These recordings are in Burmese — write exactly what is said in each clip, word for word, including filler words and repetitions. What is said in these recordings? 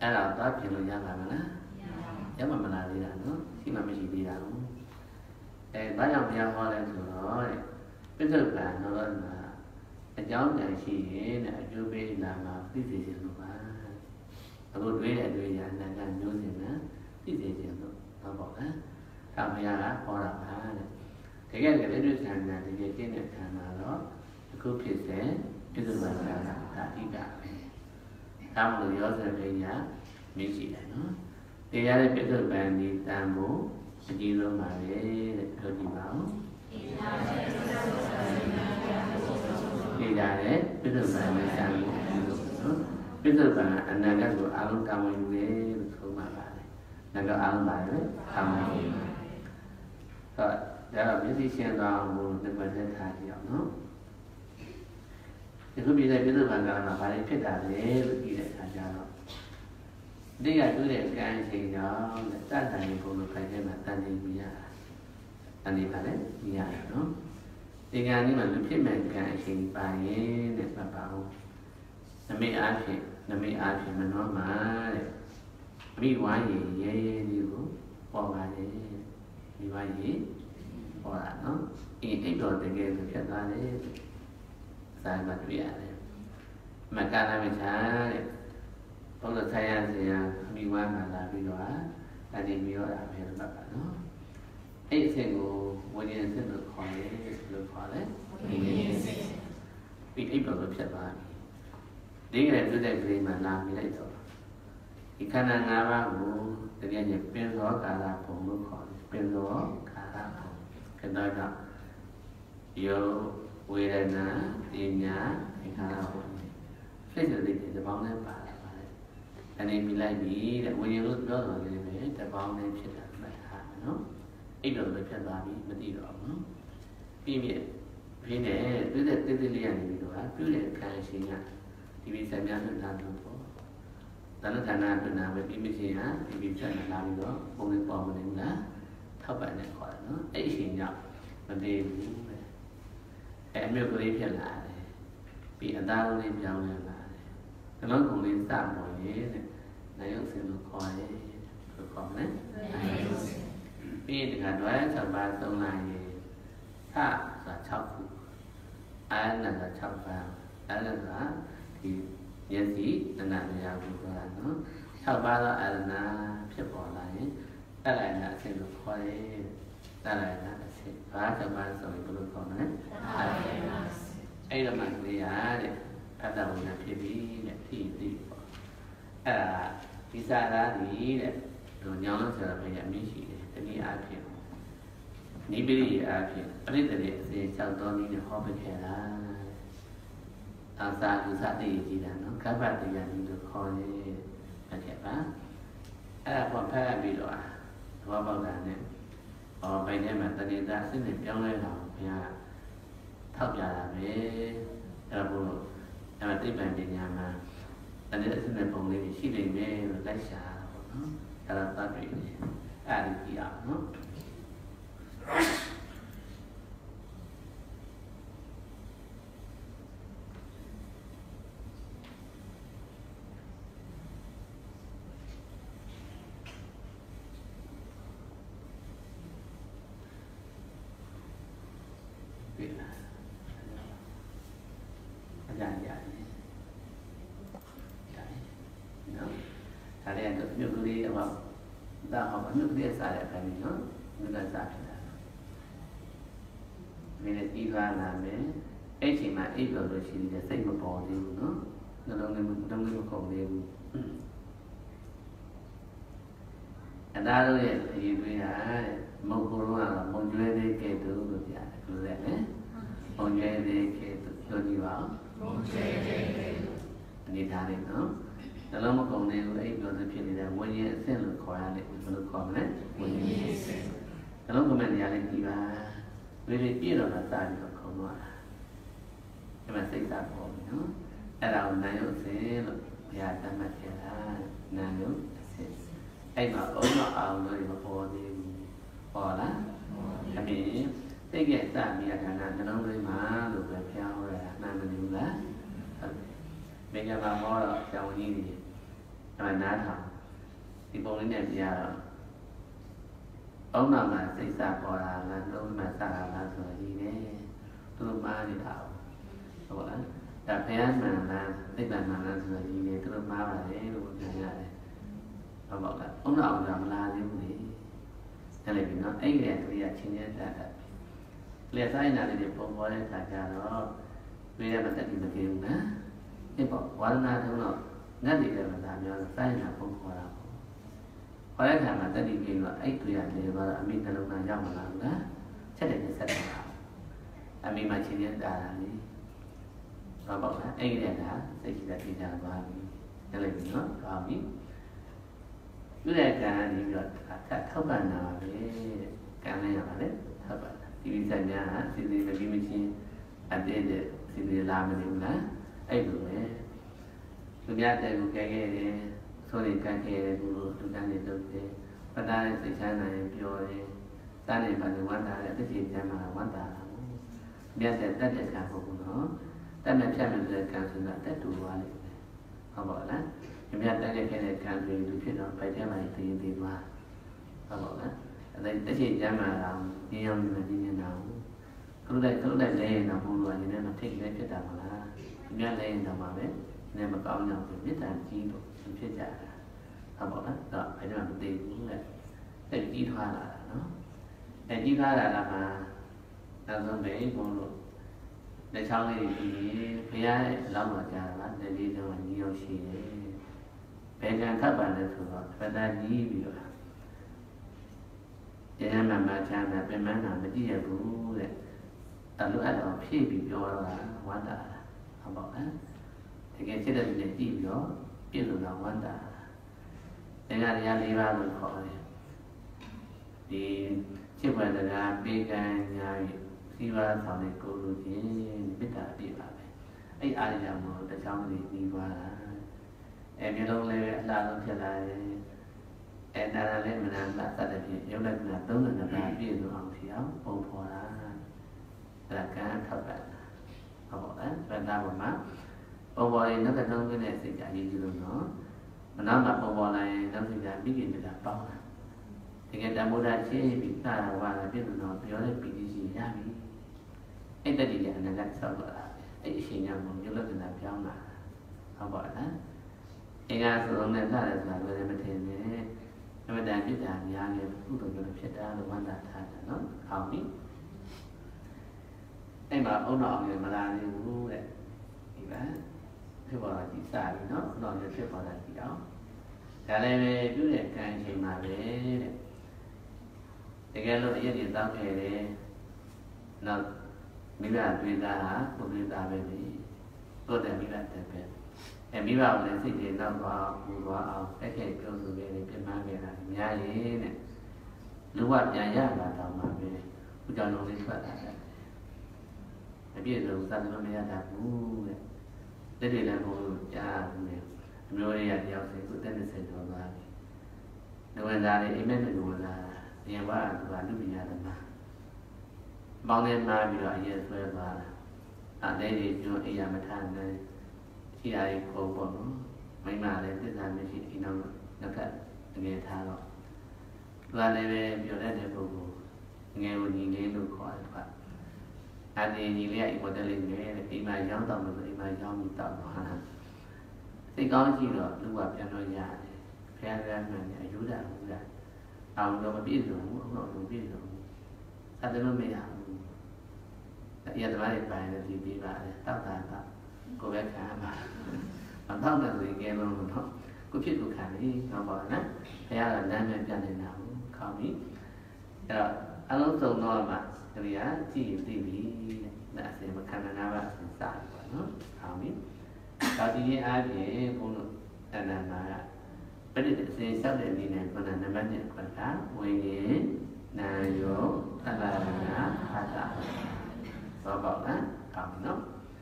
အဲ့ဒါသွားပြင်လို့ရပါမလားရပါမလားသေးတာနော်ရှိမှမရှိသေးတာနော်အဲဘာကြောင့်ဘုရားဟောလဲဆိုတော့ပြစ္ဆုတ်ပံတော့မှာအကြောင်းတန်ရှိရင်တဲ့အကျိုးပေးလာမှာသိစေခြင်းလို့ပါအခုတွေးတဲ့တွေးရအနန္တမျိုးစင်နဲ့သိစေခြင်းလို့ဟောပေါ့နော်ဒါဘုရားကဟောတာပါတဲ့တကယ်ကလည်းဒီခန္ဓာတကယ်ကျင့်တဲ့ခန္ဓာတော့အခုဖြစ်စေပြစ္ဆုတ်ပံကဒါအဓိကပဲဒါမှမဟုတ်ရောစပင်ညာမရှိတယ်နော်တရားတဲ့ပြစ္ဆုတ်ပံဒီတန်ဖို့အကြီးဆုံးပါပဲတဲ့ပြောကြည့်ပါဦးတရားတဲ့ပြစ္ဆုတ်ပံနဲ့တန်ဖို့နော်ပြစ္ဆုတ်ပံအနန္တကိုအာလုံးတာဝန်ယူတယ်လို့ဆိုမှပါတယ်။ဒါကအာလုံးပါလေတာဝန်ယူ။ဆိုတော့ဒါတော့မျက်စိရှင်းသွားအောင်လို့ဒီမှာသက်ထားကြည့်အောင်နော်။ဒီလိုပြတဲ့ပြစ္ဆုတ်ပံကလည်းဘာတွေဖြစ်တာလဲလို့ကြည့်တဲ့အခါကျတော့ဒီကတွေ့တဲ့ကံချိန်ကြောင့်တတ်တန်ကြီးဘုံလိုခိုင်တဲ့မှာတန်ကြီးမြင်ရတာ။တန်ကြီးပါလေမြင်ရတာနော်။ဒီကံကြီးမှာလူဖြစ်မဲ့ကံအချိန်ပါရင်တဲ့ပတ်ပါဦး။နမိတ်အားဖြင့်နမိတ်အားဖြင့်မနှောမှာတဲ့အမိဝါရီရဲရဲလေးကိုပေါ်ပါလေ။မိဝါရီပေါ်လာနော်။အိမ်အိမ်တော်တကယ်ကိုဖြတ်သွားတယ်။စာမှာတွေ့ရတယ်။မကလာမချာတဲ့ဘုရားဆရာဆရာမိဝါမှာလာပြီးတော့အဲ့ဒီမျိုးတာပဲလို့ပတ်ပါနော်အဲ့အဆင့်ကိုဝိညာဉ်စစ်လို့ခေါ်တယ်လို့ခေါ်တယ်ဝိညာဉ်စစ်ပြီးအိပ်တော်လို့ဖြစ်သွားပြီဒီကနေ့တွေ့တဲ့ကလေးမှာလာမိလိုက်တော့ဒီခန္ဓာ၅ပါးကိုတကယ်ချင်းပင်သောကာလဘုံလို့ခေါ်တယ်ပင်သောကာလဘုံခဏကယောဝေဒနာပညာဒီခန္ဓာဘုံစိတ်တွေဒီပေါင်းနဲ့ပါအနေမိလိုက်ပြီတဲ့ဝိညာဉ်လို့ပြောတော့လည်းပဲတပေါင်းနဲ့ဖြစ်တာမှတ်ထားမယ်နော်အဲ့တော့လည်းဖြစ်သွားပြီမသိတော့ဘူးနော်ပြီးပြီပြင်းတယ်ပြည့်တဲ့တိတိလေးရနေပြီးတော့ပြုတဲ့ခံရှင်ကဒီပိစံများလွတ်လာတော့ပေါ့ဒါနဲ့ဌာနလွတ်လာပဲပြီးမချင်းဟာဒီပိဆက်လာပြီးတော့ပုံလေးပေါ်မနေဘူးလားထောက်ပံ့နေခေါ်တယ်နော်အဲ့အချိန်ကြောင့်မသေးဘူးပဲအဲ့အမြုပ်ကလေးဖြစ်လာတယ်ပြီးအသားလေးပြောင်းလဲလာတယ်နှလုံးကုန်လေးစပေါ်ရေးတဲ့နိုင်ရုပ်စင်လို့ခေါ်တယ်လို့ခေါ်မယ်နိုင်ရုပ်စင်ပြီးတခါတော့၆ပါးသုံးလိုက်ရင်သဆိုတာ၆ခုအာနန္ဒ၆ပါးအာနန္ဒဒီမျက်စိတဏှာတရားကိုပြောတာနော်၆ပါးသောအာရဏဖြစ်ပေါ်လာရင်တက္ကနာအစဉ်လို့ခေါ်တယ်တက္ကနာအစဉ်ဘာ၆ပါးဆိုရင်ဘယ်လိုခေါ်မလဲအာရဏအဲ့တော့မှလေးရတဲ့ဖတ်တာဝင်ဖြစ်ပြီးတဲ့ဖြည့်ပြီးပေါ့အဲ့ဒါဒီစားသားကြီးတဲ့ဟိုညောင်းလို့ဆိုတော့ဘယ်ရအမြင့်ရှိတယ်တနည်းအားဖြင့်နိဗ္ဗိရိအားဖြင့်ပရိသေရဲ့အစဉ်၆တော်နည်းနဲ့ဟောပြခဲ့တာအာသာဒုစတိကြီးတာနော်ကပ္ပတရားကြီးလို့ခေါ်နေပြခဲ့ပါအဲ့ဒါပေါ့ဖတ်ပြီးတော့ဘောပေါက်တာနဲ့ဟောဘိုင်းထဲမှာတဏှာအစစ်နဲ့ပြောင်းလဲတာဘုရားထောက်ပြတာပဲအဲ့ဒါဘုလို့အဲ့ဒါသိပ္ပံပညာမှာတဏှာအစစ်နဲ့ပုံလေးရှိနေမယ်လို့လိုက်ရှာတာပေါ့နော်အဲ့ဒါသတ်တွေ့တယ်အဲ့ဒါကြည့်အောင်နော်အကြံရတယ်နော်ဒါလည်းမြုပ်ကလေးတော့ဒါဟောမြုပ်ကလေးစားတဲ့အခါမျိုးနော်မြုပ်ကစားဖြစ်တာမင်းလည်းပြီးသွားလာမယ်အဲ့ချိန်မှာအိပ်လို့လို့ရှိရင်စိတ်မပေါ်သေးဘူးနော်နှလုံးနဲ့နှလုံးနဲ့မကုန်သေးဘူးအသားတို့ရဲ့အရေးတွေးတာတဲ့မုတ်ကိုယ်ကတော့မုံကျွဲသေးကဲ့သို့လို့ပြတယ်လို့လည်းလေမုံကျွဲသေးကဲ့သို့ပြောကြည့်ပါဦးမုံကျွဲသေးကဲ့သို့အနေထားလေးနော်နှလုံးမကုန်သေးဘူးအဲ့ပြောသူဖြစ်နေတဲ့ဝိညာဉ်အဆင့်လို့ခေါ်ရတယ်ဘယ်လိုခေါ်မလဲဝိညာဉ်အဆင့်နှလုံးကမနေရာလေးကြည့်ပါဒီလိုပြည့်တော့တာစပြီးတော့ခေါ်သွားတာအဲ့မှာစိတ်ဓာတ်ပေါ်ပြီနော်အဲ့ဒါကိုနာယုတ်အဆင့်လို့ဘုရားတတ်မှတ်ခဲ့တာနာယုတ်အဆင့်အဲ့မှာအုံတော့အောင်လို့မပေါ်သေးဘူးပေါ်လားအပြင်သိကဲ့တမိရခန္ဓာနှလုံးသွင်းမှာလို့ပဲဖျားဟောတာမှန်မလို့လားဟုတ်မင်္ဂလာမောတော့ကျောင်းကြီးကြီးအ mà ná thọ thì bông đến đẹp giờ ông nào mà xây xa bỏ là là đâu mà xa là rồi gì đấy tôi ma đi thảo rồi đó đặc biệt mà là tức là mà là rồi gì đấy tôi ma là đấy luôn như này họ bảo là ông nào làm là gì cũng thế nên là vì nó ấy cái này là chính nhất là lẽ sai nào thì bông bỏ lên cả cả đó vì là mình tất nhiên là kêu nữa cái bỏ quá na thôi nó nhất định là mình làm cho sai nào bông bỏ đâu có lẽ là mình tất nhiên kêu là ấy tôi là thì mà mình ta lúc nào giao mà làm đó chắc là sẽ sẽ làm mình mà chính nhất là gì và bảo là ấy cái này đã sẽ chỉ là chỉ là và nên là vì nó vào biết cứ đây cả những cái các thấu bản nào để cái này là đấy thấu bản thì bây giờ nhà thì thì là mình chỉ anh để để thì thì làm mình là ấy rồi đấy chúng ta thấy cái cái số lượng cái cái của chúng ta này đâu thế và đây sự sai này biểu này ta này phải được quan tâm cái gì mà quan tâm bây giờ tất cả các của nó tất cả các mình là càng sự là tất đủ vào đấy họ bảo là chúng ta thấy cái này càng gì được chuyện đó phải theo này thì thì mà họ bảo là đây cái gì mà làm như nhau là như thế nào cứ đây cứ đây đây là buồn rồi nên là thích cái cái nào là chúng ta đây là mà biết nên mà có nhau thì biết là chi được chúng ta trả họ bảo đó đó phải làm một tiền cũng là cái chi thoa là nó cái chi thoa là là mà làm xong mấy con rồi để sau thì phía lão mà trả là để đi cho mình nhiều gì bé gan thấp bản là thừa phải đa gì bị rồi cho nên mà mà cha mẹ bên má nào mà chỉ là cũng đấy ở lúc ấy đó khi bị vô là hoàn tất họ bảo đấy thì cái chế độ để chỉ đó biết được là hoàn tất thế là đi ăn đi ba rồi khỏi thì chiếc quần là ra bê gan nhà khi ba sau này cô rồi chứ biết là đi vào ấy ai làm một tại sao thì đi qua em như lâu lên là lâu trở lại em đã lên mình làm đã tại vì nếu là là tướng là là biết được ông thiếu ông phò là là cái thập bạn họ bảo đấy và ta một mắt ông bò nó cần hơn cái này thì cả gì được nó mà nó là ông bò này nó thì là biết gì được là bao thì người ta mua ra chế bị ta qua là biết được nó nhớ là bị gì ra bị ấy ta đi là là sao gọi là ấy chỉ nhầm một cái lớp là béo mà họ gọi đó cái nga sử dụng này là là người ta mình thấy này người ta biết là nhà người cũng được người biết ra được quan đạt thành nó không biết em bảo ông nọ người mà làm thì cũng vậy thì đó thế bảo là chỉ xài thì nó nọ người sẽ bảo là gì đó cả đây về cứ để càng chỉ mà để thì cái lúc ấy thì tao kể để nó mình là người ta hả một người ta về thì tôi để mình là đẹp đẹp em biết vào này thì thì nó có có ở cái cái câu chuyện về để bên mang về là nhà gì này lúc qua nhà nhà là tao mà về tôi cho nó đi phát là em biết rồi sao nó mới ra đạt ngu này thế thì là một cha này rồi là điều gì cũng tên là sẽ được ra được ra thì em biết được là em qua và lúc bây giờ là mà bao nhiêu mà bây giờ giờ tôi là ở đây thì cho em làm một thằng này khi ai có bọn mấy mà lên tới làm cái gì nó nó cả nghe tha rồi và đây về biểu đây để bố nghe một gì nghe được khỏi phải anh đi như vậy một cái liền nghe khi mà giáo tàu được khi mà giáo mình tàu hoàn hảo thì có gì rồi lúc gặp cho nó già phe ra mà nhà chú ra cũng ra ông đâu mà biết rồi ông nội không biết rồi sao tới nó mới hảo tại giờ tôi nói bài là thì đi vào tao tàn tao cô bé khá mà bản thân là người nghe luôn nó có chuyện của khả đi nó bảo nè hay là nam nhân cho nên nào không biết rồi anh lúc sau nói mà thì á chỉ thì vì đã sẽ mà khả năng nào là sai của nó không biết sau khi ai thì cũng là là mà bây giờ sẽ xác định gì này còn là năm ban nhận còn khá quay nhé là yếu ta là là hạ tạ và bảo là không nó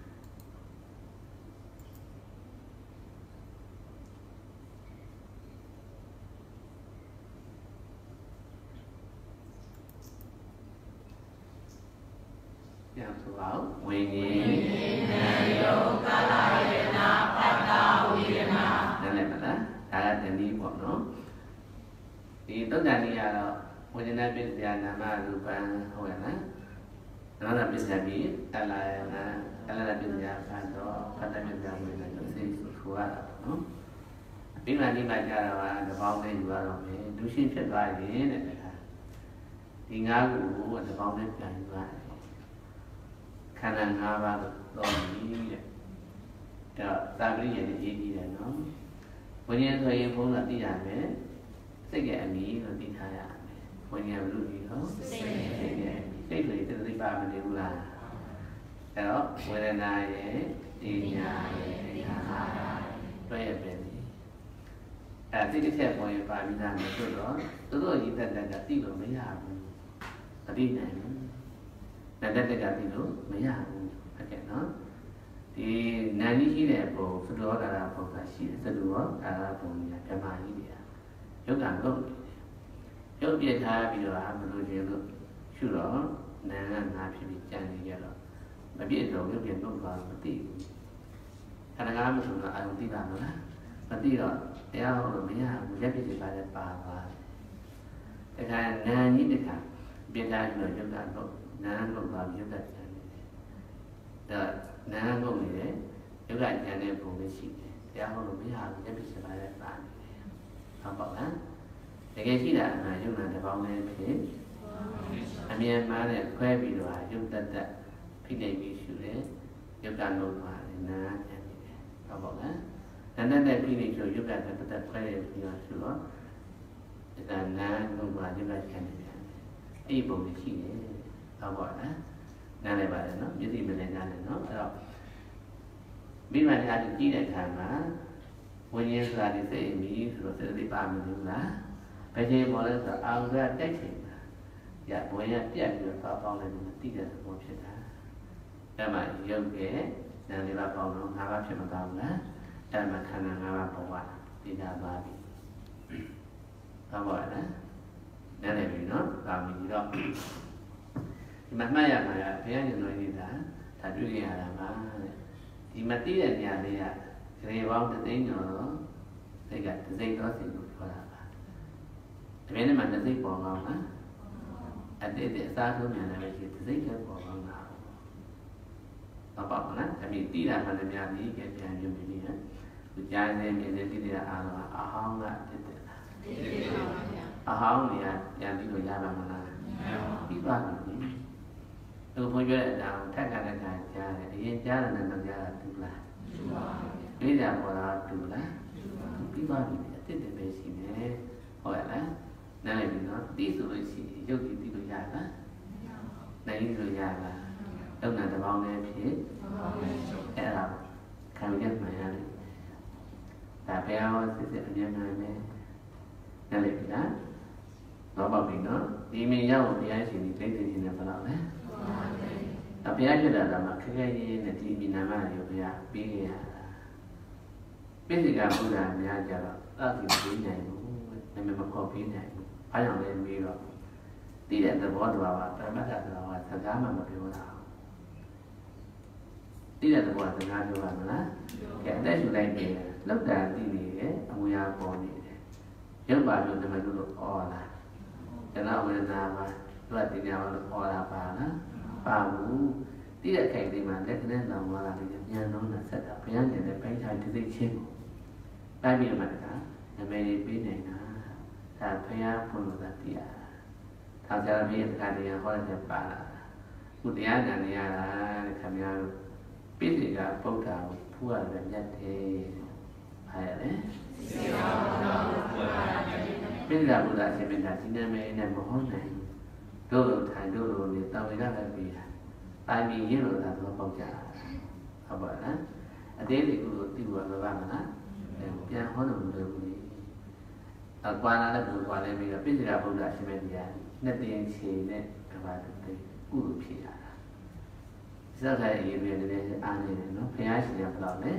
Yang surau wingi nayo kalaya na pata wirna. Nên là đó, ta ပေါ့နော်ဒီတုတ်တန်ကြီးကတော့ဝိညာဉ်ပစ္စယနာမရူပံဟုတ်ရလားနာမပစ္စယပြီးတလာယနာတလာပစ္စယဖတ်တော့ဖတ်တဲ့ပစ္စယဝိညာဉ်ကိုစိတ်ဆိုရတာပေါ့နော်ပြီးမှဒီမှာကြတော့တပေါင်းနဲ့ယူရတော့မယ်လူရှင်းဖြစ်သွားရင်တဲ့ဒီငါးခုကိုတပေါင်းနဲ့ပြန်ယူရတယ်ခန္ဓာ၅ပါးတော့ပြီတဲ့ဒါသာဂရိရဲ့အရေးကြီးတယ်နော်ဝိညာဉ်ဆိုရင်ဘုန်းတော်သိရမယ်စိတ်ရဲ့အမည်လို့သိထားရမယ်ဝိညာဉ်ဘုလူကြီးနော်စိတ်ရဲ့စိတ်တွေသိပါမနေဘူးလားအဲ့တော့ဝေဒနာရဲ့ဉာဏ်ရဲ့ခန္ဓာတွေ့ရပဲအဲ့ဒီတစ်ချက်ပေါ်ရင်ပါပြီးသားမယ်ဆိုတော့သူတို့ရည်သက်တဲ့ကသိလို့မရဘူးမသိနိုင်ဘူးလက်တက်တက်ကသိလို့မရဘူးဟုတ်ကဲ့နော်ဒီနာနီးရှိတဲ့ပုံသတော်ကာရပုံကရှိတယ်သတော်ကာရပုံကြီးကဓမ္မကြီးတွေကယုတ်ကံကုန်တယ်ရုပ်ပြထားပြီးတော့မလို့ခြင်းလို့ရှုတော့နာကငါဖြစ်ပြီးကြံနေကြတော့မပြည့်စုံရုပ်ပြကုန်သွားမသိဘူးခန္ဓာကမဆိုတော့အာရုံသိတာမလားမသိတော့တရားဟောလို့မရဘူးလက်ပြစ်ပါလည်းပါသွားတယ်ဒါကနာကြီးတခါပြထားပြီးတော့ယုတ်ကံကုန်နာကုန်သွားယုတ်ကံကြံနေတယ်ဒါနာကုန်နေတယ်ယုတ်ကံကြံတဲ့ပုံပဲရှိတယ်တရားဟောလို့မရဘူးလက်ပြစ်ပါလည်းပါနေတယ်ဟုတ်ပါလားတကယ်ရှိတာအမှန်ယုတ်ကံတစ်ပေါင်းနဲ့ဖြစ်အမြင်မှန်နဲ့ခွဲပြီးတော့ယုတ်တတ်တတ်ဖိနေပြီးရှုတယ်ယုတ်ကံကုန်သွားတယ်နာကြံနေတယ်ဟုတ်ပါလားနာနဲ့ဖိနေဆိုယုတ်ကံတတ်တတ်ခွဲပြီးတော့ရှုတော့ဒါနာကုန်သွားယုတ်ကံကြံနေတယ်အဲ့ဒီပုံကြီးရှိတယ်ဟုတ်ပါလားနားလည်ပါတယ်နော်မျက်စိမလည်နားလည်နော်အဲ့တော့မိမတရားကြည့်တဲ့အခါမှာဝိညာဉ်ဆိုတာဒီစိတ်အမိဆိုတော့စိတ်လေးပါမလို့လားဘယ်ချိန်ပေါ်လဲဆိုတော့အာရုံကတက်ချိန်မှာရဘဝရပြတ်ပြီးတော့ပေါပေါင်းလိုက်လို့မသိတဲ့သဘောဖြစ်တာအဲ့မှာရုပ်ရဲ့နာမ်လေးပါပေါင်းတော့ငါးပါးဖြစ်မသွားဘူးလားအဲ့မှာခန္ဓာငါးပါးပေါ်သွားသိကြပါပြီဟုတ်ပါလားနားလည်ပြီနော်ဒါမှမဟုတ်ဒီမှာမှတ်ရမှာကဘုရားရှင်တော်ကြီးကဒါတွေ့ရတာပါတဲ့ဒီမသိတဲ့နေရာလေးကရေပေါင်းတစ်သိန်းကျော်တော့စိတ်ကတစ်စိတ်တော့စိတ်ကိုပြောတာပါဒီနေ့မှတစ်စိတ်ပေါ်ကောင်းလားအတိတ်အစားဆုံးမြန်လည်းရှိတစ်စိတ်လည်းပေါ်ကောင်းတာဘာပါမလားအမိတိတာမှလည်းများပြီးကြပြန်ရုံပြီးနေသူကြားနေမြင်နေတိတဲ့အားလုံးအဟောင်းကအတိတ်လားတိတ်ပါဗျာအဟောင်းတွေကပြန်ပြီးလို့ရပါမလားပြီးပါပြီသူဘုန်းကြီးရဲ့အကြောင်းထက်ကတည်းကကြားတယ်အရင်ကြားတယ်နဲ့ကြားတာတူလားတူပါဘူးလေးကြပေါ်တာတူလားတူပါဘူးပြီးပါပြီအတိတ်တည်းပဲရှိနေဟုတ်ရလားနားလည်ပြီနော်တီးဆိုလို့ရှိရင်ရုပ်ကြည့်ပြီးလို့ရလားနိုင်လို့ရလားလုံနာတစ်ပေါင်းနဲ့ဖြစ်အဲ့ဒါခံရမှန်ရတယ်ဒါဘယ်အောင်စစ်စစ်အမြဲတမ်းပဲနားလည်ပြီလားတော့ပါပြီနော်ဒီမြင်ရောက်ဘုရားရှင်ဒီသိသိချင်းနဲ့ဘယ်တော့လဲအဘုရားဖြစ်တာကမှခက်ခဲရင်းနဲ့ဒီမိနာမတွေကိုဘုရားပြီးရတာပိစိကဘုရားများကြတော့အဲ့ဒီပြီးနိုင်ဘူးနာမည်မခေါ်ပြီးနိုင်ဘူးအားကြောင့်လည်းပြီးတော့တည်တဲ့သဘောတရားပါပရမတ္ထဆိုတာကစကားမှမပြောတာတည်တဲ့သဘောကစကားပြောပါမလားကဲအသက်ရှူလိုက်တယ်လောက်တာတည်နေတယ်အမူအရာပေါ်နေတယ်ရုပ်ပါလို့နာမည်လို့ဩလာကျွန်တော်ဝေဒနာပါသူကတင်ညာပါလို့ဩလာပါလားပါဘူးတည်တဲ့ခိုင်ဒီမှာလက်နဲ့လောင်သွားတာလည်းဉာဏ်လုံးနဲ့ဆက်တာဘုရားဉာဏ်နဲ့ပိုင်းခြားသိသိချင်းကိုတိုင်းပြီးမှတကနာမည်လေးပေးနေတာဒါဘုရားဘုလို့သာတရားသာသနာ့ရဲ့တရားတရားဟောတဲ့ပါလာခုတရားဉာဏ်နေရတာတဲ့ခင်ဗျားတို့ပိဋကပုဒ်တာကိုဖူးရတယ်မြတ်တယ်ဟာရလေပိဋကဘုရားရှင်မြတ်တာဒီနာမည်နဲ့မဟုတ်နိုင်တို့လိုထိုင်တို့လိုနေတာဝေကလည်းပြီးတာတိုင်းပြီးရင်းလို့သာတော့ပေါက်ကြတာဟုတ်ပါလားအသေးလေးကိုသိဖို့လိုပါမလားပြန်ဟောလို့မလိုဘူးအကွာလာလည်းဘုရားလည်းပြီးတော့ပိဋကဘုရားရှင်မြတ်တရားနှစ်သိန်းချေနဲ့ကဘာတူသိကုလိုဖြစ်ရတာစက်ခိုင်ရေးပြနေတဲ့အားနေတယ်နော်ဘုရားရှင်ကဘယ်တော့လဲ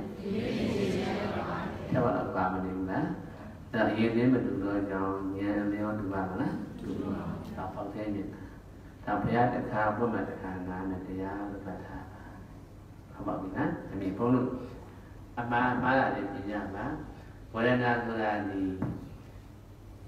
အဲ့ဒါကမနေဘူးလားဒါရေးသေးမတူတော့ကြောင်းဉာဏ်လျောတူပါမလားတူပါဒါပေါက်သေးနေတာဒါဘုရားတခါဘုမတခါနာနဲ့တရားလို့ပတ်ထားဟုတ်ပါပြီနော်အမေဘုန်းလို့အမှားမှားရတယ်ပြင်ရမှာဝရဏဆိုတာဒီ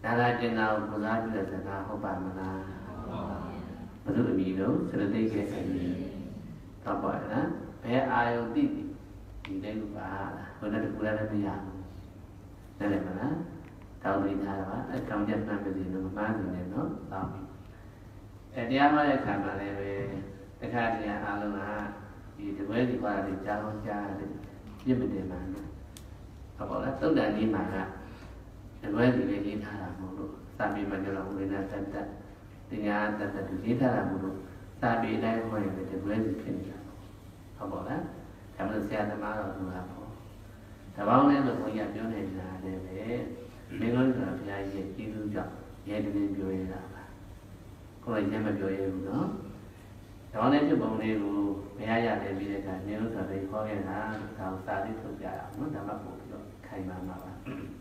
ဒါလာတင်တာကိုပူဇော်ပြုတဲ့စကားဟုတ်ပါမလားဘုသူအမိတို့စရတိတ်ရဲ့အမိတော့ပါလားဘယ်အာယုတိဒီလေးကပါဘုရားတကူလည်းမရဘူးနားလည်မလားတောင်းနေထားတာပါအကောင်ချက်မှတ်ပြီးတော့မမှန်းနေနဲ့နော်တောင်းပြီအဲတရားမှတဲ့ခါမှာလည်းပဲတခါတည်းအားလုံးကဒီတပွဲဒီပါတွေကြားအောင်ကြားတယ်ပြစ်မတင်ပါနဲ့ဟုတ်ပါလားသုတ်တန်ကြီးမှာကတပွဲဒီလေးရေးထားတာမဟုတ်လို့စာပေမှာပြောတော့ဝိညာဉ်တတ်တတ်တရားတတ်တတ်ဒီရေးထားတာမဟုတ်လို့စာပေတိုင်းဟောရင်တပွဲဒီဖြစ်နေတာဟုတ်ပါလားဒါမှမဟုတ်ဆရာသမားတော်ကပေါ့တပေါင်းနဲ့လို့ဘုရားပြောနေတာလည်းပဲမင်းတို့ကဘုရားရဲ့ကျေးဇူးကြောင့်ရဲတည်းပြောရတာပါကိုယ်လည်းမပြောရဘူးနော်တပေါင်းနဲ့ပြုပုံလေးကိုမရရတယ်ပြီးတဲ့အခါမင်းတို့ကလည်းခေါ်ရတာဒါကိုစာလေးထုတ်ကြရအောင်နော်ဒါမှပို့ပြီးတော့ခိုင်မာမှာပါ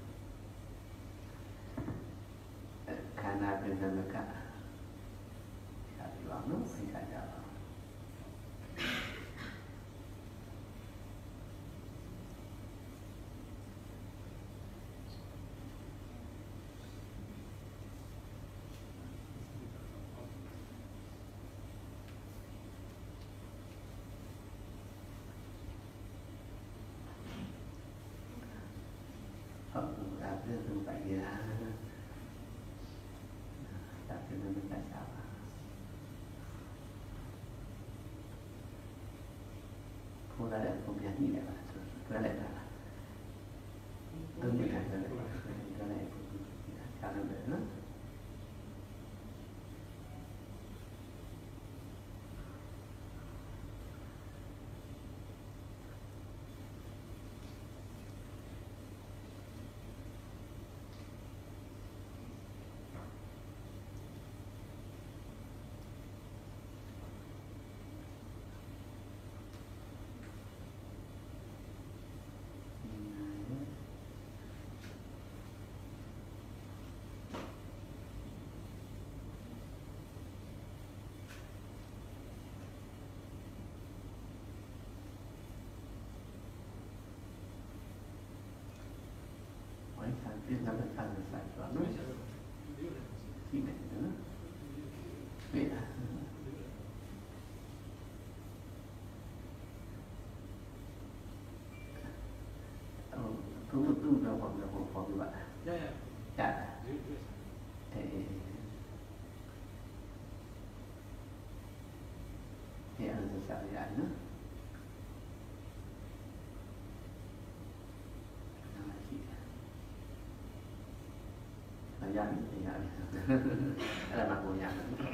ခန္ဓာပြင်စမကရှာပြပါနော်သိကြကြပါဟုတ်ဒါပြည့်စုံပါရဲ့ဒါပြည့်စုံပါကြပါခေါ်လာတဲ့ပုံပြန်ကြည့်လိုက်ပါဆိုတွဲလိုက်တာလားတွဲလိုက်တာတွဲလိုက်တာတွဲလိုက်တာကြားလို့ပဲနော်ပြည့်စုံတဲ့ခံစားချက်ပါနော်ဒီနေ့နော်ဝေးလားအော်သူ့သူ့တော့ဘာလို့ပေါ်ပေါ်ပြပါရရရအေးဒီအရစားရနော်ရတယ်ရတယ်အဲ့ဒါမှကိုရတယ်ဒါမင်း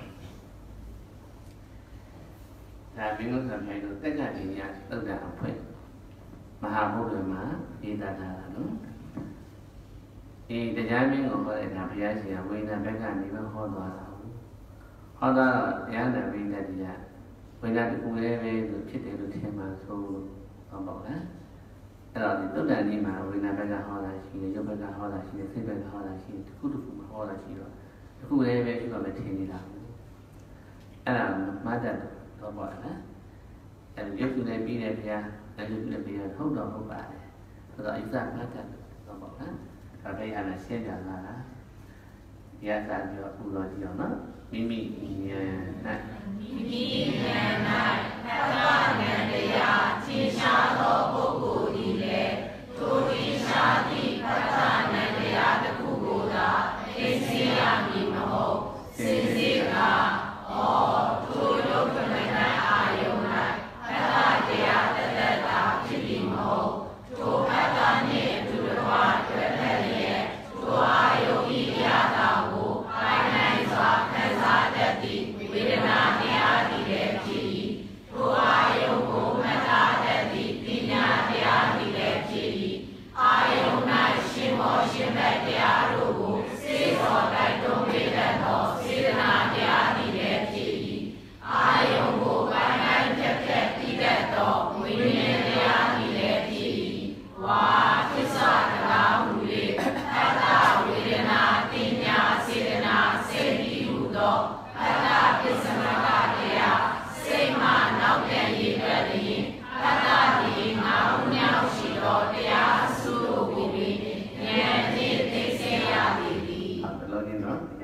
တို့ဆိုရင်တော့တက်ကနေရသုတ်တန်အဖွဲ့မဟာဘုရားမှာရေးသားထားတာနော်ဒီတရားမင်းကိုဟောတဲ့ဒါဘုရားရှင်ကဝိညာဉ်ဘက်ကနေပဲဟောသွားတာဟောတော့တရားနာပိဋကတိကဝိညာဉ်တခုလေးပဲလို့ဖြစ်တယ်လို့ထင်မှဆိုလို့ဟောပေါ့လားအဲ့တော့ဒီသုတ်တန်ကြီးမှာဝိညာဉ်ဘက်ကဟောတာရှိတယ်ရုပ်ဘက်ကဟောတာရှိတယ်စိတ်ဘက်ကဟောတာရှိတယ်တစ်ခုတစ်ခုမှာဟောတာရှိတော့တစ်ခုလေးပဲရှိတော့ပဲထင်နေတာအဲ့ဒါမှတ်တတ်တော့ပေါ့လားအဲ့ရုပ်စုလေးပြီးတဲ့ဘုရားအဲ့ရုပ်စုလေးပြီးတော့ဟုတ်တော့ဟုတ်ပါတယ်ဆိုတော့အစ္စာမှတ်တတ်တော့ပေါ့လားဒါပဲအဲ့ဒါရှင်းပြလာတာဒီအစားပြောပူတော်ကြည့်အောင်နော်မိမိဉာဏ်၌မိမိဉာဏ်၌သတ္တဉာဏ်တရားရှင်းရှားသောပုဂ္ဂိုလ်သည်လည်းထိုရှင်းရှားသည့်သတ္တဉာဏ်တရားတစ်ခုကိုသာသိစေရမည်မဟုတ်စေစေကဩထိုယုတ်ကမဏအာယုန်၌သတ္တတရားတသက်သာဖြစ်ပြီးမဟုတ်ထိုအတ္တနှင့်အတူတကွတွေ့ဖက်လျက်ထိုအာယုန်၏အရာသာကိုပိုင်နိုင်စွာခံစားတတ်သည့်ဝေဒနာတရားသည်လည်းဖြစ်၏ထိုအာယုန်ကိုမှတ်သားတတ်သည့်ပညာ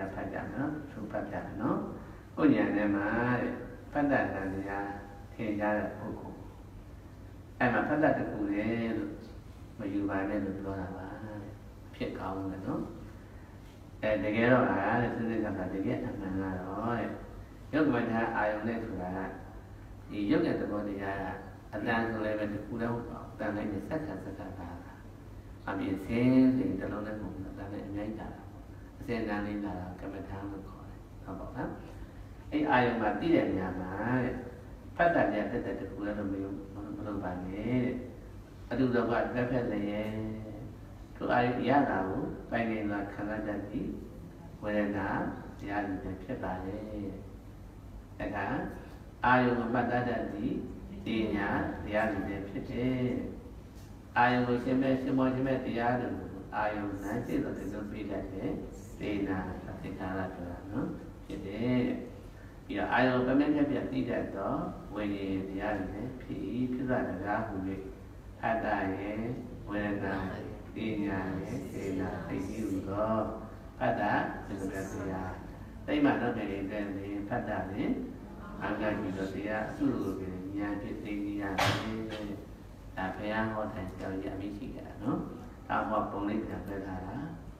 ဖတ်ကြနော်သူဖတ်ကြနော်ကိုညာနဲ့မှာဖတ်တတ်တယ်တရားထင်ကြတဲ့ပုဂ္ဂိုလ်အဲ့မှာဖတ်တတ်တကူလေလို့မယူပါနဲ့လို့ပြောတာပါဖြစ်ကောင်းတယ်နော်အဲတကယ်တော့လားတဲ့စိတ်ကတကယ်အမှန်ကတော့တဲ့ယုတ်ကမ္မထာအာယုန်နဲ့ဆိုတာဒီယုတ်ရဲ့သဘောတရားကအတန်ဆိုလည်းပဲတကူလည်းဟုတ်ပါဘူးတန်လိုက်နဲ့စက္ကစက္ကတာအပြင်စင်းစင်းတလုံးနဲ့ပုံစံတန်နဲ့အများကြီးတာအစင်းတန်လေးလာတာကမ္မထာလို့ခေါ်တယ်ဟုတ်ပါလားအဲ့အာယုန်မှာတည်တဲ့နေရာမှာတဲ့ဖတ်တာနဲ့တက်တဲ့တကူလည်းမလို့မလို့ပါနဲ့တဲ့အတူတူကတက်ဖက်လည်းရဲ့သူအာယုန်ရတာကိုပိုင်နေတာခန္ဓာတတ်ပြီးဝေဒနာတရားတွေဖြစ်ပါလေဒါကအာယုံမှတ်တတ်တဲ့ဒီညာတရားတွေဖြစ်တယ်အာယုံကိုရှင်းမဲ့ရှင်းမောရှင်းမဲ့တရားတွေအာယုံနဲ့စိတ်တော်တွေလုံးပေးတတ်တယ်ဒေနာသင်္ခါရဆိုတာနော်ဖြစ်တယ်ပြီးတော့အာယုံပမဲ့ပြပြသိတတ်တော့ဝိညာဉ်တရားတွေဖြစ်ဖြစ်တာတရားဟူ၍အတ္တရဲ့ဝေဒနာဒေညာရဲ့ဒေနာသိသိဟူသောအတ္တသင်္ခါရတရားတိတ်မှတော့နေတယ်ဖတ်တာလေအငါကြီးတော့တရားအစုလိုပဲညာဖြစ်သိနေရတယ်။ဒါဘုရားဟောတဲ့ကြောင့်ရမိရှိကြတာနော်။ဒါဟောပုံလေးပြန်ပြထားတာ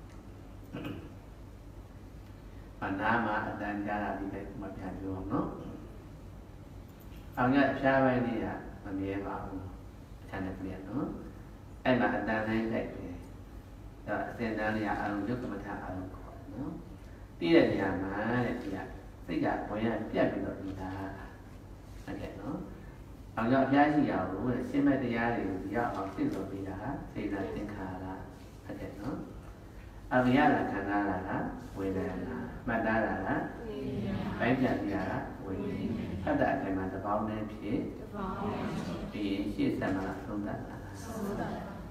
။အနာမအတန်ကြာတာဒီတိုင်းမှပြန်ပြောအောင်နော်။အောင်ရအဖျားပိုင်းလေးကမမြဲပါဘူး။အချမ်းနဲ့ပြန်နော်။အဲ့မှာအတန်တိုင်းလိုက်တယ်။ဒါအစင်တန်းလေးကအရုံယုတ်ကမထအာရုံခေါ်တယ်နော်။ပြီးတဲ့နေရာမှာတဲ့ဒီကစိတ်ကဘွင်ရပြတ်ပြီးတော့ဒီတာဟုတ်ကဲ့နော်အောင်ကြောင့်အများကြီးရအောင်ရှင်းမဲ့တရားတွေကိုရအောင်သိလို့ပြီးတာစေတသင်္ခါရဟုတ်ကဲ့နော်အရိယလာခန္ဓာလာကဝေဒနာမှတ်သားလာကပိုင်းပြပြတာဝိညာဉ်ဖတ်တာအချိန်မှာတပေါင်းနဲ့ဖြစ်တပေါင်းနဲ့ပြီးရှေ့ဆက်မှာသုံးတာလားသုံးတာ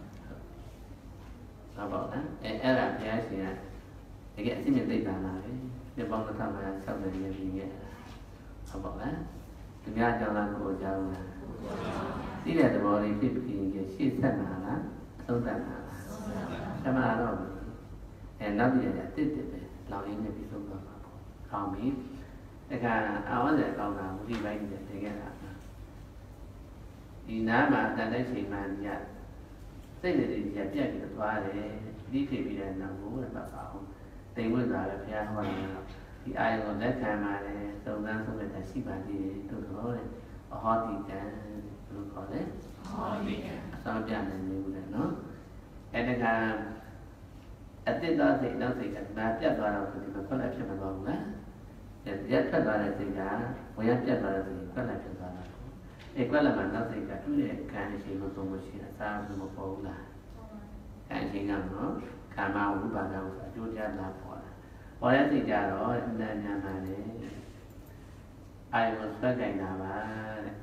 ဟုတ်ပါဘူးအဲအဲ့ဒါဘုရားရှင်ကတကယ်အစစ်မြစ်သိတာလားပဲဒီပေါင်းတစ်ခါမှဆောက်တယ်ရပြီးခဲ့ဟုတ်ပါလားဒီများကြောင့်လားကိုကြောင့်လားသိတဲ့သဘောလေးဖြစ်ပြီးရင်ရှေ့ဆက်မှာလားသုံးတာလားဆက်မှာတော့အဲနောက်ပြည့်ရတစ်တစ်ပဲလောင်ရင်းနဲ့ပြီးဆုံးသွားပါပေါ့ကောင်းပြီတခါအာဝဇ္ဇေကောင်းတာဝိပိုင်းနဲ့တကယ်လားဒီနားမှာတန်တဲ့ချိန်မှညစိတ်တွေကြီးပြတ်ပြီးတော့သွားတယ်ဒီဖြစ်ပြီးတဲ့နောက်ကိုလည်းမပါဘူးတိမ်ဝိဇ္ဇာလည်းဘုရားဟောတယ်ဒီအာယုံကိုလက်ခံပါတယ်သုံးသန်းဆုံးတဲ့ရှိပါသေးတယ်သူတော်တဲ့အဟောတိကံလို့ခေါ်တယ်အဟောတိကံအစောပြနေမျိုးလေနော်အဲ့ဒါကအတိတ်သားစိတ်နောက်စိတ်ကဒါပြတ်သွားတော့ဒီမှာခွက်လက်ဖြစ်မသွားဘူးလားရက်ထွက်သွားတဲ့စိတ်ကဝင်ရပြတ်သွားတဲ့စိတ်ခွက်လက်ဖြစ်သွားတာအဲ့ခွက်လက်မှာနောက်စိတ်ကသူ့ရဲ့ခံအချိန်ကိုသုံးဖို့ရှိတာစာဘူးမပေါ်ဘူးလားခံအချိန်ကနော်ကာမဝိပါဒဥစ္စာအကျိုးတရားလာပေါ်တာပေါ်တဲ့စိတ်ကြတော့အနန္တညာမှာလေအာယုံဆွဲကြိုင်တာပါတဲ့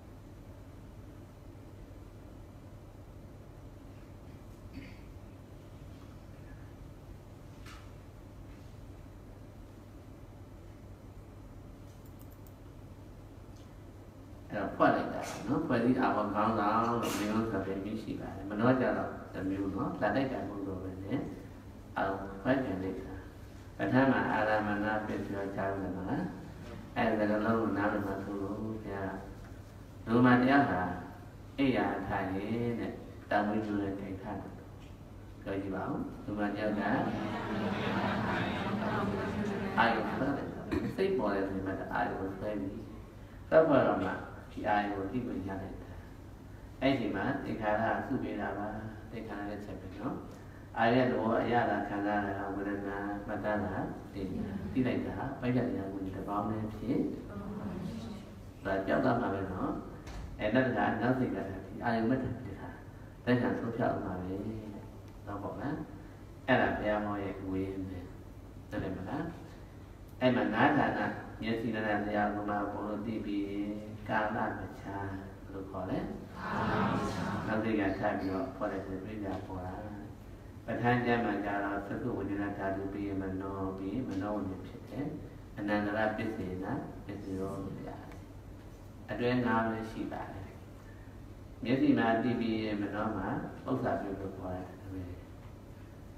အဲ့တော့ဖွက်လိုက်တာနော်ဖွက်ပြီးအာဝကောင်းဆောင်လို့မျိုးဆိုပြီးပြီးရှိပါတယ်မနှောကြတော့တမျိုးနော်လက်တိုက်တာမျိုးလိုပဲနဲ့အာဖွက်ပြန်လိုက်တာပထမအာရမဏပစ္စယောကြားတယ်မလားအဲ့ဒါကလုံးကိုနားလည်မှဆိုလို့ဘုရားလူမတရားဟာအိယာထားရင်တဲ့တောင်းဝိကျိုးနဲ့ထိုင်ထားတယ်ပြောကြည့်ပါဦးလူမတရားကအာယုဆွဲတယ်စိတ်ပေါ်တဲ့ဒီမှာအာယုဆွဲပြီးသဘောတော့မှဒီအာယုကိုသိဝင်ရလိုက်တာအဲ့ဒီမှာသင်္ခါရစုပြေတာပါသင်္ခါရရဲ့ချက်ပဲနော်အာရတော့အရာလာခံစားရတာဝေဒနာမှတ်သားတာသိသိလိုက်တာပိုက်ပြတရားကိုတပေါင်းနဲ့ဖြစ်ဒါကြောက်တာမှာပဲနော်အဲ့ဒါကနောက်စိတ်ကဒီအာယုမတ်တယ်ဟာတဲ့ကဆုံးဖြတ်အောင်ပါပဲတော့ပေါ့နော်အဲ့ဒါဘုရားမောရဲ့ဝေးနေတယ်မလားအဲ့မှာနာဌာနမျက်စိနဲ့တရားကမှဘုံလို့သိပြီးကာလမချာလို့ခေါ်တယ်ကာလမချာနောက်စိတ်ကဆက်ပြီးတော့ခေါ်တဲ့ပြိဿပေါ်လာပဋ္ဌာန်းကျမ်းမှာကြတော့သက္ကဝိဉ္ဇနာဓာတုပြီးမနောပြီးမနောဝိဉ္ဇဖြစ်တယ်အနန္တရပစ္စေနာပစ္စယောလို့ရတယ်အတွင်းငါးပဲရှိပါတယ်မျက်စိမှာသိပြီးမနောမှာဥစ္စာပြုလို့ခေါ်တယ်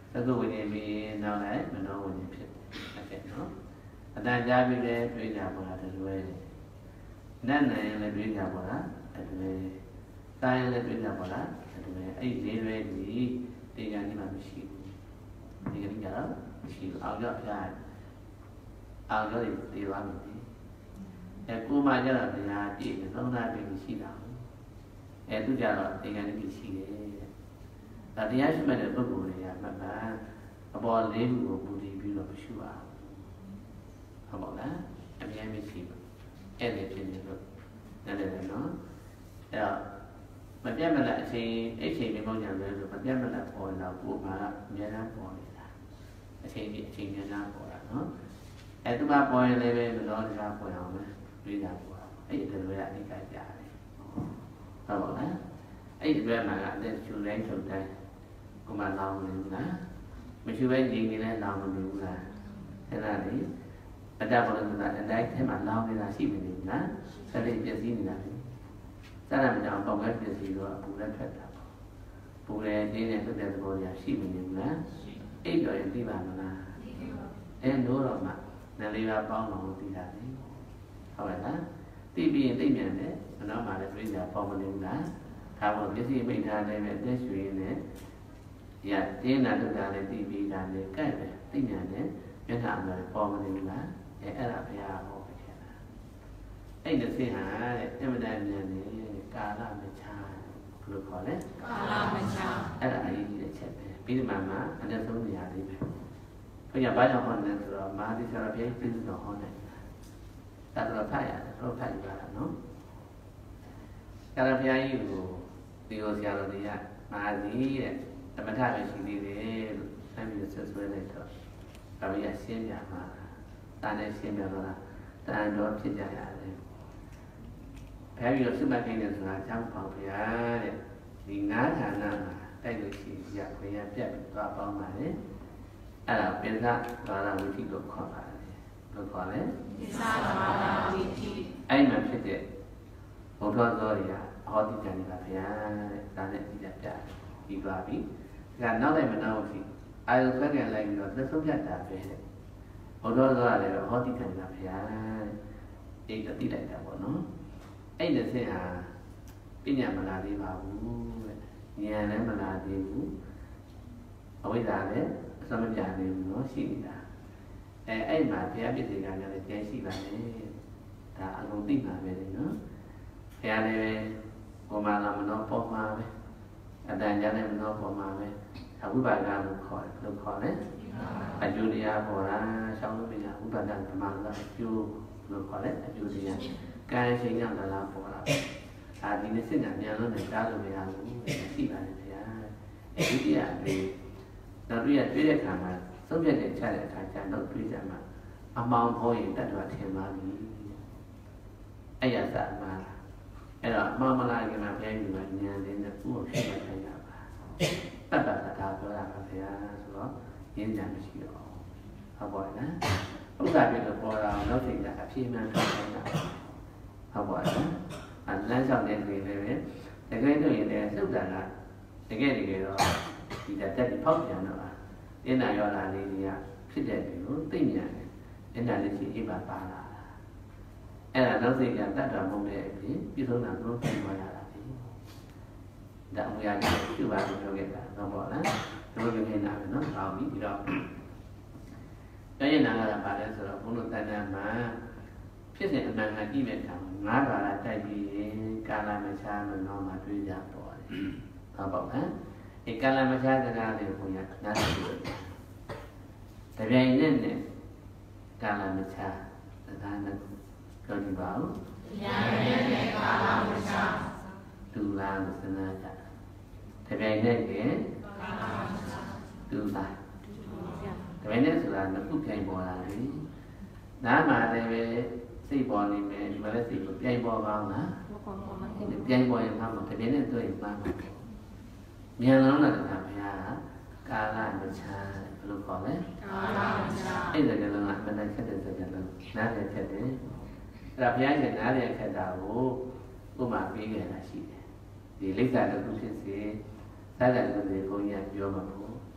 သကုဝိညာဉ်ပြီးနောက်လိုက်မနောဝိညာဉ်ဖြစ်တယ်ဟုတ်ကဲ့နော်အတန်ကြားပြီးလည်းတွေးကြပေါ်တာတလွဲတယ်နတ်နိုင်လည်းတွေးကြပေါ်တာတလွဲတာရင်လည်းတွေးကြပေါ်တာတလွဲအဲ့ဒီလေးလွဲဒီတရားကြီးမှမရှိဘူးဒီကနေ့ကတော့မရှိဘူးအောင်ရောက်ပြအောင်ရောက်ဒီသွားပြီအဲကိုမှကျတော့တရားပြည့်တယ်သုံးနာပြည့်ရှိတာအဲသူကြတော့တရားကြီးရှိတယ်ဒါတရားရှိမဲ့တဲ့ပုဂ္ဂိုလ်တွေကမှတ်ပါအပေါ်လေးခုကိုပူတည်ပြီးတော့မရှိပါဘူးဟုတ်ပါလားအမြဲမရှိဘူးအဲ့ဒီဖြစ်နေလို့နားလည်တယ်နော်အဲ့တော့မပြတ်မလတ်အချိန်အဲ့ချိန်မျိုးကြောင့်လည်းဆိုမပြတ်မလတ်ပေါ်တော့ကိုယ်မှာအများအားပေါ်နေတာအချိန်ဒီအချိန်များအားပေါ်တာနော်အဲ့သူကပေါ်ရင်လည်းပဲမလို့တရားပေါ်အောင်ပဲတွေးတာပေါ်အဲ့ဒီလိုရအနိကကြားတယ်ဟုတ်ပါလားအဲ့ဒီဘက်မှာအသက်ချူတိုင်းချုပ်တိုင်းကိုမလောင်းနေဘူးလားမရှိဘဲညီနေလဲလောင်းမနေဘူးလားအဲ့ဒါလေအတ္တဘုရားကအတိုင်းထဲမှာလောင်းနေတာရှိနေတယ်နော်ဆက်လက်ပြည့်စည်နေတာလေစရမကြောင်ပေါက်ပဲပြည့်စည်တော့ပူလက်ထွက်တာပေါ့ပူတယ်တင်းတယ်ထွက်တဲ့သဘောညာရှိနေတယ်လားအိပ်တော်ရင်သိပါမလားအဲလို့တော့မှနလေးပါပေါင်းအောင်သိတာလေဟုတ်ပါလားသိပြီးရင်သိမြန်တယ်မနောက်မှလည်းပြိညာပေါင်းမနေဘူးလားဒါပေါ်ပြည့်စည်မိတ်ထားတယ်ပဲအသက်ရွှေနေရတင်းနာတို့ကလည်းသိပြီးတာလေကဲ့ပဲသိမြန်တယ်မျက်နှာအမယ်ပေါ်မနေဘူးလားအဲအဲ့ဒါဘုရားဟောခဲ့တာအဲ့ဒီသိဟာတဲ့အမှန်တန်မြန်နေကာလမချာဘယ်လိုခေါ်လဲကာလမချာအဲ့ဒါအရေးကြီးတဲ့ချက်ပဲပြီးဒီမှာမှာအနည်းဆုံးနေရာလေးပဲဘုရားဘာကြောင့်ဟောလဲဆိုတော့မဟာသီဆရာဘုရားပြည့်စုံတော်ဟောတယ်ဒါတော့ဖတ်ရတယ်တော့ဖတ်ကြပါလားနော်ကာလဘုရားကြီးကိုဒီလိုဆရာတော်တွေကမဟာသီတဲ့သမထပဲရှိသေးတယ်လို့ဆိုပြီးဆွဆွဲလိုက်တော့ဒါပေမဲ့ရှင်းပြမှာတာနဲ့ရှင်းပြတော့တန်တော်ဖြစ်ကြရတယ်ဘယ်ပြီးတော့စုမှတ်ခိုင်းတယ်ဆိုတာကြောင့်ပေါ့ဗျာတဲ့ဒီငါးဌာနမှာတိုက်လို့ရှိရခွင့်ရပြတ်ပြီးသွားပေါင်းပါလေအဲ့ဒါပိဿဘာသာဝိသိလို့ခေါ်ပါတယ်လို့ခေါ်လဲပိဿဘာသာဝိသိအဲ့မှာဖြစ်တဲ့ဘုရားတော်တွေကဟောတိကြနေတာဗျာတဲ့ဒါနဲ့ဒီကြပြပြီးသွားပြီဒါနောက်လိုက်မနောက်ဘူးအာယုဖက်ကန်လိုက်ပြီးတော့သက်ဆုံးပြတ်တာပဲတဲ့ဘုရားတော်ကလည်းဟောတိကြနေတာဗျာတဲ့အဲ့ဒါတိလိုက်တာပေါ့နော်အဲ့ဒီစင်ဟာပညာမလာသေးပါဘူးတဲ့ဉာဏ်လည်းမလာသေးဘူးအဝိဇ္ဇာလည်းအစမပြသေးဘူးနော်ရှိနေတာအဲအဲ့မှာဘုရားပြည့်စုံကလည်းကျန်ရှိပါလေဒါအလုံးသိပါပဲလေနော်ဘုရားလည်းကိုမလာမနောပေါ်မှာပဲအတန်ကြတဲ့မနောပေါ်မှာပဲအဝိပါဒလို့ခေါ်တယ်လို့ခေါ်တယ်အကျိုးတရားပေါ်တာရှောင်းလို့ပြတာဥပါဒဓမ္မကအကျိုးလို့ခေါ်တယ်အကျိုးတရားကံရှင်ကြောင့်လာလာပေါ်တာအာဒီနေ့စစ်ညာမြန်လို့လည်းတားလို့မရဘူးရှိပါတယ်ဗျာအဲဒီတရားလေးနောက်ပြီးရတွေ့တဲ့ခါမှာသုံးပြတဲ့ချတဲ့အခါကျတော့တွေ့ကြမှာအမောင်ဖို့ရင်တတ်တော်ထင်ပါပြီအဲ့ရစာမှာအဲ့တော့မောင်မလာခင်မှာဘုရားကြီးကဉာဏ်လေးနဲ့ဥပ္ပဖြစ်မှထိုင်တာပါတတ်တာကဒါပြောတာပါဗျာဆိုတော့ဉာဏ်ဉာဏ်မရှိတော့ဟုတ်ပါရဲ့နော်ဥစ္စာပြလို့ပေါ်တာနောက်ချိန်ကျအပြည့်မှန်ထိုင်တာဟုတ်ပါရဲ့အလန်းဆောင်တဲ့တွေလည်းပဲတကယ်လို့ရင်လည်းသုတ်တန်ကတကယ်တကယ်တော့ဒီတက်တက်ဖောက်ပြန်တော့အင်းနာရောလာလေးကြီးကဖြစ်တဲ့ဒီကိုသိဉာဏ်နဲ့အင်းနာလေးရှိအိပ်ပါပါလာအဲ့ဒါနောက်စိတ်ကတတ်တာမဟုတ်တဲ့အပြင်ပြဆုံးတာသုံးသိသွားရတာဒီဒါအမူအရာကြီးပြုပါလို့ပြောခဲ့တာတော့ပေါ့လားဒီလိုမျိုးနေတာပဲနော်ဟောပြီဒီတော့ပြောရင်နာကပါလဲဆိုတော့ဘုန်းတော်တဏ္ဍာမှာဖြစ်စဉ်အမှန်ကကြည့်တဲ့အခါငါးပါးလာတိုက်ပြီးကာလမချာမနောမှာတွေးကြပေါ်တယ်ဟုတ်ပါ့လားဒီကာလမချာစကားလေးကိုညာနားလည်တယ်တပြိုင်နက်နဲ့ကာလမချာစကားနဲ့ပြောကြည့်ပါဦးတပြိုင်နက်နဲ့ကာလမချာတူလားလို့စဉ်းစားကြတပြိုင်နက်ကကာလမချာတူလားတပြိုင်နက်ဆိုတာနှစ်ခုပြိုင်ပေါ်လာတယ်နားမှာလည်းပဲစိတ်ပေါ်နေမယ်ဒီမှာလည်းစိတ်ကိုပြိုင်ပေါ်ကောင်းလားပြိုင်ပေါ်ရင်မှမတပြိုင်နဲ့တွေ့ရင်မှမမြန်လောင်းတာကဘုရားကာလမချာဘယ်လိုခေါ်လဲကာလမချာအဲ့ဒါကလည်းအမှန်တန်ခက်တဲ့စကားလုံးနားလည်ခက်တယ်အဲ့ဒါဘုရားရှင်နားလည်ခက်တာကိုဥပမာပေးခဲ့တာရှိတယ်ဒီလိစ္ဆာတစ်ခုဖြစ်စေစသတစ်ခုဖြစ်ဘုန်းကြီးကပြောမှာပေါ့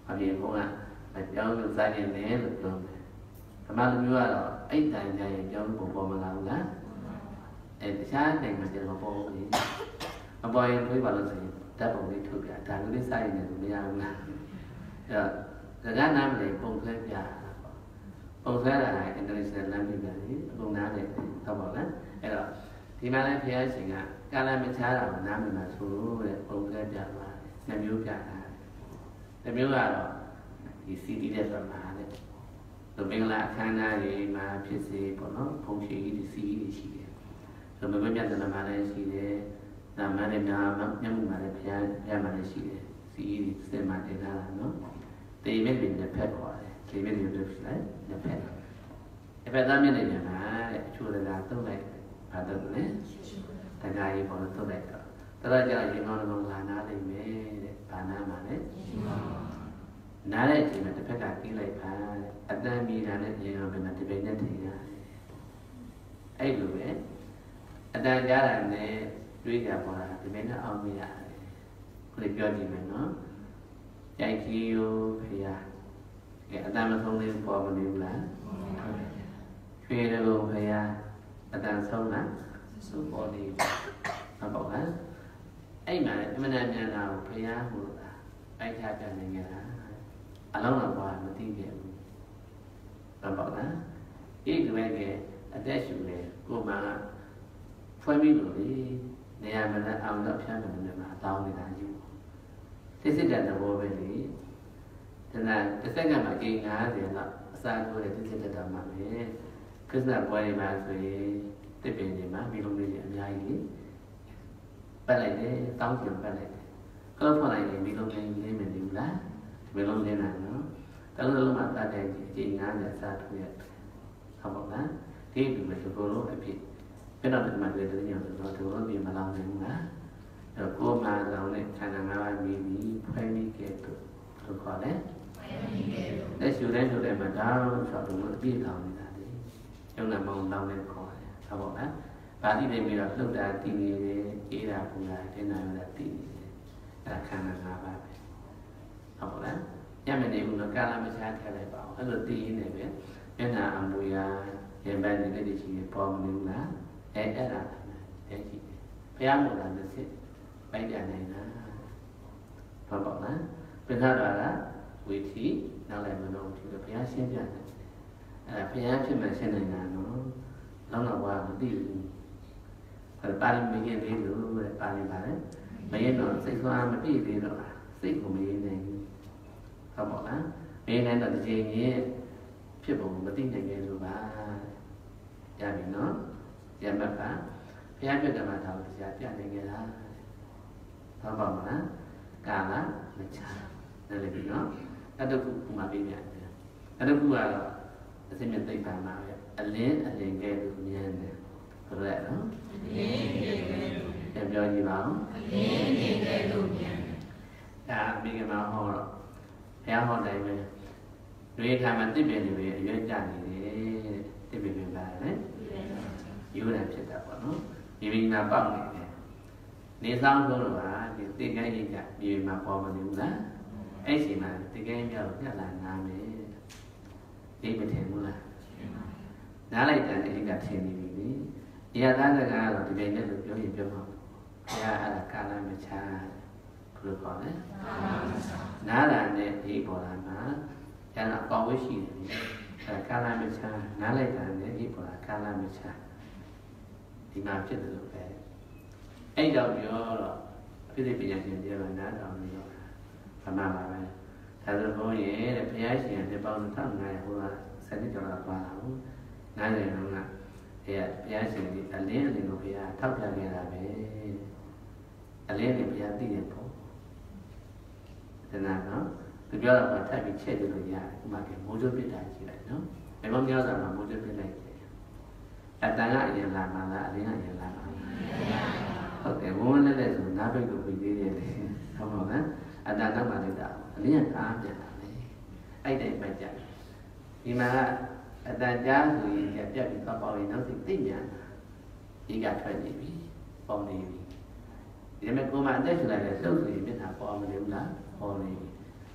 အပြင်ကမပြောင်းလို့စားနေတယ်လို့ပြောတယ်ဓမ္မလူမျိုးကတော့အိတ်တန်ကြရင်ပြောင်းလို့ပေါ်မလာဘူးလားအဲတခြားနိုင်ငံကျတော့ပေါ်ဘူးမပေါ်ရင်တွေးပါလို့ဆိုရင်ဓာတ်ပုံလေးထုတ်ပြဒါလိုလေးစားရင်လည်းမရဘူးလားအဲတော့စကားနားမလဲပုံဆွဲပြပုံဆွဲတာက international language ပဲလေအကုန်နားတယ်ဟုတ်ပါလားအဲ့တော့ဒီမှာလည်းဘုရားရှင်ကကာလမချားတာကိုနားမမှာဆိုတဲ့ပုံဆွဲပြပါနှစ်မျိုးပြတာတစ်မျိုးကတော့ဒီစီတီတဲ့ဆိုတာလေလူမင်္ဂလာအခမ်းအနားတွေမှာဖြစ်စေပေါ့နော်ဖုန်ရှိကြီးဒီစီကြီးတွေရှိတယ်လူမင်္ဂလာပြဿနာမှာလည်းရှိတယ်နာမနဲ့နာမမျက်မှောက်မှာလည်းဘုရားပြမှာလည်းရှိတယ်စီကြီးတွေစင်မှာတင်ထားတာနော်တေမြင့်တွေနဲ့ဖက်ခေါ်တယ်တေမြင့်တွေလို့ဖြစ်လိုက်နဲ့ဖက်အဖက်သားမြင့်နေတယ်မှာတဲ့အချို့ကတုံးလိုက်ဘာတုံးလဲတခါကြီးပေါ်တော့တုံးလိုက်တော့တော်ကြရင်ကောင်းကောင်းလာနာလိမ့်မယ်တဲ့ဘာနာမှာလဲနားတဲ့အချိန်မှာတစ်ဖက်ကတီးလိုက်ပါတဲ့အတန်မီတာနဲ့ရေရောပဲမှာဒီပိနဲ့ထင်ရတယ်အဲ့လိုပဲအတန်ကြားတာနဲ့တွေးကြပေါ်တာဒီပိနဲ့အောင်မရတယ်ခုလေးပြောကြည့်မယ်နော်ကြိုက်ကြီးရောဖေးရကဲအတန်မဆုံးလေးပေါ်မနေဘူးလားရွှေတော်ဖေးရအတန်ဆုံးလားဆုံးပေါ်နေမပေါ့လားအဲ့မှာအမှန်တန်မြန်တာကိုဖေးရဟိုအိုက်ချပြနေကြတာအလုံးတော့ဘာမသိခဲ့ဘူးမပေါ့လားဒီကလေးကအသက်ရှူနေကိုမှဖွင့်ပြီးလို့လေနေရာမနဲ့အောင်တော့ဖြန်းတယ်နဲ့မှာတောင်းနေတာယူသိစစ်တဲ့သဘောပဲလေဒါနဲ့တစ်စက္ကန့်မှာကြီးငါးဆယ်လောက်အစားထိုးတဲ့သိစစ်တဲ့တာမှာပဲခရစ်စတပွဲတွေမှာဆိုရင်တစ်ပင်တွေမှာမိလုံးလေးတွေအများကြီးပတ်လိုက်တယ်တောင်းကျင်ပတ်လိုက်တယ်ကလောဖွင့်လိုက်ရင်မိလုံးလေးလေးမနေဘူးလားမလုံးလေးနာနော်တလုံးလုံးမှာတတ်တဲ့အချိန်ငါးဆယ်အစားထိုးရတယ်ဟုတ်ပါလားဒီလိုမျိုးကိုလုံးအဖြစ်ပြတော့ဒီမှာလည်းတည်းညောဆိုတော့ဒီလိုမျိုးမလောင်နိုင်ဘူးလားအဲ့ကိုမှလောင်တဲ့ခန္ဓာငါးပါးမြည်ပြီးဖွင့်ပြီးကဲတော့ဘယ်လိုခေါ်လဲဖွင့်ပြီးကဲတော့လက်ရှုတဲ့ရှုတဲ့မှာတောင်းဆိုတော့အပြည့်လောင်နေတာလေကျုံနာမောင်းလောင်နေခေါ်တယ်ဟုတ်ပါလားဗာတိနေပြီးတော့လှုပ်တာတည်နေတယ်အေးတာပူတာတင်းတာလည်းတည်နေတယ်အဲ့ခန္ဓာငါးပါးပဲဟုတ်ပါလားညမနေဘူးတော့ကာလမချားထည့်လိုက်ပါအောင်အဲ့လိုတည်နေပဲမျက်နှာအမူအရာရင်ပန်းနေတဲ့ဒီရှိပေါ်မနေဘူးလားအဲအဲ့ဒါတဲ့ရှိတယ်ဘုရားမို့လားတစ်စစ်ပိုက်ပြန်နိုင်တာဟုတ်ပါလားပိဋကတော်ကဝီထီနောက်လည်းမလို့ဒီလိုဘုရားရှင်းပြတယ်အဲ့ဒါဘုရားဖြစ်မှရှင်းနိုင်တာနော်လောက်တော့ဘာမသိဘူးအဲ့ပါရမီကြီးလေးလို့တဲ့ပါရမီပါလေမရင်တော့စိတ်ဆွမ်းမပြည့်သေးတော့စိတ်ကိုမရင်နိုင်ဘူးဟုတ်ပါလားမရင်နိုင်တော့ဒီချိန်ကြီးဖြစ်ပုံမသိနိုင်ကြလို့ပါကြပြီနော်ကျမ်းပတ်ပါဘုရားပြတ်တယ်မှာတော့တရားပြနိုင်ကြတာဟုတ်ပါမလားကာလမချာတယ်လေပြီနော်အဲ့တခုမှပြပြတယ်အဲ့တခုကတော့အစိမ့်မြတ်သိပ္ပံမှာပဲအလင်းအလင်းကဲလို့မြင်တယ်ဟုတ်ရဲ့နော်အလင်းအလင်းကဲလို့ပြန်ပြောကြည့်ပါဦးအလင်းအလင်းကဲလို့မြင်တယ်ဒါမိကမဟောတော့ဘုရားဟောတယ်ပဲတွေခါမှာတစ်ပင်တွေအရွက်ကြနေတယ်တစ်ပင်တွေပါလေယူရဖြစ်တာပေါ့နော်ဒီပင်မှာပေါက်နေတယ်နေဆောင်ဆိုတော့ဟာဒီတိတ်ကိုင်းကြီးကဒီမှာပေါ်မနေဘူးလားအဲ့ချိန်မှာတိတ်ကိုင်းပြောက်ပြက်လာနာမယ်ဒီမထင်ဘူးလားနားလိုက်တယ်အဲ့ဒီကထင်နေပြီလေဒီဟာသားစကားကတော့ဒီပင်နဲ့လို့ပြောရင်ပြောမှာဘုရားအဲ့ဒါကာလမချာဘယ်လိုခေါ်လဲနားလာနဲ့ဒီပေါ်လာမှာအဲ့ဒါပေါဝဲရှိတယ်အဲကာလမချာနားလိုက်တာနဲ့ဒီပေါ်လာကာလမချာဒီမှာဖြစ်တယ်လို့ပဲအဲ့တော့ပြောတော့အဖြစ်ပညာရှင်ပြောတော့နားတော်လို့ဗမာပါပဲဒါဆိုဘုန်းကြီးတဲ့ဘုရားရှင်တဲ့ပေါင်းတစ်ထောင်ငါးရာဟိုကစနစ်ကျော်လာပါလာဘူးနားတယ်တော့ကအဲဘုရားရှင်ဒီအလင်းအလင်းကိုဘုရားထောက်ပြခဲ့တာပဲအလင်းနဲ့ဘုရားသိတယ်ပေါ့ဒါနာနော်သူပြောတော့ထပ်ပြီးချက်ကြလို့ရတယ်ဥမာကမိုးကြိုးပစ်တာကြည့်လိုက်နော်ဘယ်မှာပြောတာမှာမိုးကြိုးပစ်လိုက်တယ်အတန်ကအရင်လာမှလားအလင်းကအရင်လာမှလားဟုတ်တယ်ဝန်းနဲ့တဲ့ဆိုနားဘက်ကိုပြီးသေးတယ်ဟုတ်ပါလားအတန်တော့မှလိုက်တာအလင်းကအားပြန်တာလေအဲ့တိုင်ပဲကြဒီမှာကအတန်ကြားဆိုရင်ပြတ်ပြီးတော့ပေါ့ရင်နောက်စိတ်သိညာဒီကထွက်နေပြီပေါနေပြီဒီမဲ့ကိုမှအသက်ရှင်လာတဲ့လှုပ်ဆိုရင်မျက်နှာပေါ်မလို့လားပေါ်နေပြီ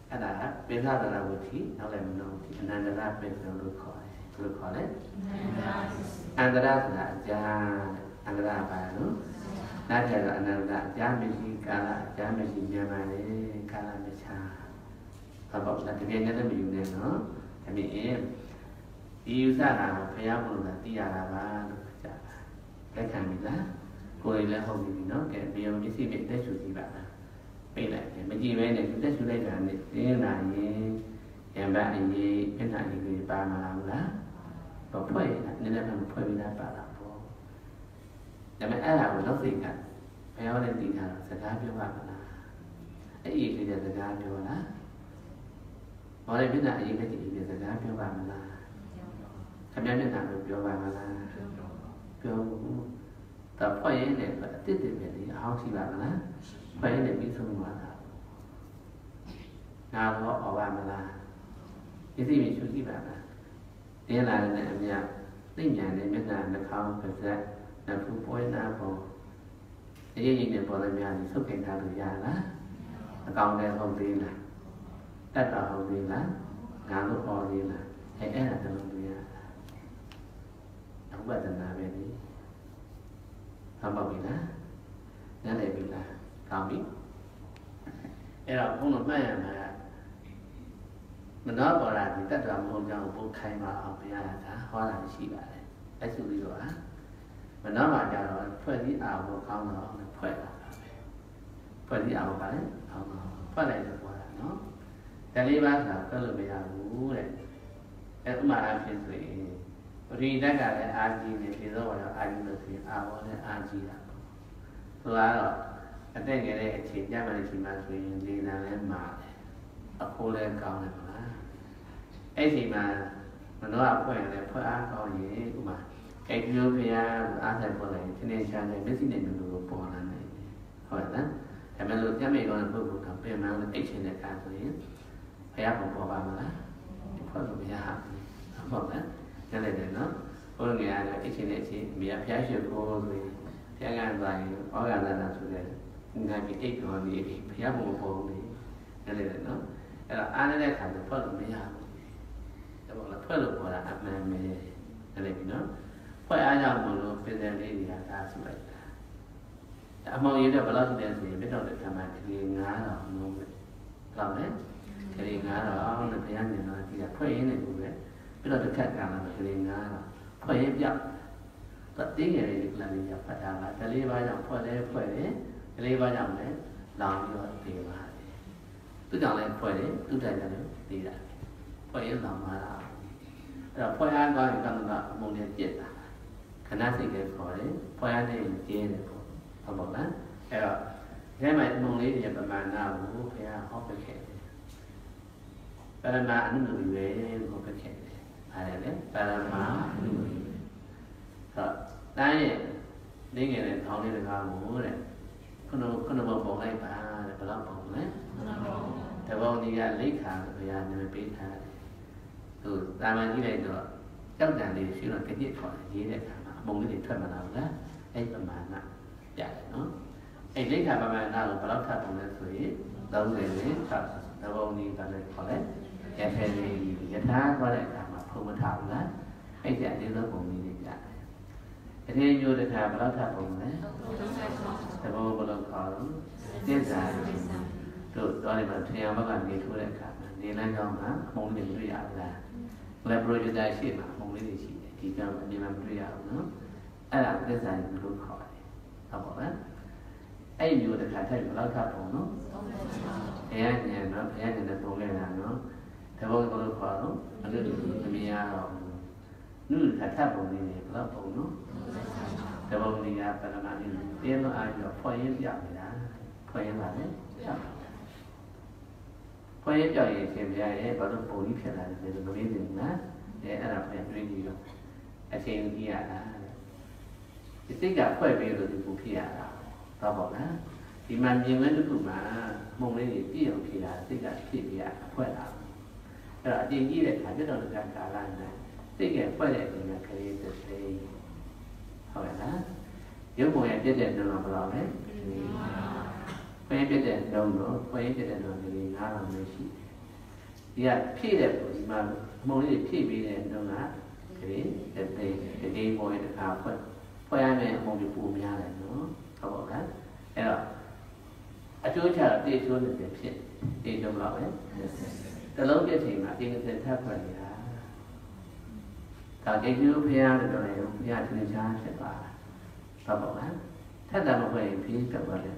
အဲ့ဒါပိဿဒရဝတိနောက်လည်းမနှောဘူးအနန္တရပိဿလို့ခေါ်တယ်ဘယ်လိုခေါ်လဲအန္တရဆိုတာအကြာအန္တရပါလို့နောက်ထပ်တော့အနန္တအကြာမရှိကာလအကြာမရှိမြန်မာလေကာလမချာဘာပေါ့လဲတကယ်နဲ့လည်းမယူနဲ့နော်ဒါပေမဲ့ဒီယူဆတာဘုရားဘုရားသိရတာပါလို့ကြားတာလက်ခံပြီလားကိုယ်လည်းဟုတ်ပြီနော်ကဲမြေပစ္စည်းတွေတက်ရှူကြည့်ပါလားပြေးလိုက်တယ်မကြည့်ပဲနဲ့တက်ရှူလိုက်တာနဲ့တင်းလာရင်ရံပါအရေးပြဿနာတွေပါမလားဘူးလားတော့ဖွဲ့ရတာနည်းနည်းမှဖွဲ့ပြီးသားပါတာပေါ့ဒါပေမဲ့အဲ့ဒါကိုတော့သိကဘယ်ရောက်လဲသိတာစကားပြောပါမလားအဲ့ဒီကိစ္စစကားပြောလားဘာလဲပြဿနာအရေးကိစ္စတွေစကားပြောပါမလားခင်ဗျားမျက်နှာကိုပြောပါမလားပြောဘူးတော့ဖွဲ့ရင်းနဲ့အတစ်တစ်ပဲလေအဟောင်းရှိပါမလားဖွဲ့ရင်းနဲ့ပြီးဆုံးသွားတာငါတော့អော်ပါမလားဒီစိတ်မျိုးရှိပါလားတင်းလာတဲ့အမြတ်သိဉာဏ်နဲ့မျက်နှာနှာခေါင်းပါးစပ်နှာဖူးပွဲနာပေါ်အရေးကြီးတဲ့ပေါ်လည်းများကြီးဆုတ်ခိုင်းထားလို့ရလားအကောင်လည်းဟုတ်သေးလားတတ်တာဟုတ်သေးလားငါလို့ဟောသေးလားအဲအဲ့ဒါတလုံးတွေ့ရတာအဝတ္တနာပဲလေဟုတ်ပါပြီလားနားလည်ပြီလားကောင်းပြီအဲ့တော့ဘုန်းတော်မှတ်ရမှာမနောဘောရာဒီတတ္တမဟုတ်ကြောင်းဘုခိုင်းပါအောင်ဘုရားကဟောတာရှိပါတယ်အဲ့ဆိုပြီးတော့ဟာမနောမှာကြတော့ဖွဲ့စည်းအောင်ကိုကောင်းတော့ဖွဲ့တာပဲဖွဲ့စည်းအောင်ပါလေကောင်းတော့ဖွဲ့လိုက်လို့ပြောတာနော်ဒါလေးပါးဆိုတာပြောလို့မရဘူးတဲ့အဲ့ဥမာအဖြစ်ဆိုရင်ပရိသတ်ကလည်းအာကြီးနေပြေတော့တော့အာကြီးလို့ဆိုရင်အာဘောလည်းအာကြီးတာပေါ့သူကတော့အတက်ငယ်တဲ့အချိန်ကြမှတဲ့အချိန်မှဆိုရင်လေနာလည်းမာတယ်အခိုးလည်းကောင်းတယ်ပေါ့လားအဲ့ဒီမှာမနောကဖွဲ့ရတယ်ဖွဲ့အားကောင်းရင်ဥမာအဲ့ဒီလိုဖျားအားဆိုင်ပေါ်လိုက်သင်္နေချာနဲ့မျက်စိနဲ့မျိုးလိုပေါ်လာနိုင်တယ်ဟုတ်လားဒါပေမဲ့လို့ကြမ်းမေကောတဲ့ပုဂ္ဂိုလ်ကပြင်မှန်းလို့အိတ်ချင်တဲ့အခါဆိုရင်ဖျားပေါ်ပေါ်ပါမလားဖွဲ့လို့မရဘူးဟုတ်လားကျန်တယ်နော်ဘုရားငယ်ရတယ်အိတ်ချင်တဲ့အချိန်အမေဖျားရှိခိုးဆိုရင်ဖျားကန်သွားရင်ဩဃာနာနာဆိုတဲ့ငါပြီးအိတ်တော်နေပြီဖျားပေါ်ပေါ်နေကျန်တယ်နော်အဲ့တော့အားနေတဲ့အခါကျဖွဲ့လို့မရဘူးဒါပေါ့လားဖွဲ့လို့ပေါ်တာအမှန်ပဲကျန်တယ်ပြီနော်ဖွဲ့အားကြောင့်မလို့ပြင်တယ်လေးတွေကဒါဆိုလိုက်တာအမောင်ရည်တဲ့ဘယ်လောက်ရှိလဲဆိုရင်မြတ်တော်တဲ့ကံမှာကလေးငါးတော်လုံးပဲဘယ်လောက်လဲကလေးငါးတော်အောင်လို့ဘုရားမြင်တော့ဒီကဖွဲ့ရင်းနေဘူးပဲပြီးတော့တစ်ခါကံလာကလေးငါးတော်ဖွဲ့ရင်းပြောက်တော့တင်းငယ်လေးကလေးရဖတ်တာကကလေးပါးကြောင့်ဖွဲ့တယ်ဖွဲ့တယ်ကလေးပါးကြောင့်လည်းလောင်ပြီးတော့ပြေးပါတယ်သူကြောင့်လည်းဖွဲ့တယ်သူတိုင်တယ်လို့သိတာဖွဲ့ရင်းလောင်သွားတာအဲ့တော့ဖွဲ့အားကောင်းရင်ကံကအမုန်းနဲ့ပြစ်တာခဏစိတ်ကခေါ်တယ်ဖွဲ့အားနဲ့ကျင်းတယ်ပေါ့ဟုတ်ပါလားအဲ့တော့ဒီမှာအမုန်းလေးတွေပမာဏကိုဘုရားဟောပြခဲ့တယ်ပရမအနုနုပဲဟောပြခဲ့တယ်အဲ့ဒါလေပရမအနုနုဟုတ်တိုင်းရဲ့နေငယ်တဲ့ခေါင်းလေးတကားကိုတဲ့ခုနခုနဘပုံလိုက်ပါတဲ့ဘယ်လောက်ပုံလဲတဘောဒီကလိခါဘုရားနာမည်ပေးထားတယ်သူတာမန်ကြည့်လိုက်တော့ကြောက်တန်လေးရှိတော့တပြည့်ခေါ်ရေးတဲ့အခါမှာအမုံလေးတွေထွက်မလာဘူးလားအဲ့ပမာဏပြတယ်နော်အဲ့လိခါပမာဏကိုဘယ်လောက်ထပ်ပုံလဲဆိုရင်သုံးဆယ်နဲ့၆တဘောဒီကလည်းခေါ်တယ်ရဖယ်လေးယထာခေါ်တဲ့အခါမှာဖုံမထားဘူးလားအဲ့ကျအသေးဆုံးပုံလေးတွေပြတယ်အထင်းမျိုးတစ်ခါဘယ်လောက်ထပ်ပုံလဲတဘောဘယ်လောက်ခေါ်လို့သစ္စာတို့တော်တယ်မှာထင်အောင်ဘက်ကနေထိုးတဲ့အခါမှာနေလမ်းကြောင်းမှာအမုံလေးတွေ့ရလားလည်း projector ရှိမှာအမုံလေးတွေရှိတယ်ဒီကြောင့်အနေမှာမတွေ့ရဘူးနော်အဲ့ဒါသစ္စာကိုလို့ခေါ်တယ်ဟုတ်ပါလားအဲ့ဒီမျိုးတစ်ခါထပ်ဘယ်လောက်ထပ်ပုံနော်ဘုရားဉာဏ်နော်ဘုရားဉာဏ်နဲ့ပုံခဲ့တာနော်တဘောဘယ်လိုခေါ်တော့အလုပ်တွေမမြင်ရတော့နုထထပုံနေတယ်ဘယ်လောက်ပုံနော်တဘောဒီကပရမဏိတင်းတော့အားပြောဖွဲ့ရင်းပြနေတာဖွဲ့ရင်းပါလေဖွဲ့ရင်းပြရင်ရှင်ပြရဲ့ဘာလို့ပုံကြီးဖြစ်လာတယ်လို့မလေးနေလားအဲအဲ့ဒါပြန်တွေးကြည့်တော့အချိန်ကြီးရတာဒီစိတ်ကဖွဲ့ပြီးလို့ဒီပုံဖြစ်ရတာတော့ပေါ့လားဒီမှာမြင်မဲ့တစ်ခုမှာမုံလေးပြည့်အောင်ဖြစ်တာစိတ်ကဖြစ်ပြရဖွဲ့လာအဲ့တော့အတင်ကြီးတဲ့ခါပြတော့ကကာလနဲ့စိတ်ကဖွဲ့တဲ့အချိန်ကခရီးတစ်စိတ်ဟုတ်ရဲ့လားရုပ်ပုံရပြည့်တဲ့နှလုံးဘယ်လောက်လဲဖွဲ့ပြည့်တဲ့နှလုံးတော့ဖွဲ့ပြည့်တဲ့နှလုံးကလေးငါးလုံးပဲရှိတယ်ဒီကဖြည့်တဲ့ပုံဒီမှာမုံလေးဖြည့်ပေးတဲ့နှုံးကကလေးတဲ့တဲ့ဒီပေါ်ရဲ့တစ်ခါဖွက်ဖွဲ့ရမယ်အမုံတွေပုံများတယ်နော်ဟုတ်ပါလားအဲ့တော့အကျိုးချတေချိုးနေတယ်ဖြစ်တေချိုးတော့ပဲတလုံးပြည့်ချိန်မှာအင်းတစ်ထပ်ဖွက်နေတာဒါကေကျူဖျားလို့ပြောတယ်ဖျားတင်ချာဖြစ်သွားတာဟုတ်ပါလားထပ်တာမဖွက်ရင်ဖြည်းပြတ်သွားတယ်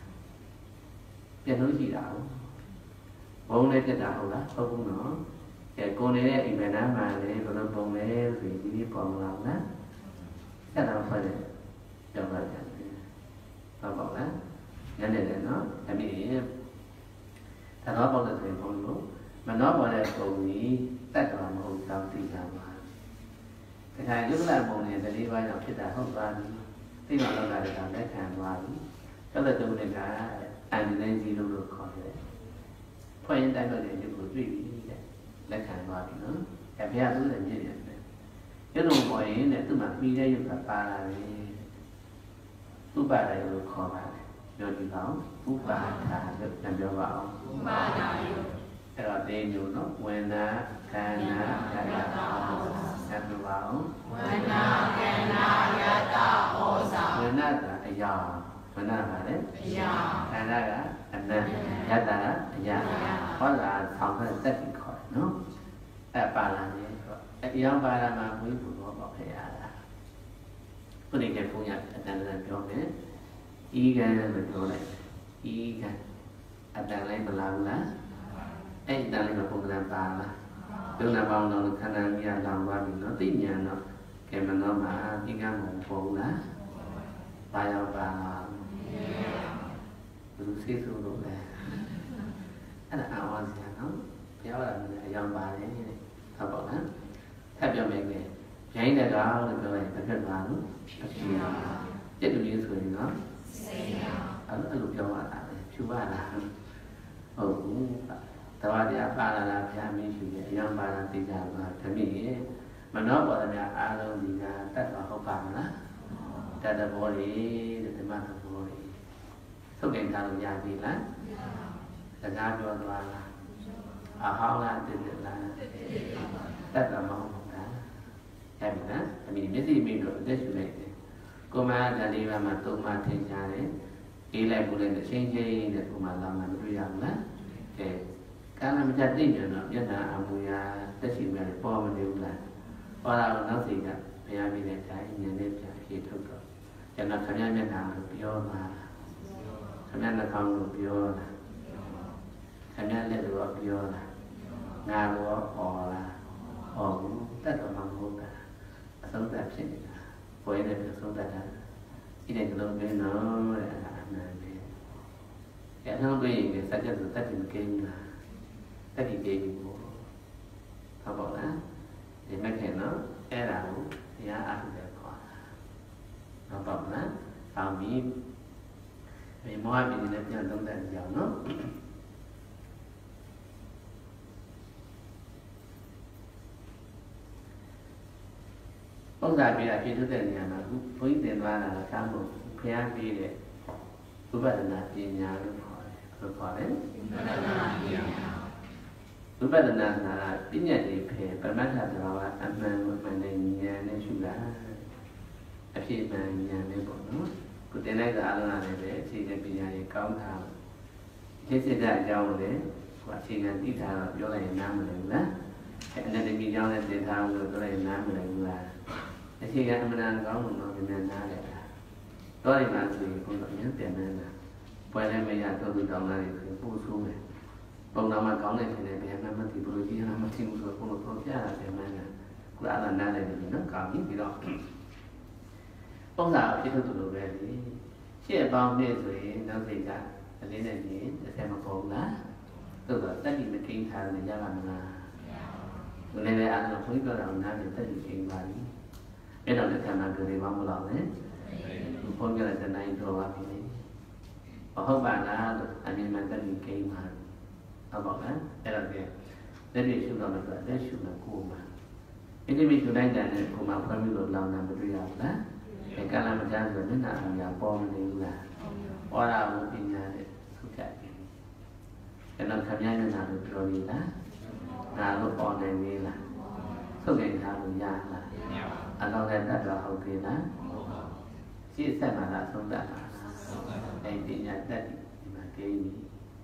ပြန်လို့ရှိတာဘုံနဲ့တက်တာဟုတ်လားဟုတ်ဘူးနော်ကဲကိုနေတဲ့အိမ်မက်နားမှာလေဘယ်လိုပုံလဲဆိုဒီဒီပေါ်မလာဘူးလားတက်တာဖွဲ့တယ်ကြောက်ရတယ်ဟုတ်ပါလားညနေတယ်နော်အမေဒါတော့ပေါ့တဲ့ဆိုရင်ဘုံလို့မနှောပေါ်တဲ့ပုံကြီးတက်တော်မဟုတ်တော့သိတာပါတခါရုပ်လိုက်ပုံနဲ့တလေးပိုင်းတော့ဖြစ်တာဟုတ်သွားပြီသိမှတော့တာကလက်ခံသွားပြီကျောက်တဲ့တုံးတွေကအန်ဒင်းစီလို့လို့ခေါ်တယ်။ဖွင့်ရင်တိုက်လို့တဲ့ရုပ်ကိုတွေ့ပြီတဲ့လက်ခံသွားပြီနော်။အဲဘုရားသူလည်းမြင်ရတယ်။ရုပ်လုံးပေါ်ရင်တဲ့သူ့မှာပြီးတဲ့ရုပ်ကပါလာတယ်။ဥပါဒယလို့ခေါ်ပါတယ်။ပြောကြည့်ပါဦး။ဥပါဒလို့ပြန်ပြောပါအောင်။ဥပါဒယအဲ့တော့တေညုနော်ဝေနာခန္ဓာယတ္တဩဇာဆက်ပြောပါအောင်။ဝေနာခန္ဓာယတ္တဩဇာဝေနာကအရာဝိနာကလည်းအရာခန္ဓာကအနတ်ယတ္တကအရာဟောတာဆောင်းတဲ့တက်ပြီးခေါ်တယ်နော်အဲပါလာတယ်ဆိုတော့အတရားပါလာမှာဝိပုသောပေါ့ခေရတာခုနေကဘုန်းကြီးအတန်တန်ပြောမယ်ဤကံလို့ပြောလိုက်ဤကံအတန်လိုက်မလာဘူးလားအဲ့အတန်လိုက်ကပုံကံပါလားဒုနာပေါင်းတော့ခန္ဓာကြီးကလောင်သွားပြီနော်သိဉာဏ်တော့ကဲမနောမှာဤကံမပေါ်ဘူးလားဘာရောက်ပါဘယ်လိုစိတ်ဆိုးလို့လဲအဲ့ဒါအဝါစရာနော်ပြောတာလည်းအယောင်ပါတယ်တဲ့ဟုတ်ပါလားထပ်ပြောမယ်ကရိုင်းတဲ့ကောင်လို့ပြောရင်တစ်ခါသွားလို့အဖြူပြည့်တူလေးဆိုရင်နော်စိတ်ရအဲ့လိုပြောရတာပဲဖြူရတာဟုတ်ဘူးတဝါတရားပါလာတာဖျားမင်းရှိတယ်အယောင်ပါတာသိကြပါဓမ္မိမနောပေါ်တဲ့အားလုံးဒီကတတ်တော်ဟုတ်ပါမလားတတ်တဲ့ဘောလေးတဲ့ဓမ္မသဘောလေးသုတ်ကင်ထားလို့ရပြီလားစကားပြောသွားလားအဟောင်းလားတည်တည်လားတတ်တော်မဟုတ်လားအဲ့ဒီနော်အမိမျက်စိမိလို့အသက်ရှူလိုက်တယ်ကိုမဓာတ်လေးပါမှာသုံးပါထင်ရှားတယ်အေးလိုက်ပူလိုက်တဲ့အချိန်ချင်းတဲ့ကိုမလာမှမတွေ့ရဘူးလားကဲကာလမကြသိကြတော့မျက်နှာအမူအရာတက်ရှိမှလည်းပေါ်မနေဘူးလားဟောတာတော့နောက်စိတ်ကဘုရားမိတဲ့တိုင်းဉာဏ်နဲ့ပြန်ဖြေထုတ်တော့ကျွန်တော်ခမရမျက်နှာကိုပြောပါခမရနှာခေါင်းကိုပြောတာခမရလက်ကိုပြောတာငါကိုဟောလားဟောဘူးတတ်တော်မှာမဟုတ်တာအဆုံးသတ်ဖြစ်နေတာဘယ်နဲ့အဆုံးသတ်တာဒီတဲ့ကလုံးမင်းနော်တဲ့အနာမှန်ပဲအဲ့တော့ဘယ်ရင်စัจ jat ဆိုတတ်တယ်မကင်းဘူးလားတတ်တယ်ကြည့်ဘူးဟုတ်ပါလားဒီမဲ့ခင်နော်အဲ့ဒါကိုတရားအားထုတ်တယ်ခေါ်တာဟုတ်ပါလားဆောင်းပြီးဒီမောဟပြည်နဲ့ပြန်သုံးသပ်ကြအောင်နော်ဥစ္စာပြတာပြည့်စုံတဲ့နေရာမှာဘုန်းကြီးသင်သွားတာကမ်းဖို့ဖျားပြီးတဲ့ဥပဒနာပညာလို့ခေါ်တယ်ဘယ်လိုခေါ်လဲဥပဒနာပညာဥပဒနာနာပညာတွေဖေပရမတ္ထသဘာဝအမှန်ကိုမှန်တဲ့ဉာဏ်နဲ့ရှုတာအဖြစ်မှန်ဉာဏ်နဲ့ပေါ့နော်ကိုတင်လိုက်တာအလုံးနဲ့ပဲအခြေခံပညာတွေကောင်းတာဖြစ်စစ်တဲ့အကြောင်းလည်းကိုအခြေခံသိတာတော့ပြောလိုက်ရင်နားမလည်ဘူးလားအဲ့ဒါတည်းကြောင်းနဲ့သင်ထားလို့ပြောလိုက်ရင်နားမလည်ဘူးလားအခြေခံအမှန်တရားကောင်းလို့တော့ပြန်နားလဲတာတော့ဒီမှာဆိုရင်ဘုန်းတော်ဉာဏ်ပြန်နေတာပွဲလည်းမရတော့သူတောင်းလာတယ်ဆိုပို့ဆိုးတယ်ပုံတော်မှာကောင်းတဲ့ဖြစ်နေပြန်မှမသိဘူးလို့ကြီးဟာမသိဘူးဆိုတော့ဘုန်းတော်ပြရတယ်မှန်းတယ်ကုလားနားလည်းနေနော်ကောင်းပြီပြီးတော့ပုံစံအဖြစ်ထုတ်လို့ပဲလေရှေ့ပေါင်းနဲ့ဆိုရင်နောက်စိတ်ကအလေးနဲ့နေတစ်ဆက်မပေါ်ဘူးလားသို့တော့တက်ပြီးမကိန်းထားနေကြပါမလားမရဘူးလည်းအဲ့ဒါဘုန်းကြီးပြောတာနားနဲ့တက်ပြီးကိန်းပါပြီအဲ့တော့လက်ခံတာကြွေပါမလို့လေဘုန်းကြီးကလည်းနိုင်တော့ပါပြီဟုတ်ပါလားလို့အမြင်မှန်တက်ပြီးကိန်းပါဟုတ်ပါလားအဲ့တော့ဒီလက်တွေရှုတော့မှဆိုလက်ရှုမှကိုယ်မှာအင်းဒီမျိုးတိုင်းတန်တဲ့ကိုယ်မှာဖွင့်ပြီးလို့လောင်တာမတွေ့ရဘူးလားအဲကလာမကြဆိုမျက်နှာအမြာပေါ်မနေဘူးလားဟောတာကိုပညာနဲ့သုတ်ကြတယ်အဲ့တော့ခမည်းမျက်နှာလို့ပြောနေလားငါတို့ပေါ်နေနေလားသုတ်ကိန်းထားလို့ရလားအကောင်နဲ့တတ်တော့ဟုတ်သေးလားရှင်းဆက်မှလားသုံးတတ်လားအဲ့ဒီညာတက်ဒီမှာကိန်းပြီ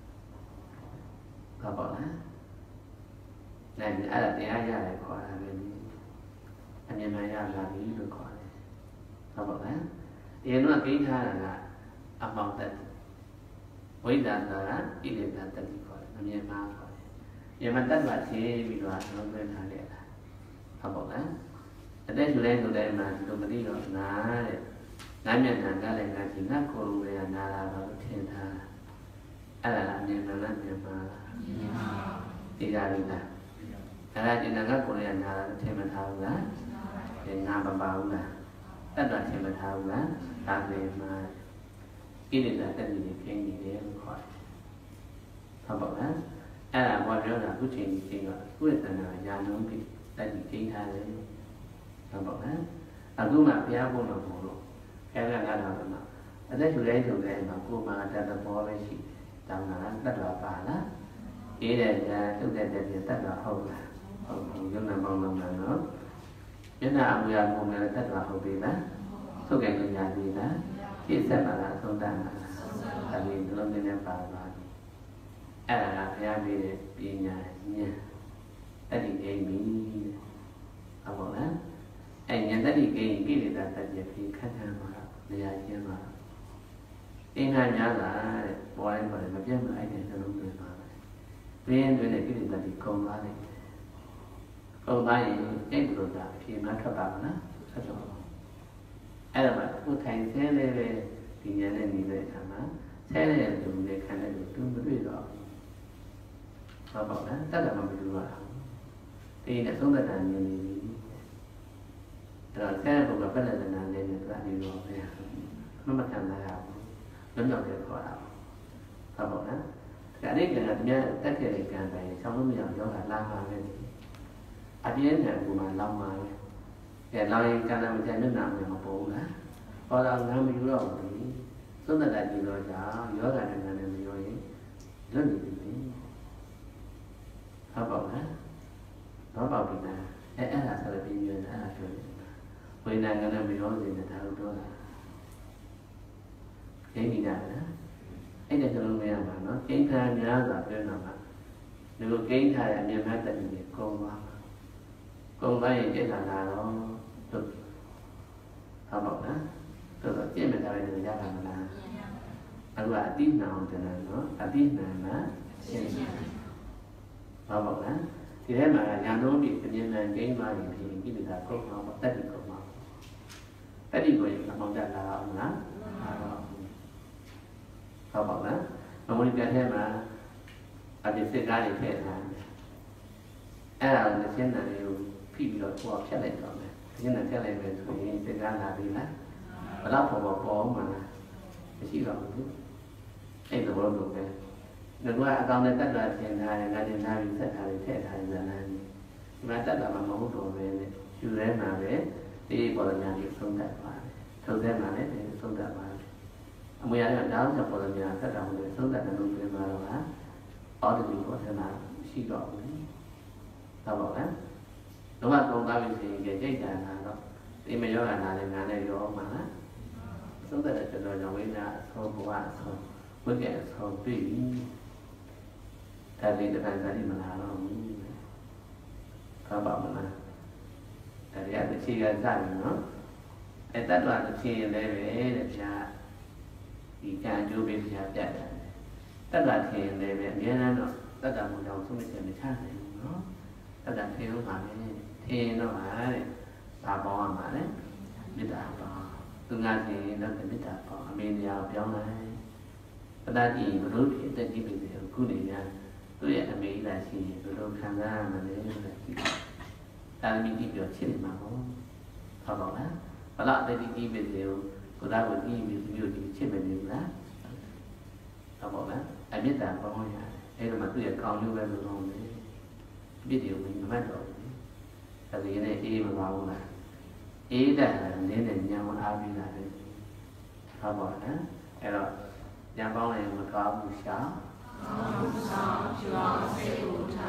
ဟုတ်ပါလားနိုင်အဲ့ဒါတရားရတယ်ခေါ်တာပဲအမြင်မှန်ရလာပြီလို့ခေါ်တယ်ဟုတ်ပါလားအရင်ကကိန်းထားတာကအမောက်တက်ဝိဒ္ဓါဆိုတာဣတိတတတိခေါ်တယ်အမြင်မှန်ခေါ်တယ်ယမတတ်ပါသေးပြီးတော့လုံးသွင်းထားတယ်လားဟုတ်ပါလားအသက်ယူလိုက်ဆိုတဲ့မှာဒီလိုမသိတော့နာတဲ့နားမျက်နှာကလည်းငါကြည့်ငါကိုယ်လိုပဲနာလာတော့ထင်တာအဲ့ဒါအမြင်မှန်လားမြင်မှာလားမြင်ပါသိကြပြီလားအဲ့ဒါဒီနာကကိုယ်လိုနာလာတော့ထင်မထားဘူးလားဒီငါမပါဘူးလားတတ်တော့ထင်မထားဘူးလားဒါလည်းမှာဣတိတတတိကိုခင်းနေတယ်လို့ခေါ်တယ်ဟုတ်ပါလားအဲ့ဒါဘာပြောတာအခုချိန်ကြီးချိန်တော့ကိုယ့်ရဲ့တဏှာညာလုံးပြီးတက်ပြီးခင်းထားတယ်ဟုတ်ပါလားအခုမှဘုရားဘုန်းတော်ဘုံလို့ခဲကငါတော်ကအသက်ရှူလိုက်ဆိုတဲ့မှာကိုယ်မှာတတ်တဲ့ဘောပဲရှိတောင်းတာတတ်တော်ပါလားအေးတယ်ကြာတုတ်တဲ့တဲ့တတ်တော်ဟုတ်လားဟုတ်ဘူးရုံနာပေါင်းလုံးလားနော်ညနာအမူအရာပုံနဲ့တတ်တော်ဟုတ်ပြီလားသုတ်ကဲကြညာပြီလားပြည့်စက်ပါလားသုံးတတ်လားဒါလေးဒီလိုနဲ့ပါသွားပြီအဲ့ဒါဘုရားပေးတဲ့ပညာဉာဏ်အဲ့ဒီအိမ်မီဟုတ်ပါလားအဲ့ဉာဏ်တတိကိကိလေသာတတ်ပြပြီးခက်ခံမှာနေရာချင်းမှာအင်္ဂါများတာတဲ့ပေါ်တိုင်းပေါ်တိုင်းမပြတ်မလိုက်တဲ့နှလုံးသွင်းပါပဲဘင်းတွင်တဲ့ကိလေသာတွေကုန်သွားတယ်ကုန်သွားရင်အဲ့ဒီလိုသာအဖြေမှထွက်ပါမလားဆက်တော့အဲ့ဒါမှကိုယ်ထိုင်ဆဲလေးပဲဒီဉာဏ်နဲ့နေတဲ့အခါမှာဆဲတဲ့လူနဲ့ခံတဲ့လူတူမတွေ့တော့ဟုတ်ပါလားတတ်တယ်မှမတွေ့ပါဘူးဒီနဲ့သုံးသက်တာမြင်နေပြီအဲ့တော့ဆဲတဲ့ဘုကပက်လက်နာလေးနဲ့တွေ့နေတော့ဘယ်မှမခံနိုင်ဘူးလွတ်မြောက်တယ်ခေါ်တာဟုတ်ပါလားဒါနဲ့ကလည်းတည်းတက်ခဲ့တဲ့ကံပဲဆောင်းလို့မရအောင်ယောဂလာမှာပဲအပြင်းနဲ့ကူမှလောင်းမှာပဲအဲလောင်းရင်ကံလည်းမကျန်မျက်နှာလည်းမပေါ်ဘူးလားဟောတော့ငါမယူတော့ဘူးသုံးသက်တာကြည့်တော့ကြောင့်ယောဂနဲ့ကံနဲ့မရောရင်လွတ်နေပြီဟုတ်ပါလားတော့ပါပြီလားအဲအဲ့ဒါဆိုလည်းပြီးရင်အဲ့ဒါပြောတယ်ဝိညာဉ်ကလည်းမရောစေနဲ့ဒါလို့ပြောတာကျင်းနေတာလားအဲ့ဒါကျွန်တော်မရပါနော်ကျင်းထားများစွာပြောနေမှာဒီလိုကျင်းထားရအမြင်မဲ့တက်ပြီးကုံသွားကုံသွားရင်ကျက်တာလာတော့သူဟုတ်ပါလားသူတော့ကျင့်မထားရင်ရတာမလားအခုအတိနာအောင်တင်တယ်နော်အတိနာမှာရှင်းရှင်းဟုတ်ပါလားဒီထဲမှာညာလုံးပြီးအမြင်နဲ့ကျင်းသွားရင်ဒီကိလေသာကုံအောင်တက်ပြီးကုံအောင်တက်ပြီးကိုရင်အမောင်တက်လာအောင်လားဟုတ်ပါလားမမုန်ပြထဲမှာအပြစ်စစ်ကားတွေထည့်ထားတယ်အဲ့ဒါကိုရှင်းတယ်ကိုဖိပြီးတော့ကိုယ်ဖြတ်လိုက်တော့မယ်ရှင်းတယ်ဖြတ်လိုက်မယ်ဆိုရင်စစ်ကားလာပြီလားဘလောက်ပေါ်ပေါ်ပေါ်မှလားမရှိတော့ဘူးအဲ့ဒါဘောလို့ပဲငါကအကောင်နဲ့တက်တာရှင်းထားတယ်ငါတင်ထားပြီးဆက်ထားပြီးထည့်ထားတယ်ဇာလန်းဒီမှာတက်တာမှမဟုတ်တော့ပဲနဲ့ယူထဲမှာပဲဒီပေါ်ညာကြီးဆုံးတတ်ပါတယ်ထုတ်ထဲမှာလည်းဆုံးတတ်ပါတယ်အမွေရတဲ့တောင်းချက်ပေါ်လို့များဆက်တာမလို့သုံးသက်တယ်လို့ပြောမှာတော့ဟာအော်ဒီပေါ်ထဲမှာရှိတော့ဘူး။ဟုတ်ပါလား။တော့ကုံသားပြီးဆိုရင်ကြိတ်တာကတော့ဒီမရောဂါနာလည်းငါနဲ့ရောမှာလား။သုံးသက်တဲ့ကျွန်တော်ကြောင့်ဝိညာဉ်အဆုံးဘဝအဆုံးဝိကဲအဆုံးပြီးပြီ။ဒါလေးတစ်ခါစားနေမလားတော့ဘူး။ဟုတ်ပါမလား။ဒါရတဲ့ခြေကစားပြီနော်။အဲတတ်တော်တစ်ချိန်လည်းပဲတဲ့ဗျာ။ဒီကံအကျိုးပေးပြပြတ်တယ်တတ္တထင်လည်းပဲအများအားတော့တတ္တမှုကြောင့်ဆုံးဖြတ်မချနိုင်ဘူးနော်တတ္တထင်လို့ပါပဲထင်တော့ပါတဲ့ဘာပေါင်းရမှာလဲမေတ္တာပေါင်းသူငါထင်တော့မေတ္တာပေါင်းအမေညာပြောင်းလိုက်ပတ္တိဘုရုဖြစ်တဲ့ဒီပြည်ကိုခုနေများသူ့ရဲ့အမေကြီးလာရှိရင်ဘုရုခံစားရမယ်လေတဲ့ဒီတာမီတိပြောချစ်နေမှာပေါ့ဟုတ်ပါလားဘလားတတိတိပြည်ကိုကိုယ်သားကိုကြည့်ပြီးမျိုးဒီချစ်မနေဘူးလားဟုတ်ပါလားအမြတ်တာပေါင်းရတယ်အဲ့ဒါမှသူ့ရဲ့ကောင်းကျိုးပဲလို့ပြောတယ်ပြည့်တယ်ဝင်မမှတ်တော့ဘူးဒါဆိုရင်လည်းအေးမပါဘူးလားအေးတဲ့နင်းနဲ့ညံအားပြီးလာတယ်ဟုတ်ပါလားအဲ့တော့ညံပေါင်းရင်မကောင်းဘူးရှာကောင်းမှုဆောင်ကျွမ်းစေဖို့ထား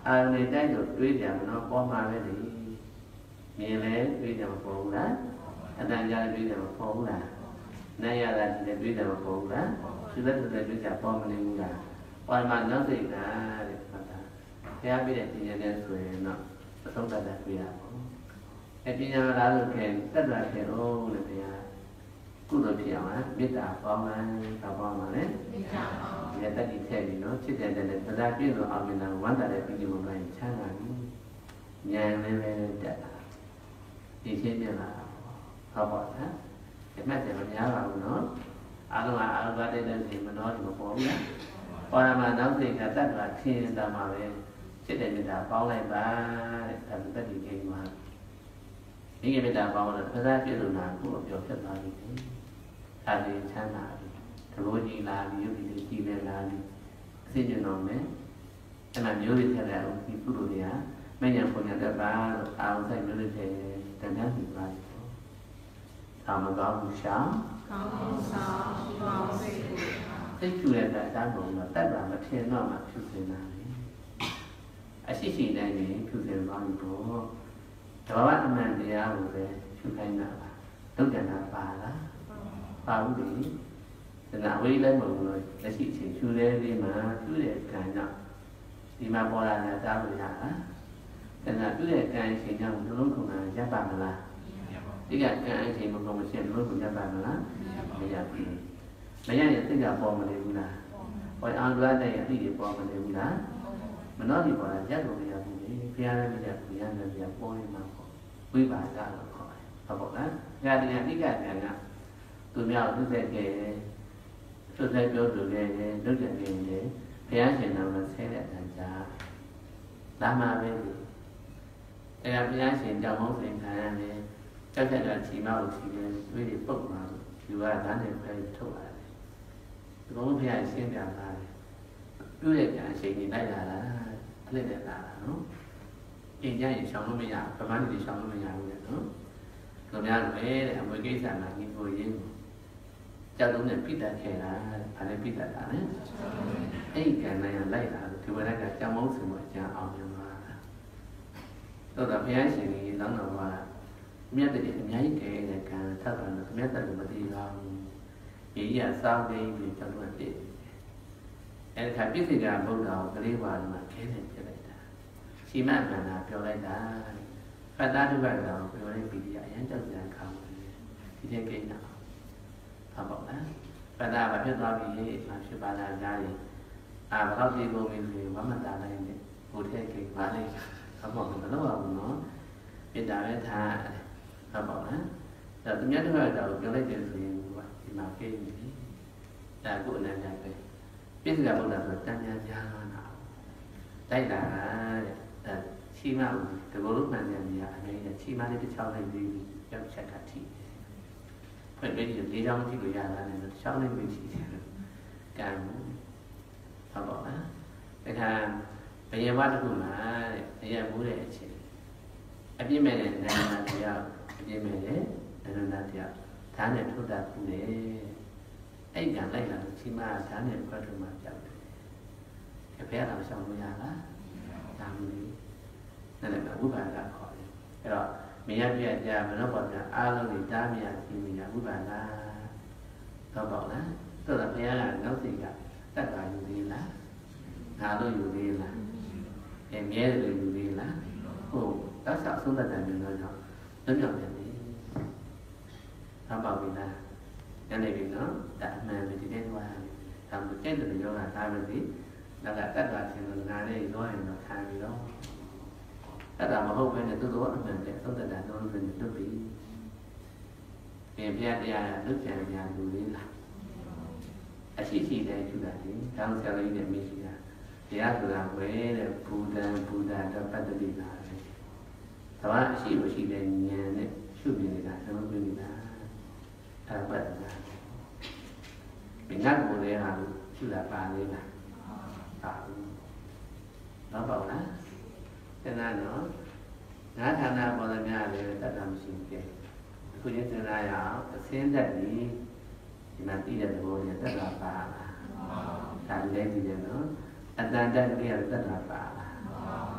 အာရုံနဲ့တိုက်လို့တွေးကြမနော်ပေါ်မှာပဲလေမြင်လဲတွေးကြမပေါ်ဘူးလားအတန်ကြားတွေးကြမပေါ်ဘူးလားနားရတာဒီတွေးကြမပေါ်ဘူးလားသူလည်းသူလည်းတွေးကြပေါ်မနေဘူးလားပေါ်မှာနောက်စိတ်ကတဲ့မှတ်တာဘုရားပြတဲ့ပညာနဲ့ဆိုရင်တော့အဆုံးသတ်တာတွေ့ရပါဘူးအပညာလာလို့ခဲတတ်တာခဲတော့လေဘုရားကုသိုလ်ဖြစ်အောင်မေတ္တာပေါင်းလိုက်တာပေါင်းပါလေမေတ္တာပေါင်းရတ္တိထည့်ပြီးနော်ချစ်တဲ့တဲ့တရားပြည့်စုံအောင်မြင်တာဝန္တာတဲ့ပြီးမှလည်းချမ်းသာပြီဉာဏ်လည်းပဲတက်လာဒီရှင်းပြလာဟုတ်ပါလားဒီမဲ့တယ်မများပါဘူးနော်အားလုံးကအာရုံတဲ့တဲ့စီမနှောဒီမပေါ်ဘူးလားပေါ်လာမှနောက်စိတ်ကတတ်တာခင်းတာမှပဲချစ်တဲ့မေတ္တာပေါင်းလိုက်ပါတဲ့ဒါတတ်တိကိန်းမှာဒီမေတ္တာပေါင်းတော့တရားပြည့်စုံတာကိုပြောဖြစ်သွားပြီသာသင်ချမ်းသာပြီသဘောကြီးလာပြီယုတ်ဒီကြည်လဲလာပြီအစစ်ကျင်တော်မယ်အဲ့မှာမျိုးတွေထက်တဲ့ဒီကုသိုလ်တွေကမဉ္ဇဉ်ပုံညာတက်ပါလို့အာရုံဆိုင်မျိုးတွေထက်တန်တန်းစီပါလိမ့်မယ်။အာမကောင်းမှုရှာကောင်းမှုဆောင်ရှိပါစေ။သိကျူတဲ့တန်းပုံတော့တက်တာမထင်တော့မှဖြူစင်တာလေ။အရှိရှိတိုင်းနေဖြူစင်သွားပြီပေါ့။တဘာဝအမှန်တရားကိုပဲဖြူခိုင်းတာပါ။ဒုက္ခနာပါလား။ပါဘူးလေ။ဒါနာဝိလည်းမဟုတ်ဘူးလို့လက်ရှိအချိန်ဖြူတဲ့လေးမှာဖြူတဲ့ကံကြောင့်ဒီမှာပေါ်လာတာတားလို့ရလား။ဒါနာပြုတဲ့ကံအချိန်ကြောင့်ဘုလုံးခုံကရပ်ပါမလားဒီကကံအချိန်မကုန်မချင်းဘုလုံးခုံရပ်ပါမလားမရပ်ဘူးမရရင်သိကပေါ်မနေဘူးလားဟောအာရုံနဲ့အတိတွေပေါ်မနေဘူးလားမနှောဒီပေါ်လာရပ်လို့မရဘူးလေဘုရားလည်းမရပ်ဘူးရမ်းလည်းမရပ်ပေါ်နေမှာပေါ့ဝိပါဒလို့ခေါ်တယ်ဟုတ်ပေါ့လားဒါဒီအတိကကံကသူများသူသက်ခဲ့သူသက်ပြောသူခဲ့လုပ်တယ်နေတယ်ဘုရားရှင်တော်မှာဆဲတဲ့အတန်ကြာလာမှာပဲအဲ့ဒါဘုရားရှင်ကြောင့်မဟုတ်ရင်ခံရတယ်။ကြောက်ကြတာချီမအောင်ချီတယ်တွေးတွေပုတ်သွားလို့ဒီကဓာတ်နဲ့ပဲထုတ်ရတယ်။ဒီကုန်းဘုရားရှင်းပြတာလေ။ပြုတဲ့ကံအချိန်ကြီးလိုက်လာတာအလက်နဲ့လာတာနော်။အင်းကြရင်ရှောင်လို့မရဘူး။ဗမာပြည်ရှောင်လို့မရဘူးလေနော်။တို့များလည်းတဲ့အမွေကိစ္စမှာညီကိုရင်းကိုကြောက်လုံးနဲ့ပြစ်တတ်ခဲ့တာ။ဒါလည်းပြစ်တတ်တာလေ။အဲ့ဒီကံနိုင်လိုက်လာလို့ဒီဝရကကြောင်မုန်းစင်မအကျအောင်မြင်သွားတာ။တော့ဘုရားရှင်ကြီးလောင်းတော်ကမြတ်တဲ့အများကြီးတည်းတဲ့ကံထပ်တယ်မြတ်တယ်မတည်ပါဘူး။ဒီရစောင်းပြီးပြီးကြောက်လို့တည်။အဲ့ဒါပြည့်စုံကဗုဒ္ဓကိုကလေးပါးမှာခဲနေပြလိုက်တာ။ရှိမကန္တာပြောလိုက်တာ။ဖတ်တာဒုက္ခတော်ပြောလိုက်ပြီးဒီအရင်ကြောက်ကြံခံတယ်။ဒီတဲ့ကိန်းတော့ဟုတ်ပါလား။ဖတ်တာဘာဖြစ်သွားပြီလဲ။ဖြစ်ပါလားကြားရင်အာဘလောက်ဒီကုန်ပြီဆိုဝမတာလိုက်နဲ့ဟိုတဲ့ကိန်းပါလိုက်ဟုတ်ပါဘူးမလို့ပါဘူးနော်။မေတ္တာပဲထားဟုတ်ပါလား။ဒါသူများတို့ကတော့ပြောလိုက်တယ်ဆိုရင်ဒီမှာကိန်းပြီ။ဒါကိုအနန္တပဲ။ပြည့်စုံဗုဒ္ဓဆိုတန်ညာညာနာတိုက်လာတဲ့ဒါချီမဦးဒီလိုလိုမှန်တယ်များအများကြီးချီမလေးတစ်ချောင်းလေးပြီးရောက်ချက်ကထိဖွင့်ပြီးလေးချောင်းထိလို့ရတာနဲ့တစ်ချောင်းလေးပြီးချီတယ်ကံဟုတ်ပါလားဒါကဘယဝတ္ထုမှာတဲ့အရာမိုးတဲ့အချိန်အပြည့်မဲ့တဲ့နိုင်ငံတရားအပြည့်မဲ့တဲ့နိုင်ငံတရားဓာတ်နဲ့ထုတ်တာကူတယ်အဲ့ကံလိုက်လာလို့ချီမဓာတ်နဲ့ခွဲထုတ်မှကြောက်တယ်အဖေကတော့ရှောင်လို့ရလားဒါမှမဟုတ်นั่นแหละဝိပါဒခေါ်တယ်အဲ့တော့မရပြကြမနောပေါ်ကြအားလုံးတွေတားမြစီမိတာဝိပါဒတော့ပေါ့လားတော်တော်ဘုရားကနောက်စိတ်ကတတ်တာယူသေးလားငါတို့ယူသေးလားအဲမြဲတယ်ယူသေးလားဟုတ်တောက်ဆောက်ဆုံးတတ်တယ်မျိုးတော့လွတ်မြောက်တယ်လေအမောပြီလားညနေပြီနော်ဒါအမှန်ပဲဒီနေ့တော့ဒါမှကျင့်တယ်ယောဂသားပဲဒီဒါကတတ်တာရှင်လို့ငါနဲ့ရောရင်တော့ခံပြီးတော့အဲ့ဒါမဟုတ်ဘဲနဲ့သူတို့အမှန်တည်းသုတ္တတာလုံးလုံးနဲ့လွတ်ပြီးပြင်ပြတရားလွတ်ကြံများလူလေးလားအရှိရှိတဲ့ကျူတာလေတောင်းဆရာလေးနဲ့မိရှိတာတရားဆိုတာဝဲတဲ့ဘူတံဘူတာတော့ပတ္တိလာတယ်ဒါကအရှိလို့ရှိတဲ့ဉာဏ်နဲ့ရှုမြင်နေတာသမုပ္ပနေတာအဲ့ဒါပတ်တာဒီငါ့ကိုယ်လေးဟာရှုတာပါလေးလားပါဘူးတော့ပေါ့လားတဏှာနော်ငါဌာနပေါ်သမျှလည်းတတ်တာမရှိဘူးကဲအခုချင်းစဉ်းစားရအောင်အစင်းသက်ပြီးဒီမှာသိတဲ့သဘောနဲ့တတ်တာပါလားဒါလည်းသိတယ်နော်အတန်တက်ကလေးကတတ်တာပါလား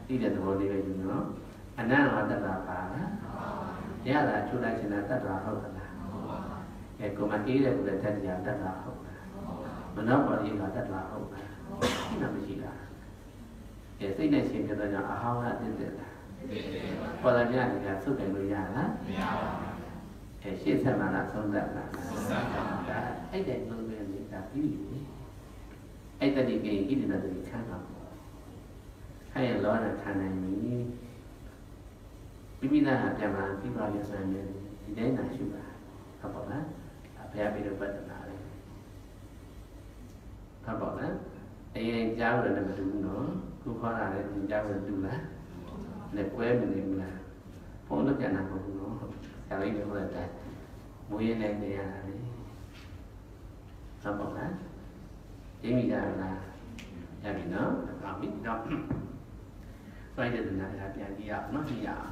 ဒီတဲ့သဘောလေးပဲယူနော်အနန္တတတ္တပါလားရတာချူလိုက်ချင်တာတတ္တဟုတ်သလားအဲကိုမအေးတဲ့ဘုရားတတ္တရားတတ္တဟုတ်လားမနောပါဠိကတတ္တဟုတ်လားဒီနာမရှိတာအဲစိတ်နဲ့ရှင်ပြတဲ့ကြောင့်အဟောင်းကတစ်တက်လားပေါ်လာကြတယ်ကသုတ်တယ်လို့ရလားမရပါဘူးအဲရှေ့ဆက်မှလားသုံးသက်လားသုံးသက်ပါဒါအဲ့တဲ့လုံးပဲနေတာပြီးပြီအဲ့တတိကိဣတိနတတိခံတာအဲ့ရလောနဲ့ခံနိုင်ပြီပြီးပြီးသားပြန်လာပြီးပါရစံနေဒီတိုင်းသာရှိပါဟုတ်ပါလားဘုရားပြတော့ပတ်တယ်လားဟုတ်ပါလားအရင်ကြားလို့လည်းမတူဘူးနော်ခုခေါ်တာလည်းဒီကြားလို့တူလားလည်းပွဲမနေဘူးလားဘုန်းတော်ပြန်တာမဟုတ်ဘူးနော်ဆရာလေးပြောတဲ့အတိုင်းမွေးရနေနေရတာလေဟုတ်ပါလားသိမိကြလားရပြီနော်ဟုတ်ပြီတော့ဆိုရတဲ့နားပြန်ကြည့်ရအောင်နော်ကြည့်ရအောင်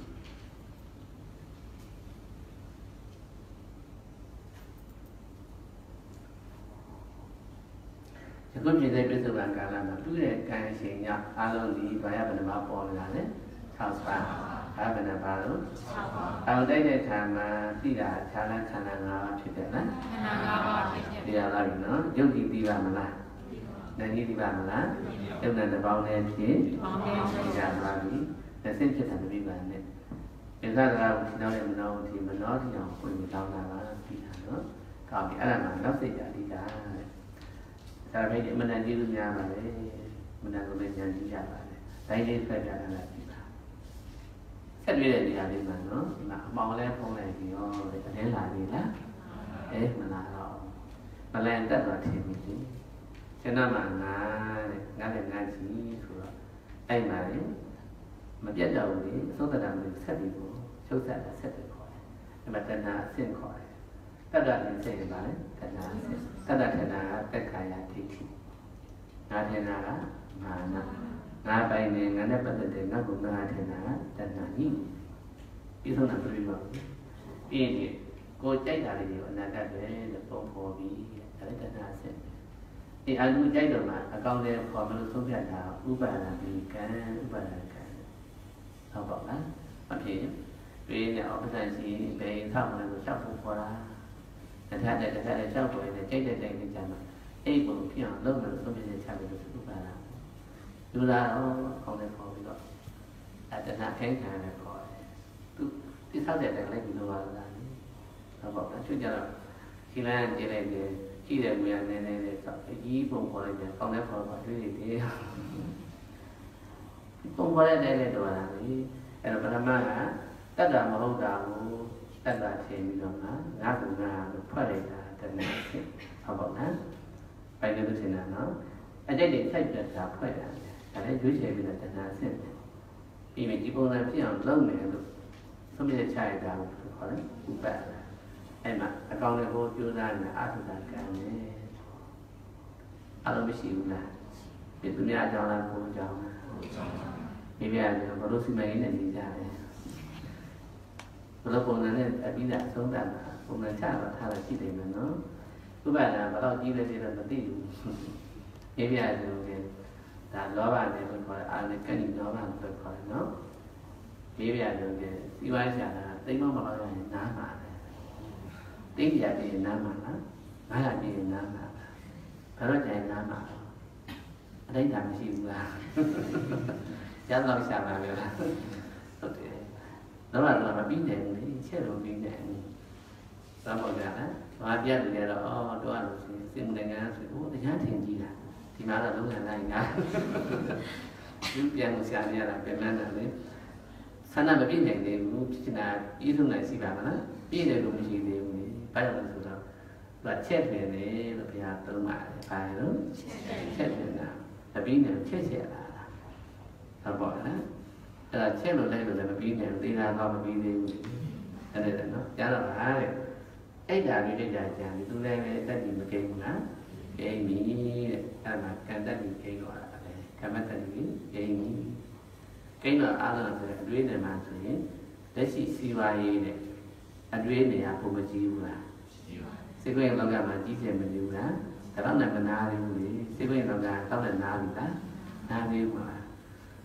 ယခုပြည်တဲ့ပြစ္ဆုတ်ကာလမှာသူ့ရဲ့ကံရှင်ညအားလုံးဒီဘာယဗနမပေါ်လာတယ်၆ပါးဘာဗနပါလို့အောင်တိုက်တဲ့ခါမှာသိတာခြားလန်းခန္ဓာ၅ပါးဖြစ်တယ်နော်ခန္ဓာ၅ပါးဖြစ်တယ်တရားလားပြီနော်ယုတ်ကြည်သိပါမလားနာကြီးသိပါမလားယုတ်တဲ့တစ်ပေါင်းနဲ့ဖြစ်ပေါင်းနဲ့ဖြစ်ရသွားပြီလက်စစ်ဖြစ်တာမပြီးပါနဲ့ဒီသက်ကဒီတော့လည်းမနောဒီမနောဒီအောင်ကိုယ်ကိုတောင်းတာပါပြီးတာနော်ကောင်းပြီအဲ့ဒါမှနောက်စိတ်ကြအဓိကတဲ့ဒါပေမဲ့အမှန်တန်ကျေးဇူးများပါလေမနာကိုလည်းဉာဏ်ကြီးကြပါလေတိုင်းလေးဖက်ပြတာလည်းပြီးပါဆက်တွေ့တဲ့နေရာလေးမှာနော်ဒီမှာအမောင်လဲဖုံးလိုက်ပြီးရောတဲ့အနေလာလေးလားအဲမလာတော့မလန်တက်တော့ထင်ပြီကျွန်တော်မှငါတဲ့ငါလည်းငါကြီးဆိုတော့အဲ့မှာလေမပြတ်တော့ဘူးလေသုတ္တတံကိုဆက်ပြီးကိုချုပ်ဆက်တာဆက်ပြီးခေါ်တယ်အဲ့မှာတဏှာအဆင့်ခေါ်တယ်တတ္တလည်းစိတ်ရပါလေတဏှာအဆင့်တတ္တထနာကတက်ခါရဒိဋ္ဌိငါထနာကမာနငါပိုင်နေငါနဲ့ပတ်သက်တဲ့ငါ့ကိုငါထနာကတဏှာကြီးဒီဆုံးတာပြိပါဘူးပြည့်နေကိုကြိုက်တာလေးကိုအနာဂတ်ပဲလို့ပုံဖော်ပြီးဒါလည်းတဏှာအဆင့်ဒီအလူကြိုက်တော့မှအကောင်းတဲ့ပေါ်မလို့သုံးဖြတ်တာဥပါဒံဒီကံဥပါဒံကံဟုတ်ပါလားအဖြစ်ပြည်နဲ့အောက်ပစံစီဘယ်ဆောက်မလဲဆိုရှောက်ဖို့ခေါ်တာတစ်ထပ်တဲ့တစ်ထပ်တဲ့ရှောက်ပေါ်နေကြိုက်တဲ့တိုင်ကြမှာအိတ်ပုံဖြစ်အောင်လုပ်လို့သုံးဖြတ်ချပြီးလို့ဥပါဒံလူလာတော့ကောင်းတဲ့ပေါ်ပြီးတော့အတနာခိုင်းခံရခေါ်တယ်သူဒီဆောက်တဲ့တိုင်လိုက်ပြီးလို့ပါလားဟုတ်ပါလားချွတ်ကြတော့ခီလန်းကြည့်လိုက်တယ်ကြည့်တယ်မြင်နေနေတယ်ဆိုအကြီးပုံပေါ်လိုက်တယ်ကောင်းတဲ့ပေါ်ပါတွေ့တယ်ပုံပေါ်တဲ့တဲ့တော့လာပြီအဲ့တော့ပထမကတတ္တမဟုတ်တာကိုတတ္တထင်ပြီးတော့ငါငါကငါလို့ဖွက်လိုက်တာတဏှာဖြစ်ဟုတ်ပါ့နော်ပိုင်လို့ထင်တာနော်အတိတ်တွေထိုက်ပြတာဖွက်တာဒါလည်းရွေးချယ်ပြီးတော့တဏှာဆင့်တယ်ပြီးပြီဒီပုံစံဖြစ်အောင်လုပ်မယ်လို့သုံးပြချရတာကိုခေါ်တယ်ဥပ္ပဒါအဲ့မှာအကောင်လေးကိုကြိုးစားနေအာထုတာကံနေအလုံးမရှိဘူးလားဒီသူများအကြောင်းလားကိုအကြောင်းလားကိုအကြောင်းပါမိမိရတယ်ဘလို့စီမံရေးနဲ့နေကြတယ်ဘလို့ပုံစံနဲ့အပြီးတာသုံးတာပုံစံချတော့ထားတာရှိတယ်မယ်နော်ဥပ္ပါဒံဘလို့ကြီးလဲသေးတော့မသိဘူးမိမိရတယ်လို့ဒါလောဘနဲ့ပြောခေါ်တယ်အာနဲ့ကဏ္ဍလောဘနဲ့ပြောခေါ်တယ်နော်မိမိရတယ်လို့စီဝါရှာတာတိမ်မမလို့ရင်နားမှာသိကြတယ်နားမှာလားငါရပြည်နားမှာဘာလို့ကြိုင်နားမှာအတိုင်းတာမရှိဘူးလားကျန်တော့ရှာပါပဲလားဟုတ်တယ်တော့တော့မပြီးနိုင်ဘူးလေချက်လို့ပြီးနိုင်ဘူးသာပေါ်ကြလားဘာပြတ်တယ်တော့အော်တော့လို့ဆိုစင်မငန်းဆိုဟိုတရားထင်ကြည့်တာဒီမှာတော့လုံးဝနိုင်တာသူပြန်လို့ရှာနေရတာပြန်မှန်းတယ်လေဆန္ဒမပြည့်နိုင်သေးဘူးဖြစ်နေတာပြီးဆုံးနိုင်ရှိပါမလားပြည့်တယ်လို့မရှိသေးဘူးဘာလို့လဲဆိုတော့သူကချက်တယ်လေလို့ဘုရားသုံးပါတယ်။ဘာလို့ချက်တယ်လား။မပြီးနေချက်ချက်လာတာ။ဟုတ်ပါလား။အဲ့ဒါချက်လို့လိုက်လို့လည်းမပြီးနေဘူး။သေးတာတော့မပြီးသေးဘူး။အဲ့ဒါနော်။ကြားတော့လားတဲ့။အဲ့ဒါလေးတိတ်ကြကြတယ်သူလည်းပဲတက်ပြီးမကိန်းဘူးလား။ကိန်းပြီတဲ့။အဲ့မှာကံတက်ပြီးကိန်းတော့တာလေ။ကမ္မတက်ပြီးကိန်းပြီ။ကိန်းတော့အားလုံးဆိုအတွေးနေမှဆိုရင်လက်ရှိစီဝါရေးတဲ့အတွေးနေရပုံမကြည့်ဘူးလားကြည့်ပါစိတ်ကိုယ်လောကမှာကြီးကျယ်မနေဘူးလားဒါတော့လည်းမနာဘူးလေစိတ်ကိုယ်လောကတောက်လည်းနားပြီလားနားသေးဘူးလားဒါ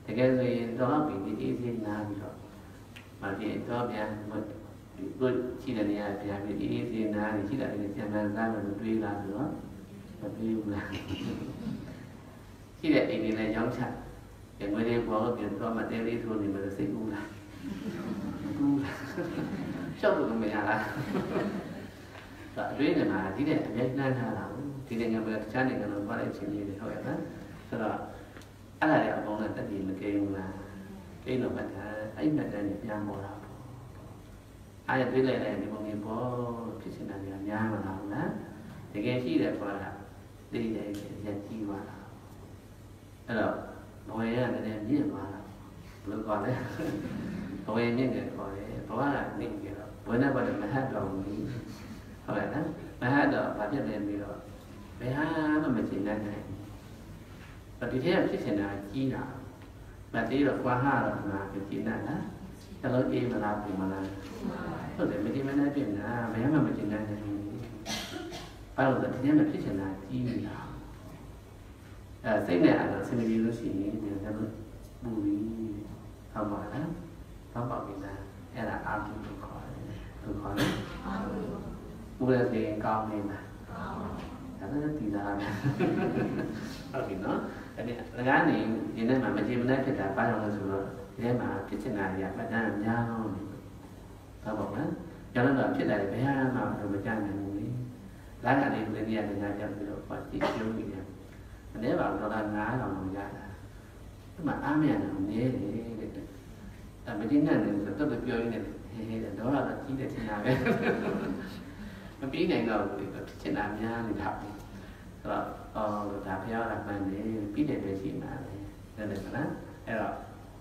တကယ်ဆိုရင်တော့ပြီးဒီအေးစေးနားပြီးတော့မပြေတော့ပြန်ကိုရှိတဲ့နေရာပြန်ပြီးအေးစေးနားနေရှိတာလည်းပြန်ပြန်စားလို့တွေးလာဆိုတော့မတွေးဘူးလားရှိတဲ့အိမ်တွေလည်းရောင်းချငွေတွေပေါ်လို့ပြန်တော့မတဲလေးထိုးနေမှစိတ်ကူးလားကူးလားရှောက်လို့မရလားဒါအတွေ့အကြုံမှာဒီတဲ့အမြဲတမ်းထားတာဒီနိုင်ငံမှာတခြားနိုင်ငံတော့ဘာလဲချင်းကြီးတွေဟုတ်ရဲ့နော်ဆိုတော့အဲ့ဒါတွေအကုန်လုံးတက်ပြီးမကိန်းဘူးလားကိန်းတော့မှတ်တာအဲ့မှတ်တဲ့ပြန်ပေါ်လာပေါ့အဲ့ဒါတွေ့လိုက်တဲ့ဒီပုံကြီးပေါ်ဖြစ်နေတာကများမလားဟုတ်လားတကယ်ရှိတယ်ပေါ်တာသိတယ်ရက်ကြီးသွားတာအဲ့တော့ဘဝရတဲ့မြင့်သွားတာဘယ်လိုခေါ်လဲဘဝမြင့်တယ်ခေါ်တယ်ဘဝကနေကြတော့ဘဝနဲ့ဘာလဲမဟတ်တော်ဘူးဟုတ်လားနော်မဟတ်တော့ဘာဖြစ်လဲပြီးတော့ဘယ်ဟာမှမကျင်နိုင်နိုင်ဘူးဒီထဲကဖြစ်နေတာကြီးတာမသေးတော့ကွာဟာတော့ငါကျင်နိုင်လားတလုံးအေးမလားပြင်မလားဟုတ်တယ်မကျင်မနိုင်ပြင်တာဘယ်မှမကျင်နိုင်နိုင်ဘူးဘာလို့လဲဒီထဲမှာဖြစ်နေတာကြီးနေတာအဲစိတ်နဲ့အဲ့ဒါဆင်ပြေလို့ရှိရင်ဒီကတော့ပူပြီးဟုတ်ပါလားဟုတ်ပါပြီလားအဲ့ဒါအာထုလို့ခေါ်တယ်သူခေါ်တယ်အာထုပူရတဲ့ကောင်းနေလားကောင်းဒါလည်းတည်တာပဲဟုတ်ပြီနော်အဲ့ဒီလကားနေဒီနေ့မှာမကြည်မနဲ့ဖြစ်တာဘာကြောင့်လဲဆိုတော့ဒီထဲမှာဖြစ်ချင်တာတွေကပတ်တန်းအများဆုံးနေဟုတ်ပါလားကျောင်းတော့ဖြစ်တယ်ဘယ်ဟာမှမကြမ်းနိုင်ဘူးလေလာကလေးတွေနေရာနေရာကြောက်ပြီးတော့ပတ်ကြည့်ပြုံးနေတယ်အနေပါတော့ငါးကောင်လို့ရတာဒီမှာအားမရတော့နေတယ်တဲ့အဲမင်းနဲ့လည်းတော်တော်ပြောရင်းနဲ့ဟဲဟဲတော့တော့ကြီးတယ်ထင်တာပဲမပြီးနိုင်တော့ဘူးဖြစ်ချင်တာများနေတာပဲဆိုတော့အော်ဒါဖျားတာမှန်တယ်ပြီးတယ်ပဲရှိမှာလေဒါလည်းကလားအဲ့တော့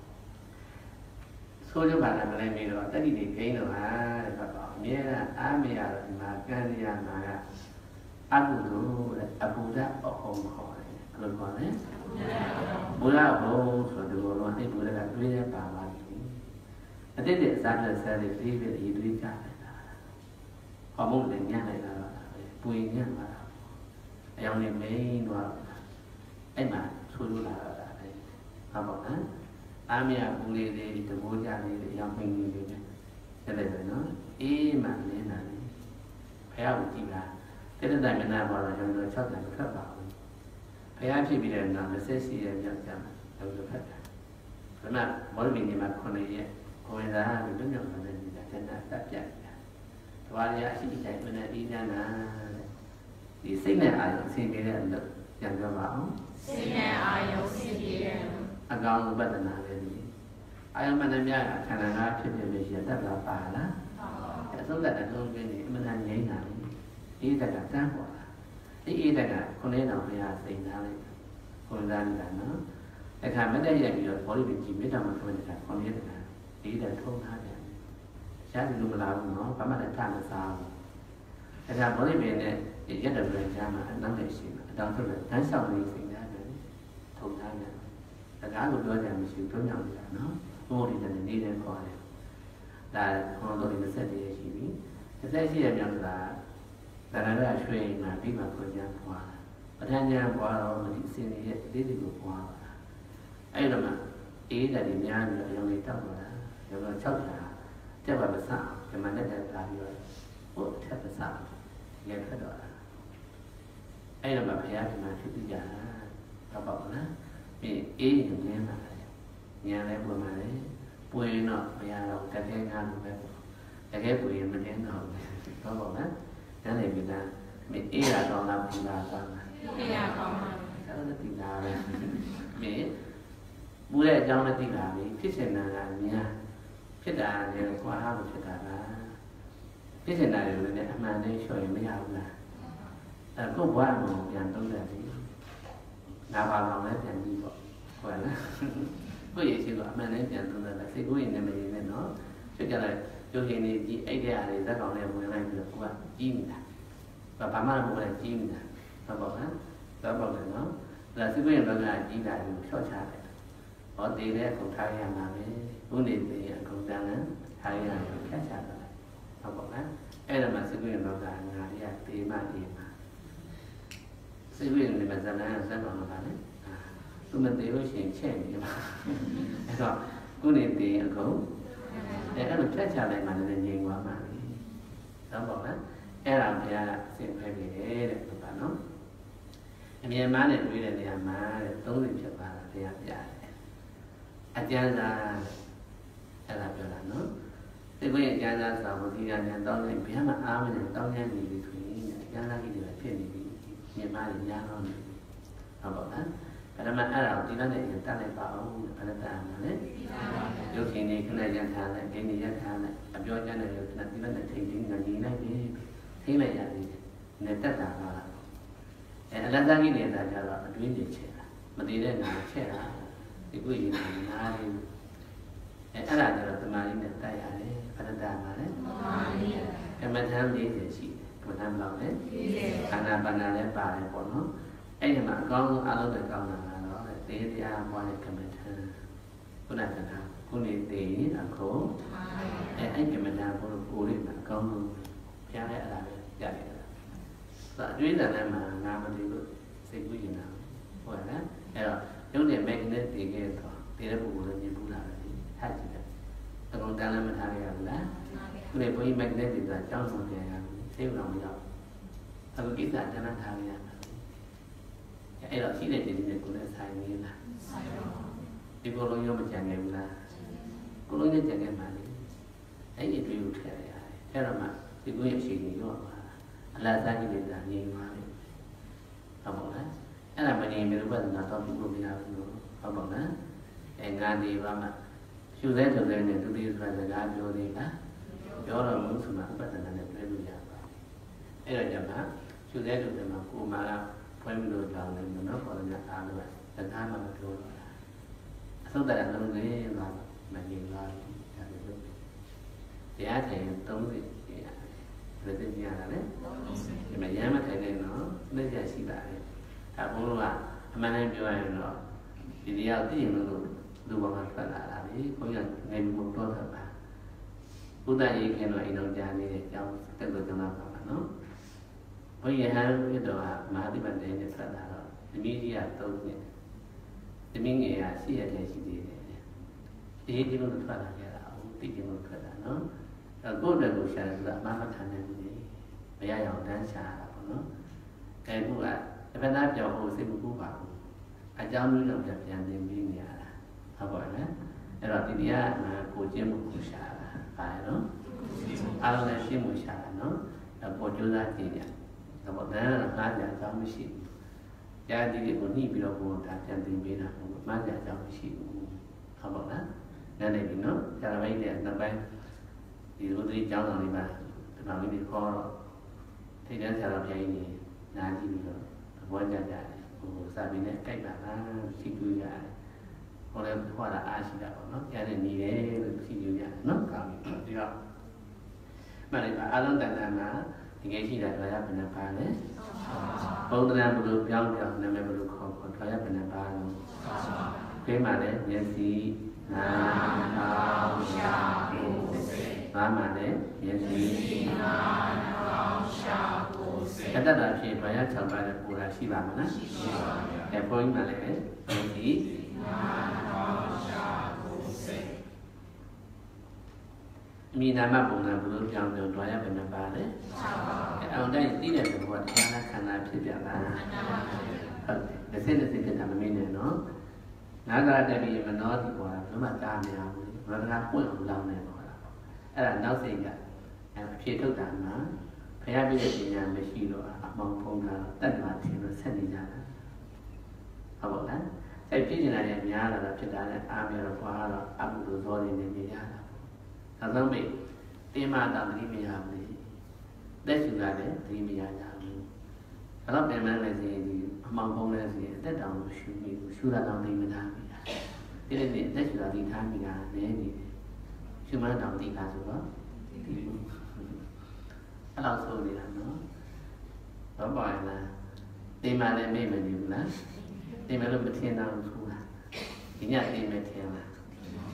ဆိုးကြပါလားမလဲပြီးတော့တတိတွေဂိမ်းတော့ဟာတဲ့တော့အမြဲတမ်းအားမရတော့ဒီမှာကံရမှာကအဘုဒ္ဓတဲ့အဘုဒ္ဓအဟုတ်ခေါ်တယ်ဘယ်လိုခေါ်လဲဘုရားဘုံဆိုတော့ဒီလိုတော့အဲ့ဘုရားကတွေးရပါပါလိမ့်အတိတ်ရဲ့အစားလက်ဆက်တွေပြီးပြီးရေးတွေးကြတယ်လားဟောမုန်းလည်းညံ့လိုက်တာပါပူညံ့လာတာအယောင်နေမိန်တော့အဲ့မှာဆိုးလို့လာတာလေဟုတ်ပါလားအားမရဘူးလေးတွေတဘိုးကြလေးတွေအယောင်မိန်လေးတွေနဲ့ဆက်လိုက်တယ်နော်အေးမှနေတာလေဖះကိုကြည့်လားတဲ့တဲ့တိုင်းမနာပါတော့ကျွန်တော်၆တန်ထွက်ပါဘူးဖះဖြစ်ပြီးတဲ့နောက်၂၈ရက်မြောက်ကြမှာတော့ဖတ်တာခဏမော်လီနေမှာခုနှစ်ရက်ကိုယ်သားကလွတ်မြောက်နေတဲ့နေတာကျန်တာတက်ပြတ်တာတဝါရအရှိတိုင်းမနဲ့ဒီနာနာဒီစိတ်နဲ့အာရုံအစဉ်ပြေတဲ့အလုပ်ပြန်ပြောပါအောင်စိတ်နဲ့အာရုံအစဉ်ပြေတဲ့အကောင်ဥပဒနာပဲဒီအာရုံမနဲ့များကခန္ဓာငါးဖြစ်ဖြစ်ပဲရှိတတ်တာပါလားဟုတ်အဆုံးသက်တဲ့လုံးကြီးနေအမှန်တန်ငြိမ်းတာလေအေးတက်ကတန်းပေါ်လာဒီအေးတက်ကခုနှစ်တောင်ဘုရားစိန်သားလိုက်ခုနသားနေတာနော်အခါမတက်ရက်ပြီးတော့ဘောလိပင်ကြီးမေတ္တာမှာခွင့်နေတာခုနှစ်တက်ကအေးတက်ထုံးထားတယ်ရှားဒီလိုမလာဘူးနော်ဘာမှလည်းထမစားဘူးအခါဘောလိပင်နဲ့ရက်တဲ့ပြန်ချာမှာအနောက်နဲ့ရှိမှာအတောင်ထုတ်တဲ့တန်းဆောင်လေးစိန်သားတယ်ထုံထားတယ်တကားကိုပြောကြမရှိဘူးပြောကြတယ်နော်ဘိုးဒီတဲ့နေတဲ့ခေါ်တယ်ဒါဟောတော့ဒီ၂၁ရက်ရှိပြီ၂၈ရက်မြောက်ကဒါရရရွှေမှာပြီးမှကိုကြံပွားပဋ္ဌာန်းကျမ်းပွားတော့ဒီအစဉ်ရဲ့အသေးစိတ်ကိုပွားတာအဲ့တော့မှအေးတယ်ဒီများပြီးတော့ရောင်လေးတောက်သွားတာရောင်တော့၆ချာတက်ပါမစဒီမှာနဲ့တက်လာပြီးတော့ဟိုထက်ပစရထွက်တော့တာအဲ့တော့မှဘုရားဒီမှာဖြစ်ပြီးကြတာတော့ပေါ့နော်ပြီးအေးရင်ငင်းလာတယ်ညာလဲပွင့်လာတယ်ပွင့်တော့ဘုရားတော့တကယ်ငါလိုပဲတကယ်ပွင့်ရင်မတင်းတော့ဘူးတော့ပေါ့နော်ဒါလည်းဒီလားမင်းအေးရတော့လားပူလာတော့လားအေးရတော့မှာဒါလည်းဒီလားပဲမင်းပူတဲ့အကြောင်းလည်းသိပါပြီဖြစ်စင်တာကများဖြစ်တာလည်းကွာဟာလို့ဖြစ်တာလားဖြစ်စင်တာတွေလည်းအမှန်တည်းလျှော့ရင်မရဘူးလားအဲကိုယ့်ဘဝမှာပြန်သုံးတယ်ဒီနာပါကောင်လည်းပြန်ပြီးပေါ့ဟုတ်လားကိုယ့်ရဲ့ရှိကအမှန်တည်းပြန်သုံးတယ်စိတ်ကိုယ်ရင်နဲ့မရင်နဲ့နော်ဖြစ်ကြတယ်ကျိုးရင်ဒီအဲ့တဲ့အားတွေဇက်ကောင်နဲ့ဝင်လိုက်ပြီးတော့ကိုကကြီးနေတာဘာမှမဟုတ်လဲကြီးနေတာဟုတ်ပါ့နော်တော့ပေါ့တယ်နော်ဒါစိတ်ကိုယ်ရင်ဘက်ကကြီးတာကိုဖြော့ချတယ်ဟောတည်တဲ့ကုန်ထားရမှာပဲဘုနေသေးအကုန်တန်းနဲ့ထားရရတယ်ဖြတ်ချတာဟုတ်ပါ့နော်အဲ့ဒါမှစိတ်ကိုယ်ရင်ဘက်ကငါတွေကတေးမှအေးမှစိတ်ကိုယ်ရင်ဒီမှာဇလန်းဇက်ကောင်ကလည်းသူသူမသေးလို့ရှိရင်ချက်နေမှာအဲ့တော့ခုနေတည်အကုန်အဲ့လိုဖြတ်ချလိုက်မှလည်းငြိမ်သွားမှာလေတော့ပေါ့နော်အဲ့ဒါဘုရားကဆင်ဖက်ပြီတဲ့ဟုတ်ပါနော်အမြဲတမ်းနဲ့တွေ့တဲ့နေရာမှာတဲ့သုံးစိဖြစ်သွားတာဘုရားပြတယ်အကျဉ်းသာအဲ့ဒါပြောတာနော်ဒီကိုအကျဉ်းသာဆိုတော့ဒီကနေ့တောင်းနေဘုရားမအားမနေတောင်းနေနေပြီဆိုရင်အကျဉ်းသာကြီးတွေဖြစ်နေပြီမြင်ပါလေညာတော့နေဟုတ်ပါလားပရမအဲ့ဒါကိုဒီနေ့နဲ့တတ်လိုက်ပါအောင်ဘယ်နဲ့တတ်မှာလဲရုပ်ရှင်တွေခဏရထားလိုက်ဂိမ်းတွေရထားလိုက်အပြောကြတဲ့ရုပ်ကဒီနေ့နဲ့ထိန်းသိမ်းနေနေလိုက်ပြီထိန်းလိုက်ရသေးတယ်နဲ့တက်တာပါအဲအလတ်သားကြီးနေတာကြတော့အတွင်းကြီးချက်တာမတည်တဲ့နာချက်တာဒီကိုရင်နားလေးအဲအဲ့ဒါကြတော့တမာရီနဲ့တက်ရတယ်ဘယ်နဲ့တတ်မှာလဲကမ္မထမ်းလေးတွေရှိတယ်ကမ္မထမ်းလောက်လဲခန္ဓာပဏာလည်းပါတယ်ပေါ့နော်အဲ့ဒီမှာအကောင်းဆုံးအလုံးတွေကောင်းတာကတော့တေးတရားပွားတဲ့ကမ္မထမ်းခုနကကခုနေသေးအခုအဲအဲ့ကမ္မထမ်းကိုကိုလေးမှာအကောင်းဆုံးဖျားတဲ့အဲ့ဒါပဲရတယ်ဆိုတော့အကျွေးတန်ထဲမှာငါမတည်လို့စိတ်ကူးရင်တာဟုတ်လားအဲ့တော့ရုပ်နဲ့မက်ဂနက်တည်ခဲ့တော့တည်တဲ့ပုဂ္ဂိုလ်လည်းမြင်ဘူးလားပဲဟဲ့ကြည့်တယ်အကုန်တန်လည်းမထားရဘူးလားခုနေဘုန်းကြီးမက်ဂနက်တည်တာကြောင်းဆုံးပြန်ရဘူးသိဘူးတော့မရောက်အခုကိစ္စတန်ထားရမှာအဲ့တော့ရှိတဲ့ဒီနေ့ကိုလည်းဆိုင်နေလားဆိုင်ပါဘူးဒီကိုလုံးရောမကြံခဲ့ဘူးလားကိုလုံးနဲ့ကြံခဲ့မှလေအဲ့ဒီတွေ့ကိုထည့်ရတယ်အဲ့တော့မှဒီကိုရဲ့အရှိန်ကြီးရောပါအလားစားကြီးနေတာငြိမ်သွားတယ်ဟုတ်ပါလားအဲ့ဒါမငြိမ်မျိုးဘက်ကတော့ပြုလို့မရဘူးဟုတ်ပါလားအဲငါဒီဘာမှရှုသေးတယ်နဲ့သူတည်းဆိုတာစကားပြောသေးလားပြောတော့မှုဆိုမှဥပဒနာနဲ့တွေ့လို့ရပါတယ်အဲ့တော့ကြမှာရှုသေးတယ်မှာကိုမာကဖွင့်လို့ကြောင်းနေမနော်ပေါ်လာအားလို့စကားမှမပြောတော့အသုတ္တရလုံးလေးပါမငြိမ်သွားဘူးဒါပဲလို့တရားထိုင်သုံးစိပြရတယ်ဘယ်လိုသိရတာလဲဒီမှာရမ်းမထိုင်နေတော့လက်ရရှိပါတယ်ဒါဘုန်းတော်ကအမှန်တမ်းပြောရရင်တော့ဒီတရားသိရင်လို့လူပေါ်မှာထွက်လာတာလေဘုန်းကြီးကနေမှုတော့တာပါဘုဒ္ဓရေးခင်တော့အိမ်တော်ကြားနေတဲ့အကြောင်းတက်လို့ကျွန်တော်ပါပါနော်ဘုရားဟန်ဖြစ်တော့မဟာတိပ္ပတေနဲ့ထွက်လာတော့သမီးကြီးကသုံးနှစ်သမီးငယ်ကရှိရတဲ့ရှိသေးတယ်ဒီဒီလိုထွက်လာကြတာဟုတ်တိကျလို့ထွက်လာနော်အဲကိုယ့်အတွက်ကိုရှာတယ်ဆိုတာအမှန်မှခံနိုင်ဘူးလေမရရအောင်တန်းရှာတာပေါ့နော်အဲခုကတစ်ဖက်သားပြောင်းဖို့စိတ်မကူပါဘူးအကြောင်းမျိုးတော့ပြန်ပြန်သင်ပြီးနေရတာဟုတ်ပါရဲ့အဲ့တော့ဒီတရားမှာကိုကျင့်မှုကိုရှာတာပါနော်အားလုံးလည်းရှင်းမှုရှာတာနော်အဲပေါ်ကြိုးစားကြည့်ကြဒါပေါ့ဒါကတော့ငါးကြအကြောင်းမရှိဘူး။တရားဒီတွေကိုနှိပြီးတော့ဘုရားဒါပြန်သင်ပေးတာပေါ့။ငါးကြအကြောင်းမရှိဘူး။ဟုတ်ပါလား။နားလည်ပြီနော်။ဆရာပိုင်းတဲ့နောက်ပိုင်းဒီလိုဒီကျောင်းတော်လေးမှာဒီမှာလေးခေါ်တော့ထိတ်တန်းဆရာတော်ဘုရားကြီးနေနားကြည့်ပြီးတော့ဘောကြကြတယ်။ဟိုစာပေနဲ့ကြိုက်တာလားရှိကြည့်ရတယ်။ဟိုလည်းခေါ်တာအားရှိတာပေါ့နော်။ကြားနေနေတယ်လို့ရှိကြည့်ရတယ်နော်။ကောင်းပြီ။ဒီတော့မှန်တယ်ပါအလုံးတန်တန်မှာဒီကိစ္စရှိတာတော့ရဘယ်နှပါလဲဘုဒ္ဓနာဘုလိုပြောင်းပြောင်းနာမည်ဘလိုခေါ်ခေါ်တော့ရဘယ်နှပါလဲခေးမှလည်းမျက်စိနားနှာခေါင်းရှာကိုယ်စိတ်ဘာမှလည်းမျက်စိနားနှာခေါင်းရှာကိုယ်စိတ်အတ္တတာဖြစ်ဘာရ၆ပါးနဲ့ပူတာရှိပါမလားရှိပါပါအဲဘုန်းကြီးမှလည်းမျက်စိနားနှာခေါင်းရှာကိုယ်စိတ်အမိနာမပုံစံဘုလိုပြောင်းပြောင်းတော့ရဘယ်နှပါလဲအောင်တိုင်းသိတဲ့ဘုရားတရားနာခန္ဓာဖြစ်ပြတာဟုတ်တယ်တစ်စိတ်တစ်စိတ်ဖြစ်တာမမင်းနဲ့နော်နာဂရတပိမနောတိပေါ်တာဘယ်မှတားမရဘူးဘယ်ကပွင့်အောင်လောင်းနေပေါ်တာအဲ့ဒါနောက်စိတ်ကအဖြစ်ထုတ်တာမှာဘုရားပြည့်တဲ့ဉာဏ်မရှိတော့အမောင်ဖုံးတာတတ်မှထင်လို့ဆက်နေကြတာဟုတ်ပါလားစိတ်ဖြစ်နေတာလည်းများလာတာဖြစ်တာလည်းအားမျိုးတော့ပွားတော့အကုသိုလ်ဇောနေနေနေရတာဒါကြောင့်မေတင်းမာတာတိမရဘူးလက်ရှိကလည်းဒီမရကြဘူး။အဲ့တော့ပြန်မှန်းလည်းစီဒီအမောင်ဖုံးလည်းစီအသက်တောင်လို့ရှူပြီးရှူတာတောင်သိမထားမိတာ။ဒီနေ့ဒီအသက်ရှူတာသိထားမိတာနည်းနေတယ်။ရှူမှန်းတောင်သိတာဆိုတော့ဒီအဲ့လောက်ဆိုနေတာနော်။တော့ပါလား။ဒီမှာလည်းမေ့မနေဘူးလား။ဒီမှာလို့မထင်တော့ဘူးလား။ဒီညသိမယ်ထင်လား။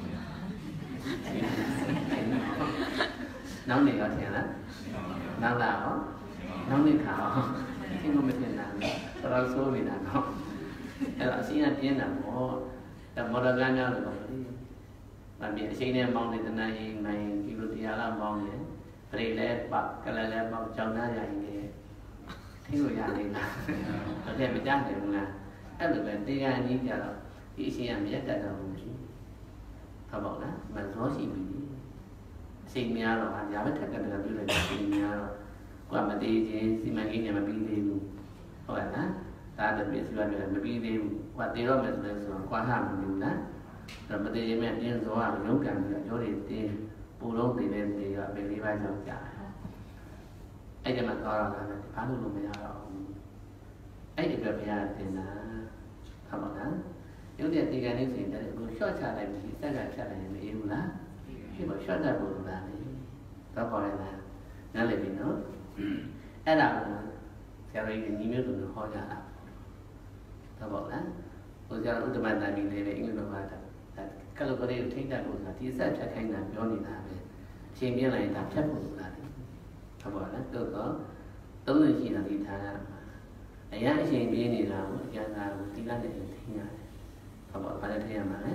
နောက်နေတော့ထင်လား။နောက်လာဟောနောက်နေ့ခါဟောအင်းမမတင်တာတော့ဆိုးနေတာနော်အဲ့တော့အစီအပြင်းတာပေါ့ဒါမော်ဒယ်လမ်းများလို့ပြောတယ်။ဒါပြင်အချိန်နဲ့မောင်းနေတနာရင်နိုင်ကီလိုတရာလောက်မောင်းနေပရိလဲပတ်ကလည်းလည်းပေါက်ကြောင်သားရရင်လည်းထိလို့ရနေလား။အဲ့ဒါမကြနိုင်ဘူးလား။အဲ့လိုပဲတရားကြီးကြတော့ဒီအချိန်ကမရက်တတ်တော့ဘူးကြီး။ဟုတ်ပါ့လား။မဇောရှိပြီ။အချိန်များတော့အရာပဲထက်ကတည်းကပြုလိုက်တဲ့အချိန်များတော့ကိုယ်ကမသေးချင်းစီမံကိန်းနဲ့မပြီးသေးဘူး။ဟုတ်ကဲ့လား။ဒါတပြည့်စီမံကိန်းမပြီးသေးဘူး။ဟိုတေတော့မယ်ဆိုလဲဆိုတော့ကွာဟမလို့လား။အဲ့မသေးရင်မဲ့တင်းစောကရုံးကန်ပြီးတော့ရောတွေတင်းပူလုံးသေးတဲ့တေကအပေလေးပါးကြောင့်ကြာတယ်။အဲ့ဒီမှာသွားတော့လည်းဘာလို့လို့မရတော့ဘူး။အဲ့ဒီအတွက်ဘုရားတင်တာဟုတ်ပါလား။ရုပ်တဲ့ဒီကနေ့ဆိုရင်လည်းကိုရှော့ချလိုက်ပြီးစက်ကဖြတ်လိုက်ရင်မအေးဘူးလား။ဖြစ်ပါရှော့တတ်ဖို့လိုလားလေ။တော့ပေါ်လိုက်လား။နားလည်ပြီနော်။အဲ့ဒါကိုဆရာတော်ကြီးညီမျိုးတို့ဟောကြတာဟုတ်ပါလားဟိုဆရာဥဒ္ဓမတန်ကြီးလေးလည်းအင်္ဂလိပ်ဘာသာကလကလေးကိုထိတ်တတ်လို့ဆိုတာဒီဆက်ဖြတ်ခိုင်းတာပြောနေတာပဲအချိန်ပြင်းလိုက်တာဖြတ်ဖို့လိုလားဟုတ်ပါလားတော့တော့သုံးလို့ရှိတာဒီထားရမှာအရင်အချိန်ပြင်းနေတာကိုအကျဉ်းသားကိုတိလာနဲ့ထိန်းရတယ်ဟုတ်ပါဘာလဲထိန်းရမှာလဲ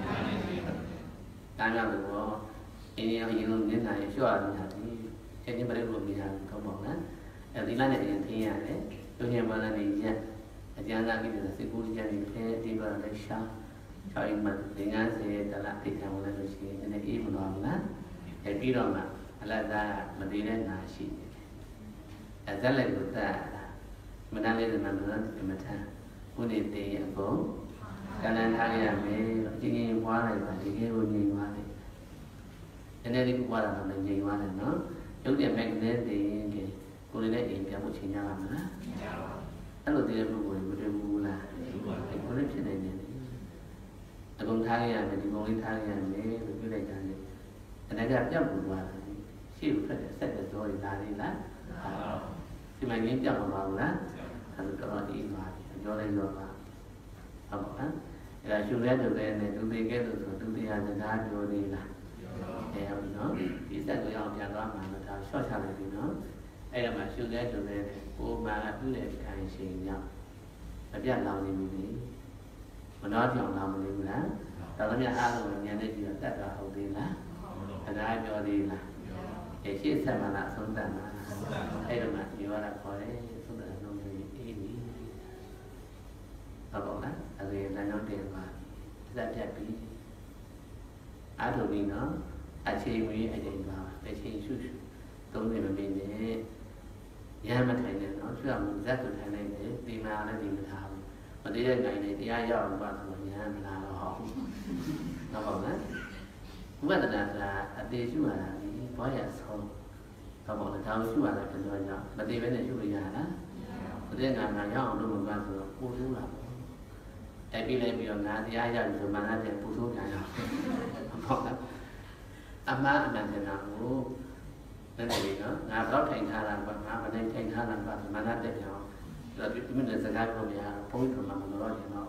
တားရလို့ပေါ့အင်းရောရင်လုံးမျက်နှာရွှေ့ရနေတာဒီချက်ချင်းပြည့်လို့မြင်တာဟုတ်ပါလားအဲဒီလာနဲ့ထိန်းရတယ်တို့ညမှာလည်းရက်အကျဉ်းသားကြီးတွေစိတ်ကူးကြတယ်ဖဲဒီပါလည်းရှာချောင်းမှသင်္ကန်းစေတလားအိတ်ခံဝင်လို့ရှိရင်ဒီနေ့အေးမလို့ဘူးလားအဲပြီးတော့မှအလတ်သားမတည်တဲ့နာရှိတယ်အဲဇက်လိုက်ကိုတတ်တာမနလေးကမှမလို့ဒီမထမ်းဘုနေတေအကုန်ကလန်ထားရမယ်အချင်းချင်းပွားလိုက်ပါဒီကေကိုညင်သွားတယ်ဒီနေ့လေးပွားတာတော့ညင်သွားတယ်နော်ရုပ်တဲ့မက်ကလေးတေကိုလည်းအိမ်ပြန်ဖို့ချိန်ရမှာမလားမရပါဘူးအဲ့လိုတည်းပုဂ္ဂိုလ်မတွေ့ဘူးလားဘယ်လိုဖြစ်နေလဲအကုန်ထားရရတယ်ဒီပုံလေးထားရရတယ်လို့ပြောလိုက်တာလေအနာကပြောက်လို့သွားတယ်ရှေ့ကိုဖက်တဲ့ဆက်တဲ့ဇောတွေလာနေလားဒီမှာငင်းပြောက်မှာပါဘူးလားအဲ့လိုတော့အေးသွားပြီပြောလိုက်တော့ပါဟုတ်ပါလားအဲ့ဒါရှုလဲတူလဲနဲ့ဒုတိယကဲလို့ဆိုဒုတိယစကားပြောနေလားအဲဟုတ်ပြီနော်ဒီဆက်ကိုရအောင်ပြန်သွားမှာတော့ဒါရှော့ချလိုက်ပြီနော်အဲ့ဒါမှရှုလဲတူလဲကိုယ်မှာပြုတဲ့ခံရှင်ကြောင့်အပြတ်လောင်နေပြီလေမနှောပြောင်လောင်မနေဘူးလားဒါသမ ्या အားလုံးဉာဏ်နဲ့ကြည့်တော့တတ်တာဟုတ်သေးလားအနာပြောသေးလားအဲရှေ့ဆက်မှလားသုံးတတ်မှာအဲ့ဒါမှပြောရတာခေါ်တယ်သုံးတတ်လုံးကြီးအေးပြီဟုတ်ပါလားအဲ့ဒီလမ်းကြောင်းတင်ပါဇက်ပြတ်ပြီအားထုတ်ပြီးနော်အချိန်ဝေးအချိန်ပါတစ်ချိန်ရှုရှုသုံးနေမနေနဲ့ရမ်းမထိုင်နဲ့နော်သူကဇက်ကိုထိုင်နေတယ်ဒီမှာလည်းဒီမထားဘူးမတည်တဲ့နိုင်နေတရားရောက်တော့ဆိုရမ်းမလာတော့ဟုတ်ဟုတ်ပါလားဝိပဿနာဆိုတာအသေးရှုရတာဒီဘောရဆုံးဟုတ်ပါလားဒါကိုရှုရတာပြန်တော့ကြောင့်မတည်ပဲနဲ့ရှုရရလားမတည်ငါငါရောက်အောင်လုပ်မှာဆိုတော့ပူဆိုးလာပေါ့အဲ့ပြီးလိုက်ပြီးတော့ငါတရားရောက်ဆိုမှလည်းပြန်ပူဆိုးပြန်တော့ဟုတ်ပါလားအမှားအမှန်တရားကိုนั่นเองเนาะงาတော့ထိုင်ထားတာကငါမနိုင်ထိုင်ထားတာကမနတက်ကြောင်ဒါဒီမိနစ်စကားပြောပြရဘုန်းကြီးကမှမလို့ရင်တော့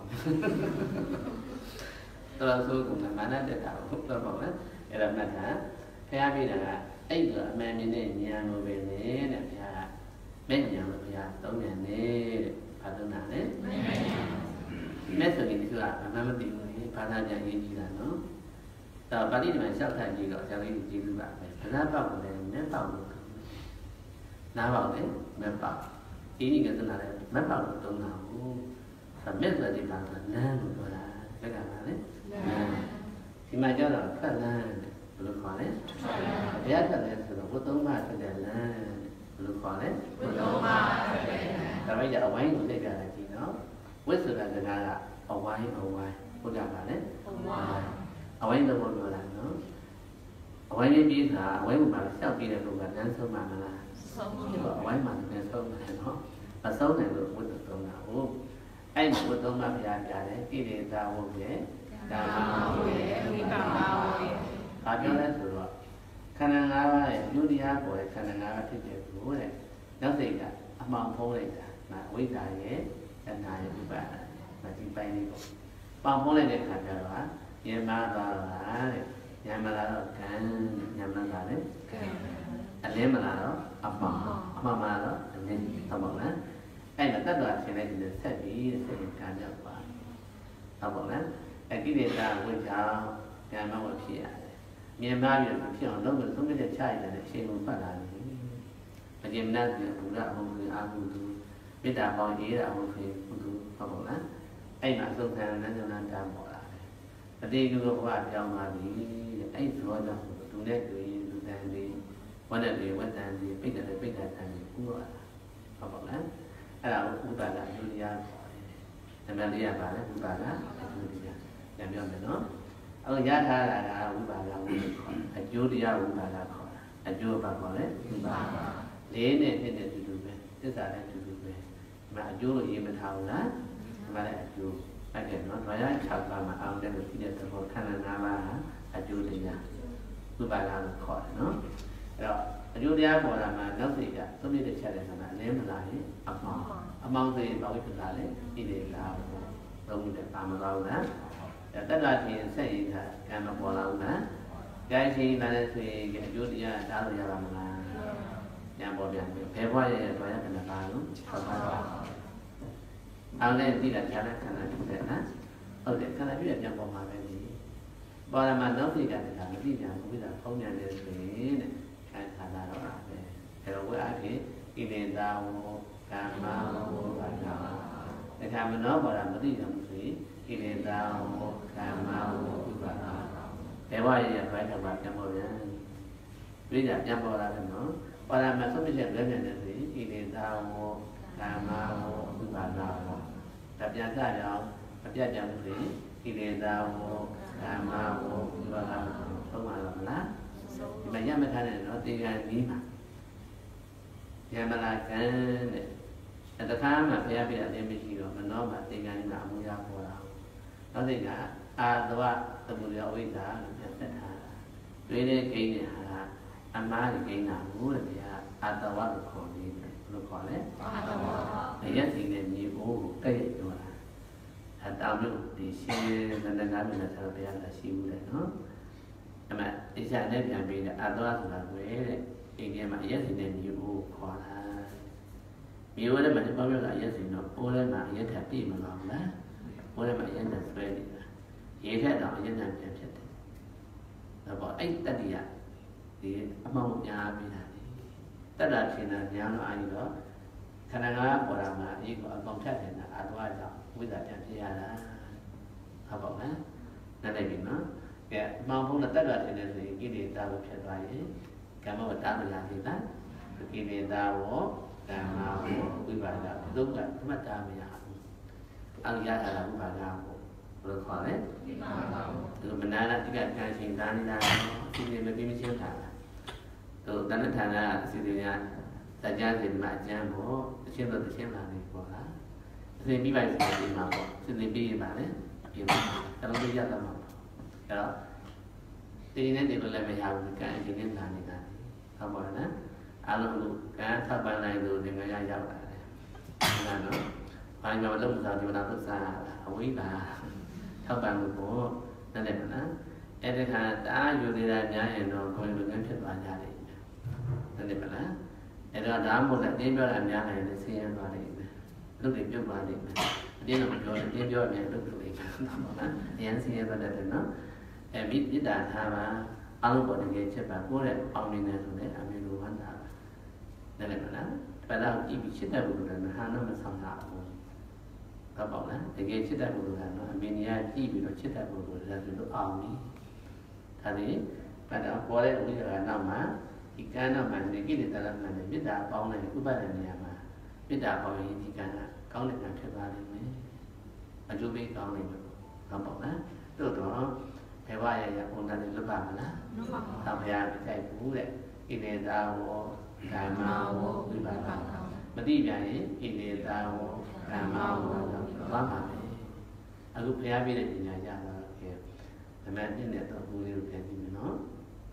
တော်ဆိုကမနတက်တာဟုတ်တော့ပေါ့နော်အဲ့ဒါမှတ်တာဖះပြတာကအဲ့ဒါအမှန်မြင်တဲ့ဉာဏ်လိုပဲနဲ့တဲ့ဖះမဲ့ဉာဏ်လို့ဖះသုံးဉာဏ်နဲ့တဲ့ဘာသုံးတာလဲမဲ့ဆိုရင်ဒီကအမှန်မသိဘူးလေဘာသာပြန်ရေးကြည့်တာနော်ဒါပါဠိမှာလျှောက်ထားကြည့်တော့အကြောင်းလေးကြည့်လို့ပါပဲဘာသာပေါက်တယ်မဲ့ပေါက်လို့နားပေါက်တယ်မဲ့ပေါက်ဒီနည်းကသနာလည်းမဲ့ပေါက်လို့သုံးတာကိုဒါမဲ့ဆိုတဲ့ဘာသာနန်းလို့ပြောတာလက်ကပါလေဒီမှာကျတော့ဖက်လန်းဘယ်လိုခေါ်လဲဘုရားတက်တယ်ဆိုတော့ဘုသုံးပါးတက်တယ်လန်းဘယ်လိုခေါ်လဲဘုသုံးပါးတက်တယ်ဒါပေမဲ့အဝိုင်းကိုလက်ကြတာကြည့်နော်ဝိဆိုတာကကအဝိုင်းအဝိုင်းဘုရားပါလေအဝိုင်းအဝိုင်းတော့ပြောတာနော်အဝိုင်းလေးပြီးတာအဝိုင်းမှာလျှောက်ပြီးတဲ့ပုဂ္ဂိုလ်ကလမ်းဆုံးမှာမလားဆုံးပါဘူးအဝိုင်းမှာလည်းဆုံးတယ်နော်အဆုံးတယ်လို့ဝိသုသုံးတာဟုတ်အဲ့ဒီဝိသုသုံးပါဘုရားပြတယ်ကိလေသာဝုရဲ့ဒါမှမဟုတ်ရဲ့ဝိပါမဝုရဲ့ဘာပြောလဲဆိုတော့ခန္ဓာ၅ပါးရဲ့လူတရားပေါ်ရဲ့ခန္ဓာ၅ပါးဖြစ်တဲ့ကိုတဲ့နောက်စိတ်ကအမှောင်ဖုံးလိုက်တာငါဝိဇ္ဇာရဲ့တဏှာရဲ့ဥပါဒ်မဒီပိုင်းလေးပေါ့ပေါင်ဖုံးလိုက်တဲ့ခါကျတော့ညမသွားတာတဲ့ညမလာတော့ကံညမလာတယ်ကံအလင်းမလာတော့အမှောင်အမှောင်မလာတော့အလင်းသဘောလားအဲ့ဒါတတ်တော်ထင်လိုက်တဲ့ဆက်ပြီးတဲ့စိတ်ကံရောက်ပါဟုတ်ပါလားအကိလေသာဝိချာကံမဝဖြစ်ရတယ်မြင်မှပြီးတော့ဖြစ်အောင်လုပ်လို့သုံးတဲ့ချရတဲ့အချိန်ကိုပတ်လာတယ်အကျဉ်းနဲ့ဘုရားဘုရားအာဟုသူမေတ္တာပေါင်းရေးတာဟုတ်ပြီဘုသူဟုတ်ပါလားအဲ့မှာသုခံနဲ့ဉာဏ်နဲ့တာပေါ်လာတယ်အတိကုဘဝပြောင်းသွားပြီအဲ့ဇောကြောင့်သူနဲ့တွေ့ရင်လူတန်လေးဝတ်တဲ့ဝတ်တန်လေးပိတ်တဲ့ပိတ်တဲ့တန်လေးကူရတာဟုတ်ပါလားအဲ့ဒါကိုဥပါဒဒုတိယခေါ်တယ်နံပါတ်လေးကပါလေဥပါဒဒုတိယပြန်ပြောမယ်နော်အခုရထားတာကဝိပါဒဝိခေါ်အကျိုးတရားဝိပါဒခေါ်တာအကျိုးဘာခေါ်လဲဝိပါဒလေးနဲ့ဖြစ်တဲ့တူတူပဲသစ္စာနဲ့တူတူပဲဒီမှာအကျိုးလို့ရေးမထားဘူးလားဒီမှာလည်းအကျိုးအဲ့ဒါနော်ဒွါရ၆ပါးမှာအောင်တဲ့လို့ဖြစ်တဲ့သဘောခန္ဓာ၅ပါးဟာအကျိုးတရားဝိပါဒလို့ခေါ်တယ်နော်အဲ့တော့အကျိုးတရားပေါ်လာမှာနောက်စိတ်ကသုံးပြတဲ့ချက်တဲ့ခန္ဓာအနည်းမလာရင်အမောင်းအမောင်းစိတ်ဘာဝိပ္ပလာလဲဣတိလာသုံးပြတဲ့ပါမကောင်းလားတတ္တချင်းဆက်ရည်ကကံမပေါ်လာဘူးလားကြိုက်ချင်းလာတဲ့ဆိုရင်အကျိုးတရားတားလို့ရပါမလားညံပေါ်ပြန်ပြီဘယ်ဘဝရဲ့ဘဝရခန္ဓာပါလို့ဟုတ်ပါတော့အောင်လည်းသိတာကြားတဲ့ခန္ဓာဖြစ်တယ်နော်ဟုတ်တယ်ခန္ဓာပြည့်ပြန်ပေါ်မှာပဲဒီပေါ်လာမှာနောက်သိတာကမသိပြန်ဘူးဒါဖုံးပြန်နေဆိုရင်တဲ့ခံခန္ဓာတော့ပဲအဲတော့ဝိအဖြစ်ဣတိသာဝကာမဝဘာနာဒါကမနောပေါ်လာမသိကြဘူးဆိုရင်ဣတိသာဝကာမဝဘာနာဘယ်ဘဝရဲ့ဘဝထပ်ပါပြန်ပေါ်ပြန်ပြိဿပြန်ပေါ်လာတယ်နော်ပါရမတ်ဆုံးဖြတ်လက်ပြန်နေစီဣတိသာဝကာမဝဥပါဒာဝတပြန်ကြရအောင်အပြတ်ပြန်လို့ဆိုရင်ဣတိသာဝကာမဝဥပါဒာသုံးပါတော့မလားဒီမှာရမထားတဲ့နော်တေကံနီးမှာယမလာကံတဲ့တခါမှဘုရားပြအရင်မရှိတော့မနောမှာတေကံနီးမှာအမှုရပေါ်တာနောက်စိတ်ကအာသဝသမှုရအဝိဇ္ဇာလို့ပြန်ဆက်ထားတာတွေ့တဲ့ကိန်းနဲ့ဟာအမှားကြီးကိန်းတာဘူးတဲ့ဗျာအာတဝလို့ခေါ်နေတယ်ဘယ်လိုခေါ်လဲအာတဝအရက်စီနဲ့မြေအိုးကိုတက်ရပြောတာအတောင်မျိုးဒီရှင်သန္တနာမြတ်ဆရာဘုရားကရှိဘူးလေနော်အမှအစ္စနဲ့ပြန်ပြီးတဲ့အာတဝဆိုတာကွယ်တဲ့အိန္ဒိယမှာအရက်စီနဲ့မြေအိုးခေါ်တာမြေအိုးထဲမှာဒီပေါ့ပြောတာအရက်စီတော့အိုးထဲမှာအရက်ထပ်ပြည့်မလားလားအိုးထဲမှာအရက်ထပ်ဆွဲနေတာရေထက်တော့အရက်ထပ်ပြန်ဖြစ်တယ်ဒါပေါ့အဲ့တတ္တိယဒီအမှောင်များပြီးတာတတ္တထင်တာညာတော့အာရုံတော့ခန္ဓာငါးပေါ်လာမှာအရေးကိုအကောင်ထက်တယ်နာအာသွားကြောင့်ဝိဇ္ဇာပြန်ဖြစ်ရတာဟုတ်ပါ့မလားနားလည်ပြီနော်ကဲအမှောင်ဘုံနဲ့တတ္တထင်တယ်ဆိုရင်ကိလေသာကိုဖြစ်သွားရင်ကမ္မဝတ္တမလာသေးလားကိလေသာရောကမ္မဝဝိပါဒဒုက္ခသမတ္တမရဘူးအရိယတာဝိပါဒကိုဘယ်လိုခေါ်လဲဝိပါဒဒီမနာနာတိကကံရှင်ဒါနေတာဒီနေ့မပြီးမချင်းတာတို့တဏ္ဍဌာနအစီအစဉ်များစัจ जा စေမှာအကျမ်းပေါ့အချင်းတော့တစ်ချင်းလာနေပေါ့လားအစဉ်ပြီးပါစီစဉ်မှာပေါ့စဉ်စဉ်ပြီးရပါလေပြင်ပါတလုံးလေးရတော့မှာအဲ့တော့တင်းနေတယ်လို့လည်းမရဘူးကံအချင်းနဲ့လာနေတာဟုတ်ပါလားအားလုံးကကံထပ်ပန်းနိုင်လို့ဒီငရရောက်လာတယ်ဟုတ်လားနော်ဘာမှမလုပ်ဘူးသာဒီမှာသုစားအဝိပါထပ်ပန်းလို့ပေါ့นั่นแหละနော်အဲ့ဒီခါတအားယူနေတာများရင်တော့ကိုယ်လူငန်းဖြစ်သွားကြတယ်นั่นแหละမလားအဲ့တော့ဒါမှမဟုတ်လည်းတင်းပြောတာများနိုင်တယ်ဆင်းရဲသွားတယ်လူတွေပြုတ်သွားတယ်အတင်းတော့မပြောတယ်တင်းပြောရမယ်လူတွေလိုက်တာပေါ့နော်အရင်ဆင်းရဲသွားတယ်နော်အဲမိတ္တာထားပါအလုံးပေါ်တကယ်ချက်ပါကိုယ့်ရဲ့အောင်နေတယ်ဆိုလည်းအမေလိုဝမ်းသာပါนั่นแหละမလားပဒါကြည့်ပြီးချစ်တဲ့ဘုရားကဟာတော့မဆောင်တာဘူးဟုတ်ပါလားတကယ်ချစ်တဲ့ဘုရားကတော့အမေနီးယားကြည့်ပြီးတော့ချစ်တဲ့ဘုရားလည်းသူတို့အောင်ပြီဒါလေပဒါပေါ်တဲ့ဥဒ္ဒရာနောက်မှာဒီကံတော့မှနေကိလေသာမှနေမေတ္တာပေါင်းတဲ့ဥပဒနေရာမှာမေတ္တာပေါင်းရင်ဒီကံကကောင်းတဲ့ကံဖြစ်သွားလိမ့်မယ်အကျိုးပေးကောင်းလိမ့်မယ်ဟုတ်ပါလားတို့တော့ဘယ်ဝရရပုံသားတွေလွတ်ပါမလားလွတ်ပါဘူး။ဘုရားမကြိုက်ဘူးတဲ့ဣတိသာဝဓမ္မဝဝိပါဒမတိပြန်ရင်ဣတိသာဝဓမ္မဝသွားပါမယ်။အခုဘုရားပြတဲ့ပညာရသွားတော့ခဲဓမ္မနှစ်နဲ့တော့ဘူးလေးကိုပြန်ကြည့်မယ်နော်။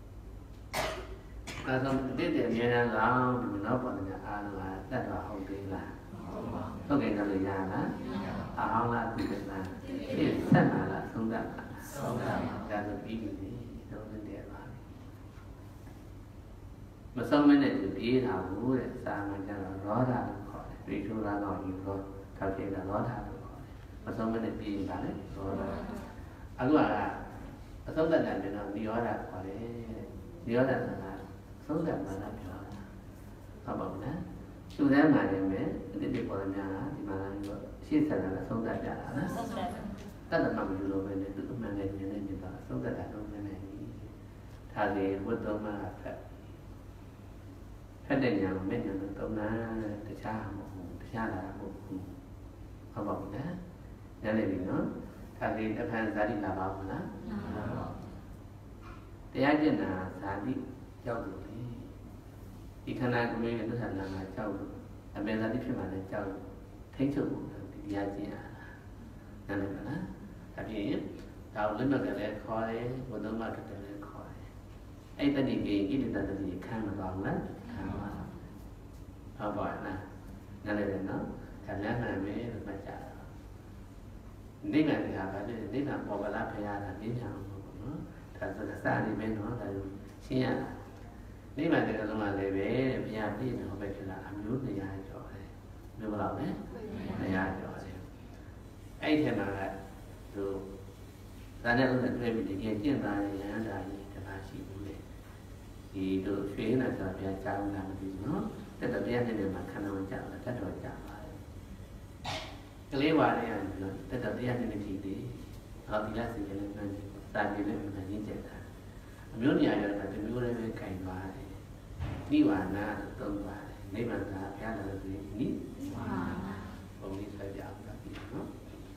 အဲဒါတည်းတည်းအများအားကောင်းဒီနောက်ပေါ်တဲ့အားလုံးကတတ်တော်ဟုတ်သေးလား။ဟုတ်ပါဘူး။ဟုတ်ကဲ့ကြလို့ရလား။အားအောင်လားဒီကလား။ဒီဆက်လာလားသုံးတတ်လား။ဆုံးတာဒါဆိုပြီးပြီတော့တည်းပါမဆုံးမနဲ့သူပြေးတာဘူးတဲ့စာမှကျတော့ရောဓလို့ခေါ်တယ်တွေ့ထူလာတော့ယူတော့ထောက်ပြေတာလောတာလို့ခေါ်တယ်မဆုံးမနဲ့ပြီးပါလေလောတာအခုကအဆုံးသက်တယ်တော့နိရောဓခေါ်တယ်နိရောဓဆိုတာအဆုံးသက်မှန်တာပြောတာဟုတ်ပါဘူးနော်သူထဲမှာလည်းပဲအတိတ်ပေါ်ရများဒီမှာလည်းရှေ့ဆက်တာအဆုံးသက်ပြတာနော်တတ်တယ်မှမယူလို့ပဲလေသူအမှန်နဲ့မြင်နေနေတာအဆုံးသက်တာတော့မနေဘူးဒါလေဝတ်တော်မှာဖက်ဖက်တဲ့ညာမဲ့ညာတော့တုံးနာတခြားမဟုတ်ဘူးတခြားလာမဟုတ်ဘူးဟုတ်ပါဘူးနော်ညနေပြီနော်ဒါလေအဖန်ဇာတိလာပါဘူးလားတရားကျင့်တာဇာတိကြောက်လို့လေဒီခန္ဓာကိုယ်ရဲ့သစ္စာနာမှာကြောက်လို့အပေဇာတိဖြစ်မှလည်းကြောက်လို့ထိမ့်ချုပ်ဖို့ဒီတရားကျင့်ရတာနားလည်မလားအပြင်ဒါကိုလက်မှတ်တယ်လည်းခေါ်တယ်ဘုဒ္ဓမတ်တယ်လည်းခေါ်တယ်အဲ့တတိကိဣတိတတတိခံမပါဘူးလားခံပါဟုတ်ပါလားနားလည်တယ်နော်ဒါလည်းမှန်ပဲလို့မှတ်ကြတာနိဗ္ဗာန်ကဘာလဲနိဗ္ဗာန်ပေါ်ကလာဖရာတာနိဗ္ဗာန်ပေါ့နော်ဒါဆိုတော့စာရင်းပဲနော်ဒါကိုရှင်းရတာနိဗ္ဗာန်တဲ့လုံးကလည်းပဲဘုရားပြည့်တော်ပဲဖြစ်လာအမျိုးနေရာကျော်တယ်မျိုးဘယ်လောက်လဲနေရာကျော်တယ်အဲ့ဒီမှာကသူဒါနဲ့ဥစ္စာတွေ့ပြီးတကယ်ကျင့်သားရဟန္တာကြီးတပါးရှိဘူးလေဒီတို့ရွှေနာဆိုတာဘုရားကြားလာမသိဘူးနော်တက်တော့ဘုရားနဲ့မှာခန္ဓာဝင်ကြတာတတ်တော်ကြပါတယ်ကလေးပါလေးရတယ်နော်တက်တော့တရားနဲ့ကြည့်သေးဟောဒီလားစီကလည်းမှန်တယ်စာပြေလည်းမှန်ရင်းကျက်တာအမျိုးနေရာကျတော့ဒီမျိုးလေးပဲခြင်သွားတယ်နိဗ္ဗာန်လို့သုံးပါတယ်နိဗ္ဗာန်ကဘုရားလည်းဆိုရင်နိဗ္ဗာန်ဘုံလေးဆက်ပြအောင်ပြပြီနော်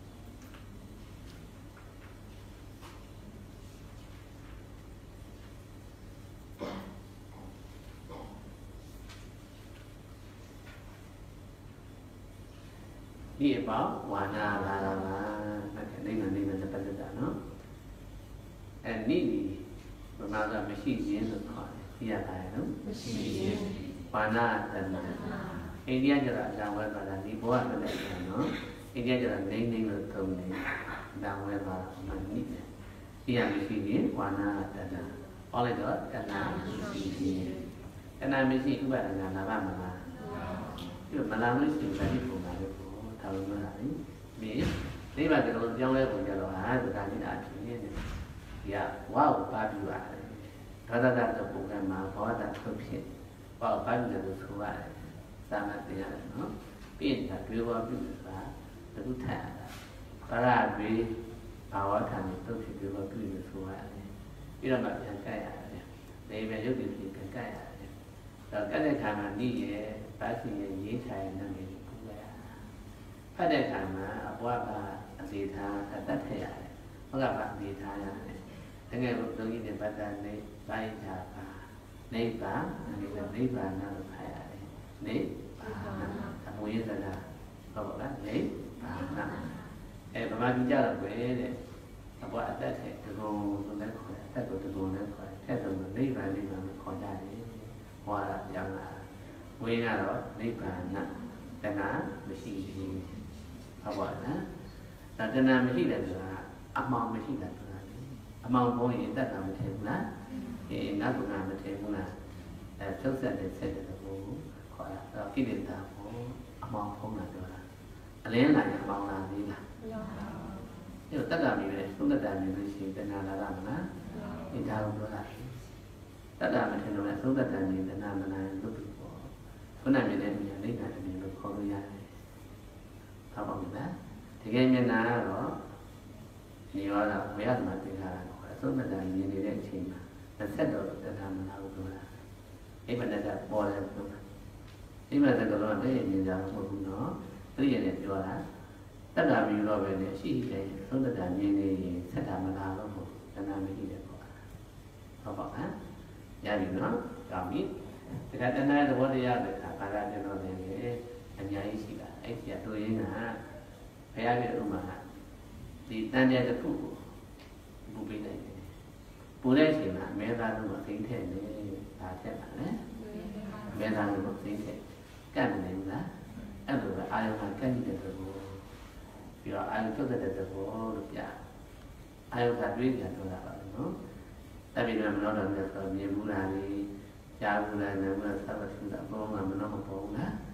ဒီအပေါဝါနာလာလာလာနိဗ္ဗာန်နိဗ္ဗာန်ပတ်သက်တာနော်အဲနိဒီဘယ်မှာကမရှိခြင်းလို့ခေါ်တယ်သိရပါရဲ့နော်မရှိခြင်းဘာနာတဏ္ဍာအိန္ဒိယကျတော့အတန်ဝဲပါတာဒီဘောကလည်းတယ်နော်အိန္ဒိယကျတော့နေနေလို့သုံးတယ်အတန်ဝဲပါမှနိတယ်သိရမရှိခြင်းဘာနာတဏ္ဍာဟောလိုက်တော့တဏ္ဍာမရှိခြင်းတဏ္ဍာမရှိဥပါဒနာလာပါမလားဒီမလာလို့ရှိရင်ဒီပုံပါလို့ဒါလိုမျိုးလားဒီနိဗ္ဗာန်ကတော့ပြောင်းလဲပုံကြတော့ဟာဒါကနေတာဖြစ်နေတယ်ဒီကဝါကိုပါပြီးရတယ်ဒါသာသာတော့ပုံကမှာဘောဓာထုတ်ဖြစ်ဝါကိုပါပြီးတယ်လို့ဆိုရတယ်သာမတင်ရတယ်နော်ပြီးရင်ဒါတွေးပေါ်ပြုတာတခုထက်ပါရတွေဘာဝထာနဲ့တုတ်ဖြစ်တွေးပေါ်ပြုလို့ဆိုရတယ်ပြီးတော့မှပြန်ကြိုက်ရတယ်နေပဲရုပ်တည်ဖြစ်ပြန်ကြိုက်ရတယ်ဒါကတဲ့ခါမှာနိရဲ့ပါစီရဲ့ရေးချရဲ့နာမည်ဖတ်တဲ့အခါမှာအဘွားကအသေးထားအတတ်ထည့်ရတယ်။ဟုတ်ကဲ့ပါအသေးထားရတယ်။တကယ်လို့ဒုကြီးနဲ့ပတ်သက်နေပိုင်းတာပါနိဗ္ဗာန်နိဗ္ဗာန်နိဗ္ဗာန်လို့ဖတ်ရတယ်။နိဗ္ဗာန်အမွေးစကားဟုတ်ပါလားနိဗ္ဗာန်အဲဗမာပြည်ကြတော့ပဲတဲ့အဘွားအတတ်ထည့်ဒီကုံဆိုလည်းခေါ်တယ်အတတ်ကိုဒီကုံလည်းခေါ်တယ်ထည့်တော့နိဗ္ဗာန်နိဗ္ဗာန်ကိုခေါ်ကြတယ်။ဟောတာပြောင်းလာဝေးကတော့နိဗ္ဗာန်တဏှာမရှိဘူးဟုတ်ပါလားဒါတဏှာမရှိတယ်ဆိုတာအမှောင်မရှိတယ်ဆိုတာအမှောင်ဘုံရင်တတ်တာမထင်ဘူးလားအေးနောက်ကမထင်ဘူးလားအဲသုတ်ဆက်တဲ့ဆက်တဲ့ဘုံခေါ်တာကိလေသာဘုံအမှောင်ဖုံးတာပြောတာအလင်းလာရင်အမှောင်လာသေးလားမလာပါဘူးအဲ့တော့တတ်တာမျိုးလေသုတ်တတ်တာမျိုးလို့ရှိရင်တဏှာလာတာမလားဒီဒါကိုပြောတာတတ်တာမထင်တော့လေသုတ်တတ်တာမျိုးတဏှာမလာရင်လွတ်ပြီပေါ့ခုနမြင်တဲ့နေရာလိမ့်တာတည်းလို့ခေါ်လို့ရတယ်ဟုတ်ပါဘူးလားတကယ်မျက်နာကတော့ဒီရောတော့ဝေယသမသင်္ခါရကိုအဆုံးမတန်မြင်နေတဲ့အချိန်မှာတစ်ဆက်တော့တဏှာမနာဘူးပြောတာအိဗနတပေါ်တယ်ပြောတာအိဗနတကတော့လည်းမြင်ကြမှာမဟုတ်ဘူးနော်ပြည့်ရတဲ့ပြောတာတတ်တာပြီးတော့ပဲလေရှိတယ်အဆုံးတန်မြင်နေရင်ဆက်တာမနာတော့ဘူးတဏှာမရှိတယ်ပေါ့ဟုတ်ပါ့ဟမ်ရပြီနော်ကြောက်ပြီတခါတဏှာသဘောတရားတွေဘာသာပြန်တော့လည်းအများကြီးရှိတာအဲ့ဒီအတူရင်းကဘုရားပြဥမာဒီတန်တဲ့တစ်ခုကိုပူပေးလိုက်တယ်ပူတဲ့အချိန်မှာအမဲသားတို့ကသိမ့်ထည့်နေဒါထက်ပါလေအမဲသားတို့ကသိမ့်ထည့်ကတ်နေဘူးလားအဲ့လိုပဲအာယုံကကတ်နေတဲ့သဘောပြီးတော့အာယုံထုတ်တဲ့သဘောလို့ပြအာယုံကတွေးကြတော့တာပါနော်တပိမမနောတော်မြတ်စွာမြင်ဘူးလားလေကြားဘူးလားနာမည်ဆက်ပါရှိတာဘောမှာမနောမပေါ်ဘူးလား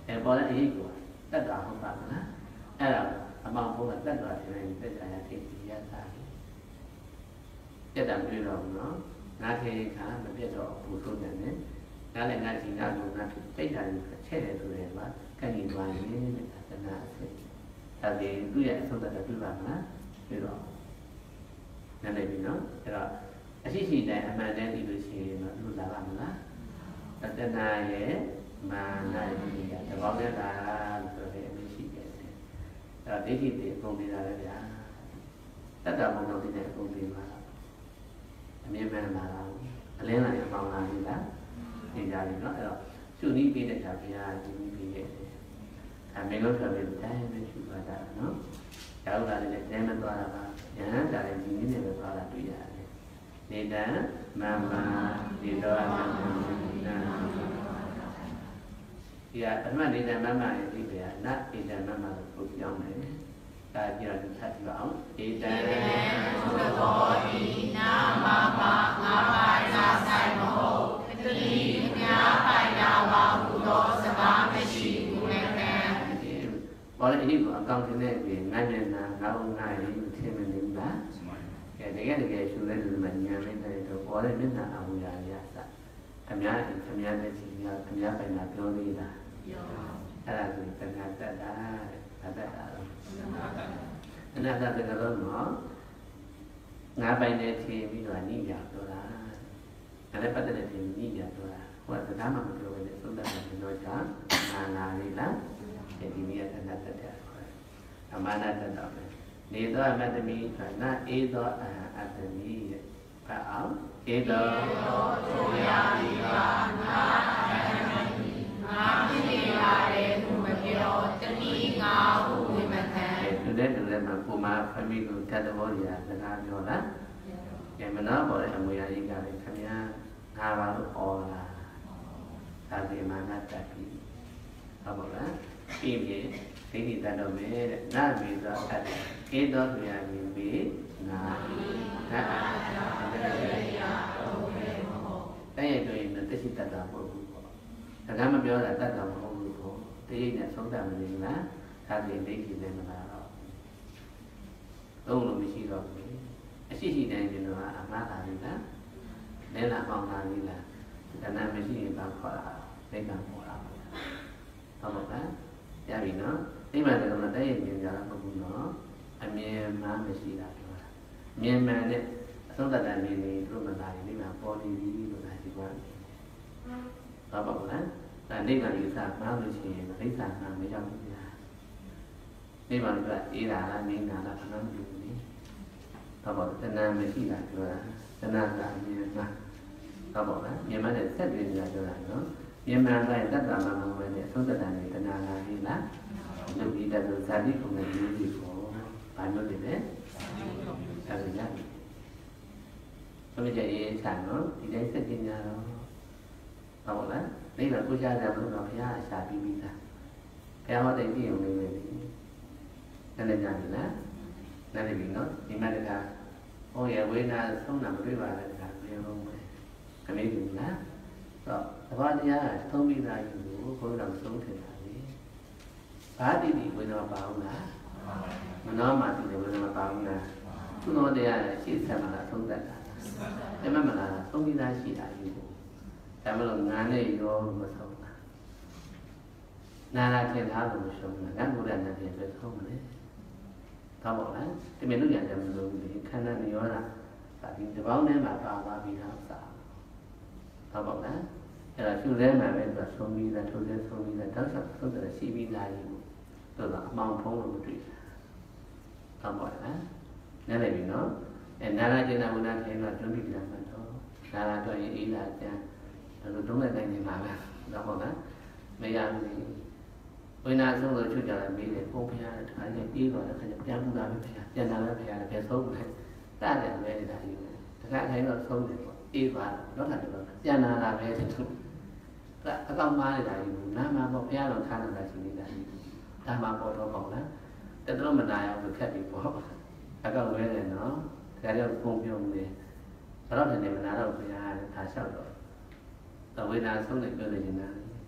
အဲပေါ်တဲ့အရေးကိုတတ်တာဟုတ်ပါမလားအဲ့ဒါအမောင်ဘုန်းကတတ်တာတယ်တက်ကြရတဲ့ဒီရတာပြတ်တာမတွေ့တော့ဘူးနော်ငါခေခါမပြတ်တော့ဘူးဆိုတယ်နဲ့နားလည်းငါဒီနာကိုငါတိတ်တာချဲ့တယ်ဆိုရင်ကကန့်ညီသွားရင်တဲ့သနာအစစ်ဒါဒီသူ့ရဲ့အဆုံးသတ်တာပြပါမလားပြတော့နားလည်ပြီနော်အဲ့တော့အရှိရှိတိုင်းအမှန်တည်းသိလို့ရှိရင်တော့လူလာပါမလားတဏှာရဲ့မာနရဲ့တဘောင်းနဲ့တာဆိုတဲ့အမျိုးရှိတယ်အဲ့တော့ဒိဋ္ဌိတွေအကုန်နေတာလေဗျာတတ္တဘုံတော်တွေအကုန်နေပါအမြဲမှန်လာတာအလင်းလာရပေါင်းလာပြီလားနေကြပြီနော်အဲ့တော့ရှုနည်းပေးတဲ့အခါဘုရားဒီနည်းပေးခဲ့တယ်အဲမင်းတို့ဆိုပြီးတိုင်းပဲရှုပါတာနော်ရောက်လာတယ်တဲမသွားတာပါညာတာလည်းဒီနည်းနဲ့ပဲသွားတာတွေ့ရတယ်နေတံမမဒီတော့အမှန်နာဒီကအမှန်နေတံမမရဲ့ဒီပြနတ်ဧတံမမလို့ပြောပြောင်းတယ်ဒါကြည့်တော့ထပ်ကြည့်ပါအောင်ဧတံသုတဘောဤနာမမငါပါရာဆိုင်မဟုတ်တိညာပိုင်နာပါဟုသောစကားမရှိဘူးနဲ့ဘောလည်းဒီကအကောင့်တင်တဲ့ပြင်ငါမျက်နှာငါ့ဦးငါ့ရေးထင်မနေဘူးလားကဲတကယ်တကယ်ရှုတဲ့လူမှညာမင်းတဲ့တော့ဘောလည်းမျက်နှာအမှုရာရစအများကြီးအများနဲ့ချင်းများအများပိုင်နာပြောသေးတာပြောအဲ့ဒါဆိုတဏှာတတ်တာတတ်တာတော့အနာတတကတော့နော်ငါပိုင်နဲ့ထင်ပြီးတော့နိညာပြောတာအဲ့ဒါပတ်တဲ့ထင်နိညာပြောတာဟိုကတရားမှမပြောဘဲနဲ့သုံးတတ်တယ်တော့ကြာနာနာလေးလားဒီနည်းတဏှာတတ်တယ်အမာနတတ်တော့နေသောအမတ္တမိခန္ဓာဧသောအဟံအတ္တမိရဲ့ဖတ်အောင်ဧသောထိုရာဒီကနာအဟံငါဖြစ်နေရတယ်ဘုမပြောတတိငါဟုဝိမခံတူတဲ့တူတဲ့မှာပုံမှာဖမိကိုတတ်တော်ရစကားပြောလားကဲမနာပေါ်တဲ့အမွေအရာကြီးကလည်းခင်ဗျာငါပါလို့အော်လာသာဒီမာနတတ်ပြီဟုတ်ပါလားပြီးပြီဒိဋ္ဌိတတ်တော့မယ်တဲ့နာမေသောအတ္တဧသောသူရမီမေနာနာအတ္တတရားတဲ့တွေ့ရင်တရှိတတ်တာမဟုတ်ဘူးပေါ့ဒါကမပြောတာတတ်တာမဟုတ်ဘူးပေါ့တရိပ်နဲ့ဆုံးတတ်မနေလားဒါပြင်ဒိဋ္ဌိနဲ့မလာတော့သုံးလို့မရှိတော့ဘူးအရှိရှိတိုင်းကျင်တော့အမှားတာလေလားလဲလာပေါင်းတာလေလားဒါနမရှိရင်ဘာခေါ်တာသိက္ခာပေါ်တာဟုတ်ပါလားရပြီနော်အိမ်မှာလည်းတော့တဲ့ရင်မြင်ကြတာမဟုတ်ဘူးနော်အမြင်မှမရှိတာပြောတာမြင်မှန်တဲ့အဆုံးသတ်တဲ့နေနေတို့မလာရင်ဒီမှာပေါ်နေပြီလို့သာဒီကွာဟုတ်ပါဘူးလားဒါနေကလေးစားမှလို့ရှိရင်ဒိဋ္ဌာမှမရောက်ဘူးလားနေမှာကအေးတာလားနေနာလားဘာမှမဖြစ်ဘူးလေဟုတ်ပါဘူးတဏှာမရှိတာပြောတာတဏှာကအမြင်မှဟုတ်ပါလားမြင်မှတဲ့ဆက်ပြီးနေတာပြောတာနော်မြင်မှန်တိုင်းတတ်တာမှမဟုတ်ဘဲနဲ့သုံးသတ်တယ်တဏှာလာပြီလားလူကြီးတဲ့ဇာတိကုံနဲ့လူကြီးကိုဘာလို့လဲလဲအဲ့ဒါရတယ်ဘယ်ကြရေးဆန်နော်ဒီတိုင်းစက်ကျင်ကြတော့ဟုတ်လားဒီမှာကိုရှားတယ်ဘုရားဘုရားအရှာပြီးပြီးသားဘုရားဟောတဲ့ပြည့်ုံလေးပဲလေနားလည်ကြပြီလားနားလည်ပြီနော်ဒီမှာတကဟောရဝေနာသုံးတာမတွေ့ပါနဲ့တကပြောလုံးပဲခမေးပြီလားတော့သဘာတရားသုံးပြီးသားယူကိုဘုရားသုံးထင်တာလေဘာတိတိဝေနာပါအောင်လားမနောမာတိဝေနာပါအောင်လားသူတော်တရားရှေ့ဆက်မှာသုံးတတ်တာတမမလားသုံးပြီးသားရှိတာယူကိုဒါမလို့ငါနဲ့ရောမဆုံးတာနာလာထင်ထားလို့မဆုံးဘူးငါဘုရားနဲ့ပြန်ဆွဲဆုံးမလဲတော့ပေါ့လားဒီမင်းတို့ရတယ်မလို့ဒီခန္ဓာညောတာဒါဒီတပေါင်းထဲမှာပါသွားပြီးသားစာတော့ပေါ့လားအဲ့ဒါရှုလဲမှာပဲသူဆုံးပြီးသားထိုးလဲဆုံးပြီးသားတောက်လျှောက်ဆုံးတယ်ရှိပြီးသားယူတို့ကအမောင်ဖုံးလို့မတွေ့ဘူးတော့ပေါ့လားနားလည်ပြီနော်အဲနာလာကျင်နာဝနာထိုင်တော့တွန်းပြီးပြန်မှတော့နာလာတော့ရင်အေးလာကျန်ဒါလိုတုံးတဲ့တိုင်းနေမှာပဲတော့ပေါ့လားမရဘူးဝိနာဆုံးလို့ချွတ်ကြတယ်ပြီးတယ်ပုံဖျားတဲ့ခါကျပြီးတော့တဲ့ခါကျပြန်မှုတာပဲဖျားပြန်လာပဲဖျားတယ်ပြန်ဆုံးတယ်တတယ်ပဲနေတာယူတယ်တခါထိုင်တော့ဆုံးတယ်ပေါ့အေးပါတော့တာတော့ပြန်လာတာပဲတဲ့သူအကောင်မားနေတာယူနာမပေါ့ဖျားတော့ခါနေတာရှိနေတာယူဒါမှပေါ်တော့ပေါ့လားတတော်မနာရဘူးခက်ပြီပေါ့အကောင်ဝဲတယ်နော်ဒါကြောင့်ပုံပြုံးနေဘယ်တော့နေမနာတော့ဖျားတယ်ဒါလျှောက်တော့ဝိနာဆုံးတယ်ပြောနေနေတာ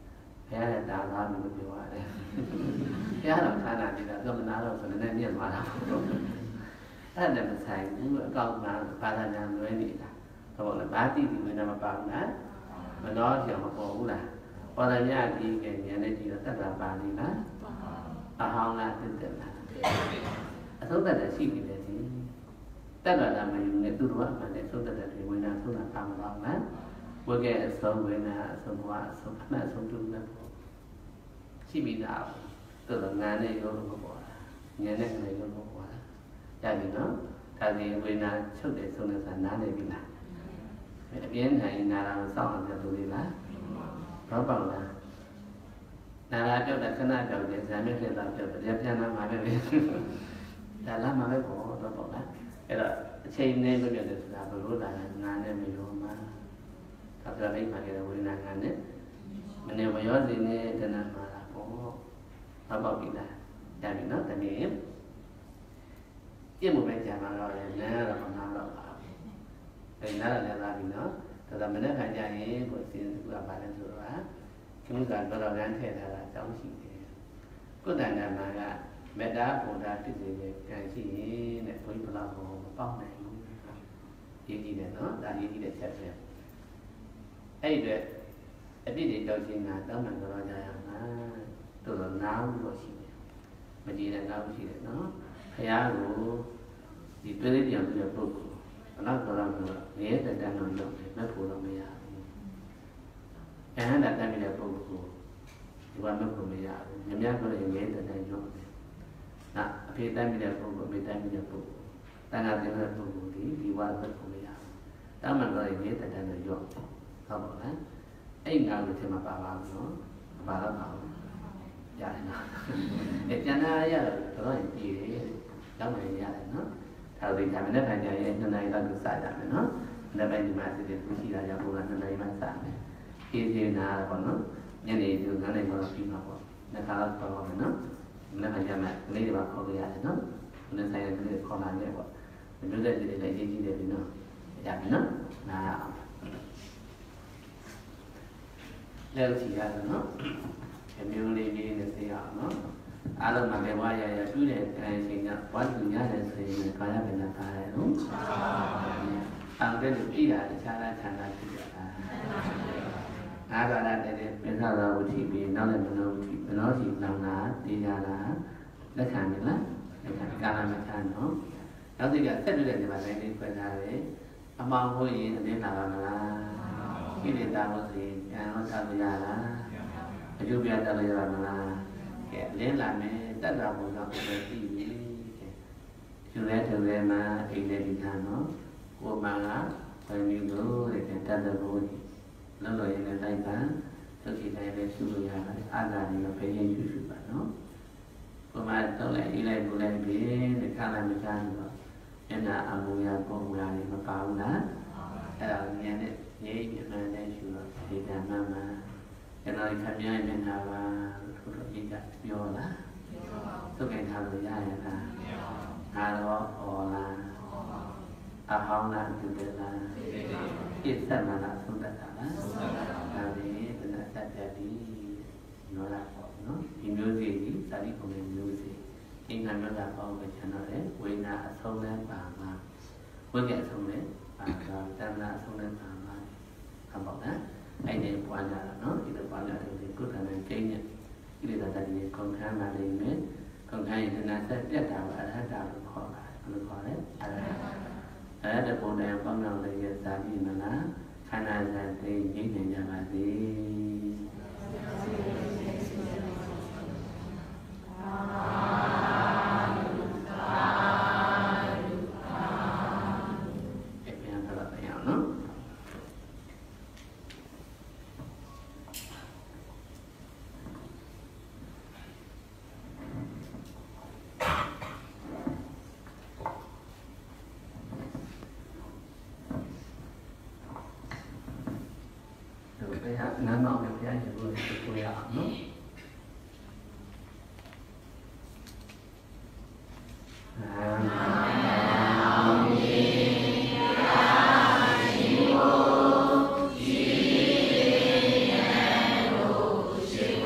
ဘုရားလည်းဒါသားလို့ပြောရတယ်ဘုရားတော်ခန္ဓာတိတာသမနာတော်ဆိုလည်းမြင်သွားတာပေါ့အဲ့ဒါမဆိုင်ဘူးအကောင့်မှာဘာသာညာလွဲနေတာဟုတ်လားဘာတိတိဝိနာမပါဘူးလားမနောကြောင့်မပေါ်ဘူးလားပေါ်တယ်ညဒီကဉာဏ်နဲ့ကြည့်တော့တတ်တာပါလိမ့်လားအဟောင်းလားတက်တက်လားအဆုံးတတ်တဲ့ရှိနေတယ်ဒီတတ်တာမယူနဲ့သူတို့အမှန်နဲ့ဆုံးတတ်တဲ့ဝိနာဆုံးတာပါမလားလားဝိကအဆုံးဝိနာအဆုံးဘဝအဆုံးအမှန်ဆုံးတူနဲ့ရှိပြီးသားတော်တော်ငါနဲ့ရောလို့ပေါ်တာဉာဏ်နဲ့ကလေးရောလို့ပေါ်တာရပြီနော်ဒါစီဝိနာချုပ်တဲ့ဆုံးတဲ့စာနားနေပြီလားအပြင်းထန်နာတာကိုစောင့်အောင်ကြလို့လေလားဘောပေါက်လားနာလာပြောတဲ့ခဏပြောတဲ့ဇာမျက်ဖြစ်တာပြောတယ်ပြန်လာမှာပဲလေဒါလာမှာပဲပေါ့တော့ပေါ့လားအဲ့တော့အချိန်နဲ့လွတ်ရတယ်ဆိုတာဘလို့လာလဲငါနဲ့မရောမှာဒါပြလိုက်ပါကြတယ်ဝိညာဉ်ငါနဲ့မနေမရောစီနဲ့တဏှာမှာလားပေါ့ဘောပေါက်ပြီလားရပြီနော်တနည်းပြည့်မှုပဲကြာမှာတော့လေလမ်းတော့မနာတော့ပါဘူးအဲ့နားလည်းလာပြီနော်ဒါကမနေ့ကကြရင်ကိုယ်စဉ်းစားပါလဲဆိုတော့ခင်းကတော့တော်ရန်ထည့်ထားတာအကြောင်းရှိတယ်ကိုယ်တန်တမာကမေတ္တာဘုရားတည်စေတဲ့ကံရှိရင်တဲ့ဘုရားဘလောက်ကိုမပေါက်နိုင်ဘူးရေးကြည့်တယ်နော်ဒါရေးကြည့်တဲ့ချက်ပဲအဲ့ဒီအတိတ်တွေတောက်ချင်းကတောင်းမှန်တော်ကြရမှာတော်တော်နားလို့ရှိတယ်မကြည့်တဲ့နားလို့ရှိတယ်နော်ဘုရားကိုဒီတွေ့တဲ့ကြောင်တဲ့ပုဂ္ဂိုလ်ဘလောက်တော်တော်မျိုးငရဲတန်တော်လုပ်တယ်မဖို့တော့မရဘူးအဟန္တာတတ်တဲ့ပုဂ္ဂိုလ်ကိုဒီကမဖို့မရဘူးမြများဆိုရင်ငရဲတန်ရောက်တယ်နာအဖေတတ်တဲ့ပုဂ္ဂိုလ်အမေတတ်တဲ့ပုဂ္ဂိုလ်တန်ခါတဲ့ပုဂ္ဂိုလ်ဒီဒီဝါမဖို့မရဘူးတာမန်တော့ငရဲတန်တော်ရောက်ဟုတ်ပါလားအဲ့ငါလို့ထင်မှာပါပါဘူးနော်ပါတော့ပါဘူးရတယ်နော်အဲကျန်တာရတော့တော်တော်ကြီးတယ်တောင်းနေရတယ်နော်ဒါဆိုဒီကမနေ့ကညရဲ့နှစ်နာရီလောက်စကြမယ်နော်နေ့ပိုင်းဒီမှာစစ်တဲ့သူရှိတာကြောင့်ဘုရားနှစ်နာရီမှစမယ်အေးအေးနာတော့နော်ညနေဒီကနေ့တော့ပြီးမှာပေါ့နှစ်ခါလောက်တော့မယ်နော်မနေ့ကညမှာကလေးတွေပါခေါ်ကြရတယ်နော်မနေ့ဆိုင်ကလေးခေါ်လာတယ်ပေါ့မျိုးတဲ့တွေလည်းအရေးကြီးတယ်ပြီနော်ရပြီနော်နားအောင်လည်းကြည့်ရတယ်နော်အမျိုးလေးလေးနဲ့သိအောင်နော်အားလုံးမှာလည်းဝါရရပြုတဲ့ကံရှင်ကဝါသူရတယ်ဆိုရင်ကာယပင်သားတယ်နော်အောင်တဲ့လူပြည်တာတခြားလားခြားလားဖြစ်တာငါးပါးတဲ့ပင်သာသာဝတိပြီးနောက်လည်းမနောဝတိမနောစီလောင်တာတရားလားလက်ခံပြီလားလက်ခံကာလမခံနော်နောက်တစ်ကဆက်တွေ့တဲ့ဒီမှာလည်းလေးဖွင့်ထားတယ်အမောင်ဟိုရင်အင်းလာပါမလားကိလေသာလို့ဆိုရင်ဉာဏ်လို့သာလို့ရလားအကျိုးပြတတ်လို့ရပါမလားကဲလင်းလာမယ်တတ်တာဘုရားကိုလည်းသိပြီကဲယူရဲထရဲမှာအိမ်နေဒီကနော်ဟိုမှာကဘယ်နည်းလို့တဲ့တတ်တဲ့ဘုရားလုံးလို့ရင်လည်းတိုက်ကသုတ်စီတိုင်းလည်းရှုလို့ရတယ်အာသာတွေပဲရင်ရှုရှုပါနော်ဟိုမှာတော့လည်းအေးလိုက်ပူလိုက်ပြီတဲ့ခါလာမချမ်းတော့ညနာအမူအရာပုံမူရာတွေမပါဘူးလားအဲ့ဒါဉာဏ်နဲ့ငြိမ်းဉာဏ်နဲ့ရှုတော့ဒီကံမှမှကျွန်တော်ခမရမျက်နှာပါထို့တော့ဤကပြောလားပြောပါဘူးသုတ်ကင်ထားလို့ရရလားငါတော့ဟောလားအဟောင်းလားသူတယ်လားဣစ္ဆမလားသုံးတတ်တာလားဒါလေးတဏှာတတ်တတ်ဒီနော်လားပေါ့နော်ဒီမျိုးစီဒီသာတိပုံနဲ့မျိုးစီအင်္ဂါမျိုးလာပေါ့ပဲကျွန်တော်လေဝိညာအဆုံးနဲ့ပါမှာဝိညာအဆုံးနဲ့ပါတာတဏှာအဆုံးနဲ့ပါမှာဟုတ်ပါလားအဲ့ဒီပွားကြတာနော်ဒီလိုပွားကြတယ်ဒီကုသနဲ့ကျင်းနဲ့ဒီလိုတတ်တယ်ခုံခန်းလာနေမယ်ခုံခန်းရင်တဏှာဆက်ပြတ်တာပါအရဟတလို့ခေါ်တာဘယ်လိုခေါ်လဲအရဟတအရဟတပုံနဲ့ပေါင်းတော့လည်းရသာပြီမလားခန္ဓာဇာတိငြိမ့်နေကြပါစေနာမောင်နဲ့ဘုရားရှင်ကိုကိုရအောင်နော်ရှိ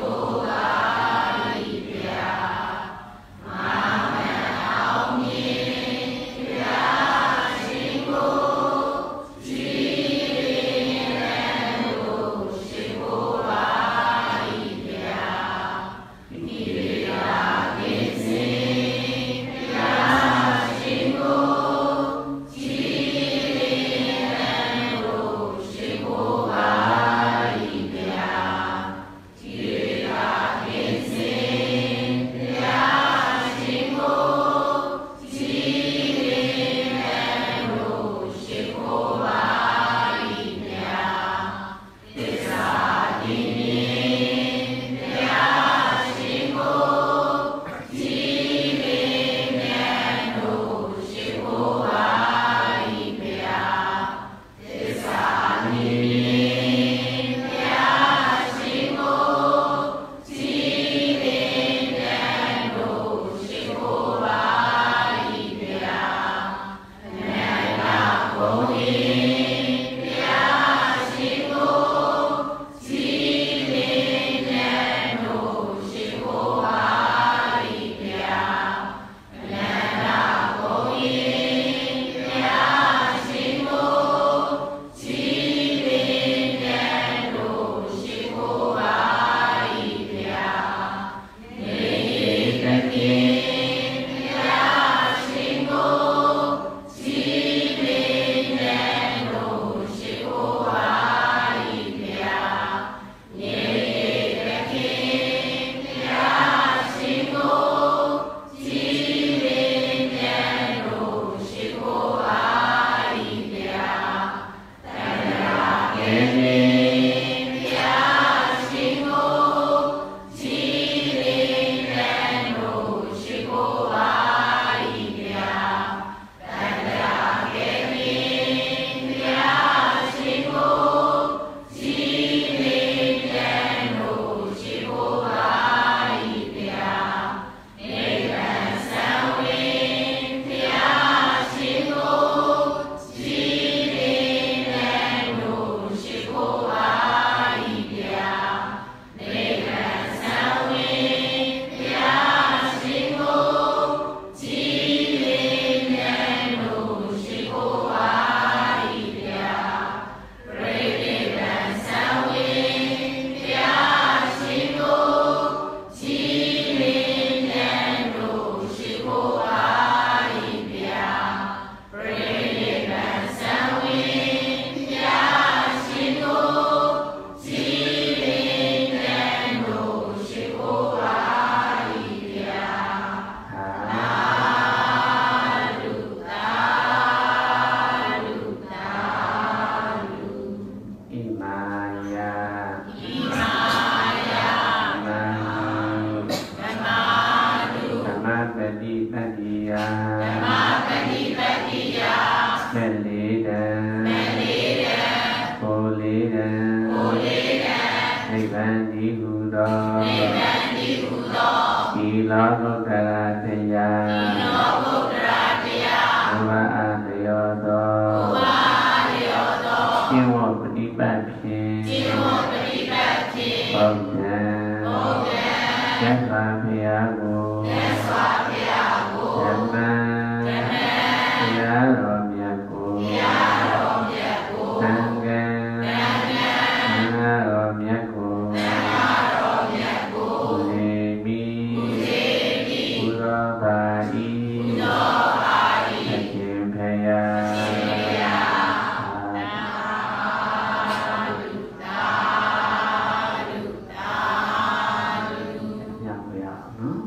နိဗ္ဗာန်ဒီဟုသောနိဗ္ဗာန်ဒီဟုသောဤလောကုတ္တရာတရားဤလောကုတ္တရာတရားဘဝအားလျော်သောဘဝအားလျော်သောကျင့်ဝတ်ပฏิပတ်ဖြင့်ကျင့်ဝတ်ပฏิပတ်ဖြင့်ဘုရားဘုရားမြတ်စွာဘုရားကိုမြတ်စွာဘုရားကိုဓမ္မဓမ္မဘုရားတော်မြတ်ကိုဘုရားတော်မြတ်ကိုသံဃာသံဃာဘုရားတော်မြတ်ကိုဘုရားတော်မြတ်ကိုဘုရေမိဘုရေမိဘုရောပါဤဘုရောပါဤအရှင်ဘုရားအရှင်ဘုရားသာဓုသာဓုသာဓုညောင်ရအောင်နော်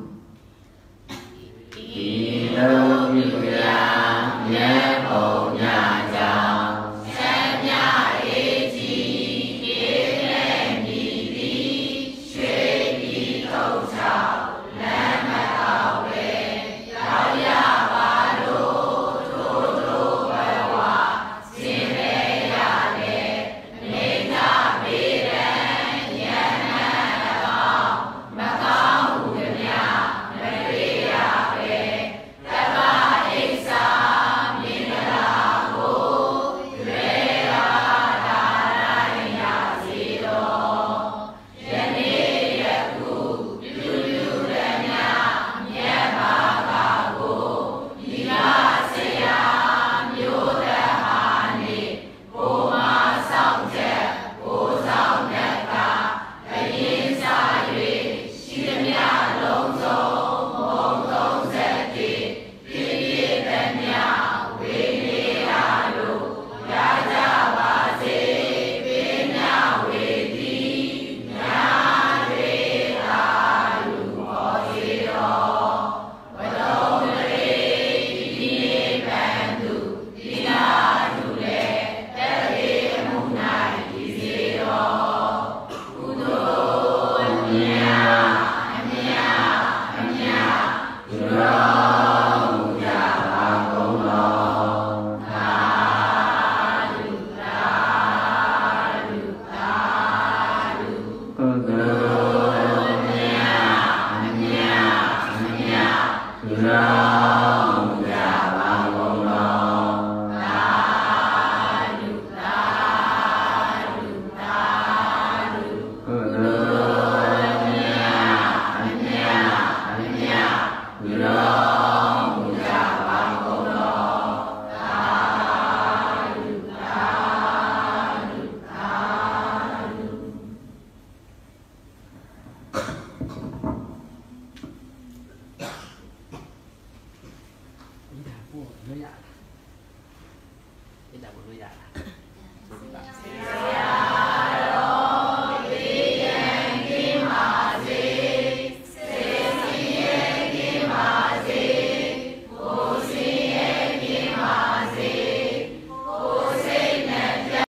ဤတော်ဤဘုရားမြတ်ဘုရားကြောင့်ဆံမြအေးကြီးပြေတဲ့မြည်သည်ရွှေပြည်ထုတ်ချောက်လမ်းမတော်ပဲရောက်ရပါလို့ထိုးထိုးဘဝစင်လေရလေနေသာပေးတဲ့ယန္နာတော်မကောင်းမှုများမတွေ့ရပဲတပတ်အိဆာမြင်လာကိုရွေရာတာတိုင်းရစီတော်ယနေ့ယခုပြုပြုရမြမြတ်ဘာသာကိုဒီကဆရာမျိုးတဟာနေကိုမဆောင်ချက်ကိုဆောင်တတ်ကအရင်စား၍ရှိသမျှလုံးစုံဘုံသုံးဆက်တည်းပြည့်ပြည့်သမျှဝေနေရလို့ရကြပါစေပေးမြဝေသည်ညာတွေသာလူပေါ်စီတော်ဝတော်ရေဒီပန်သူဒီနာသူလေတရေမှု၌ဒီစီတော်ကုသိုလ်အမြတ်အမြတ်အမြတ်ပြုတော်မူကြပါကုန်တော်သာဓုသာဓုသာဓုကုသိုလ်အမြတ်အမြတ်အမြတ်ပြုတော်မူကြပါကုန်တော်သာဓုသာဓုသာဓုကုသိုလ်အမြတ်အမြတ်အမြတ်ပြုတော်မူကြပါကုန်တော်သာဓုသာဓုသာဓု Ida, bu, lo ya. Ida, bu, lo ya.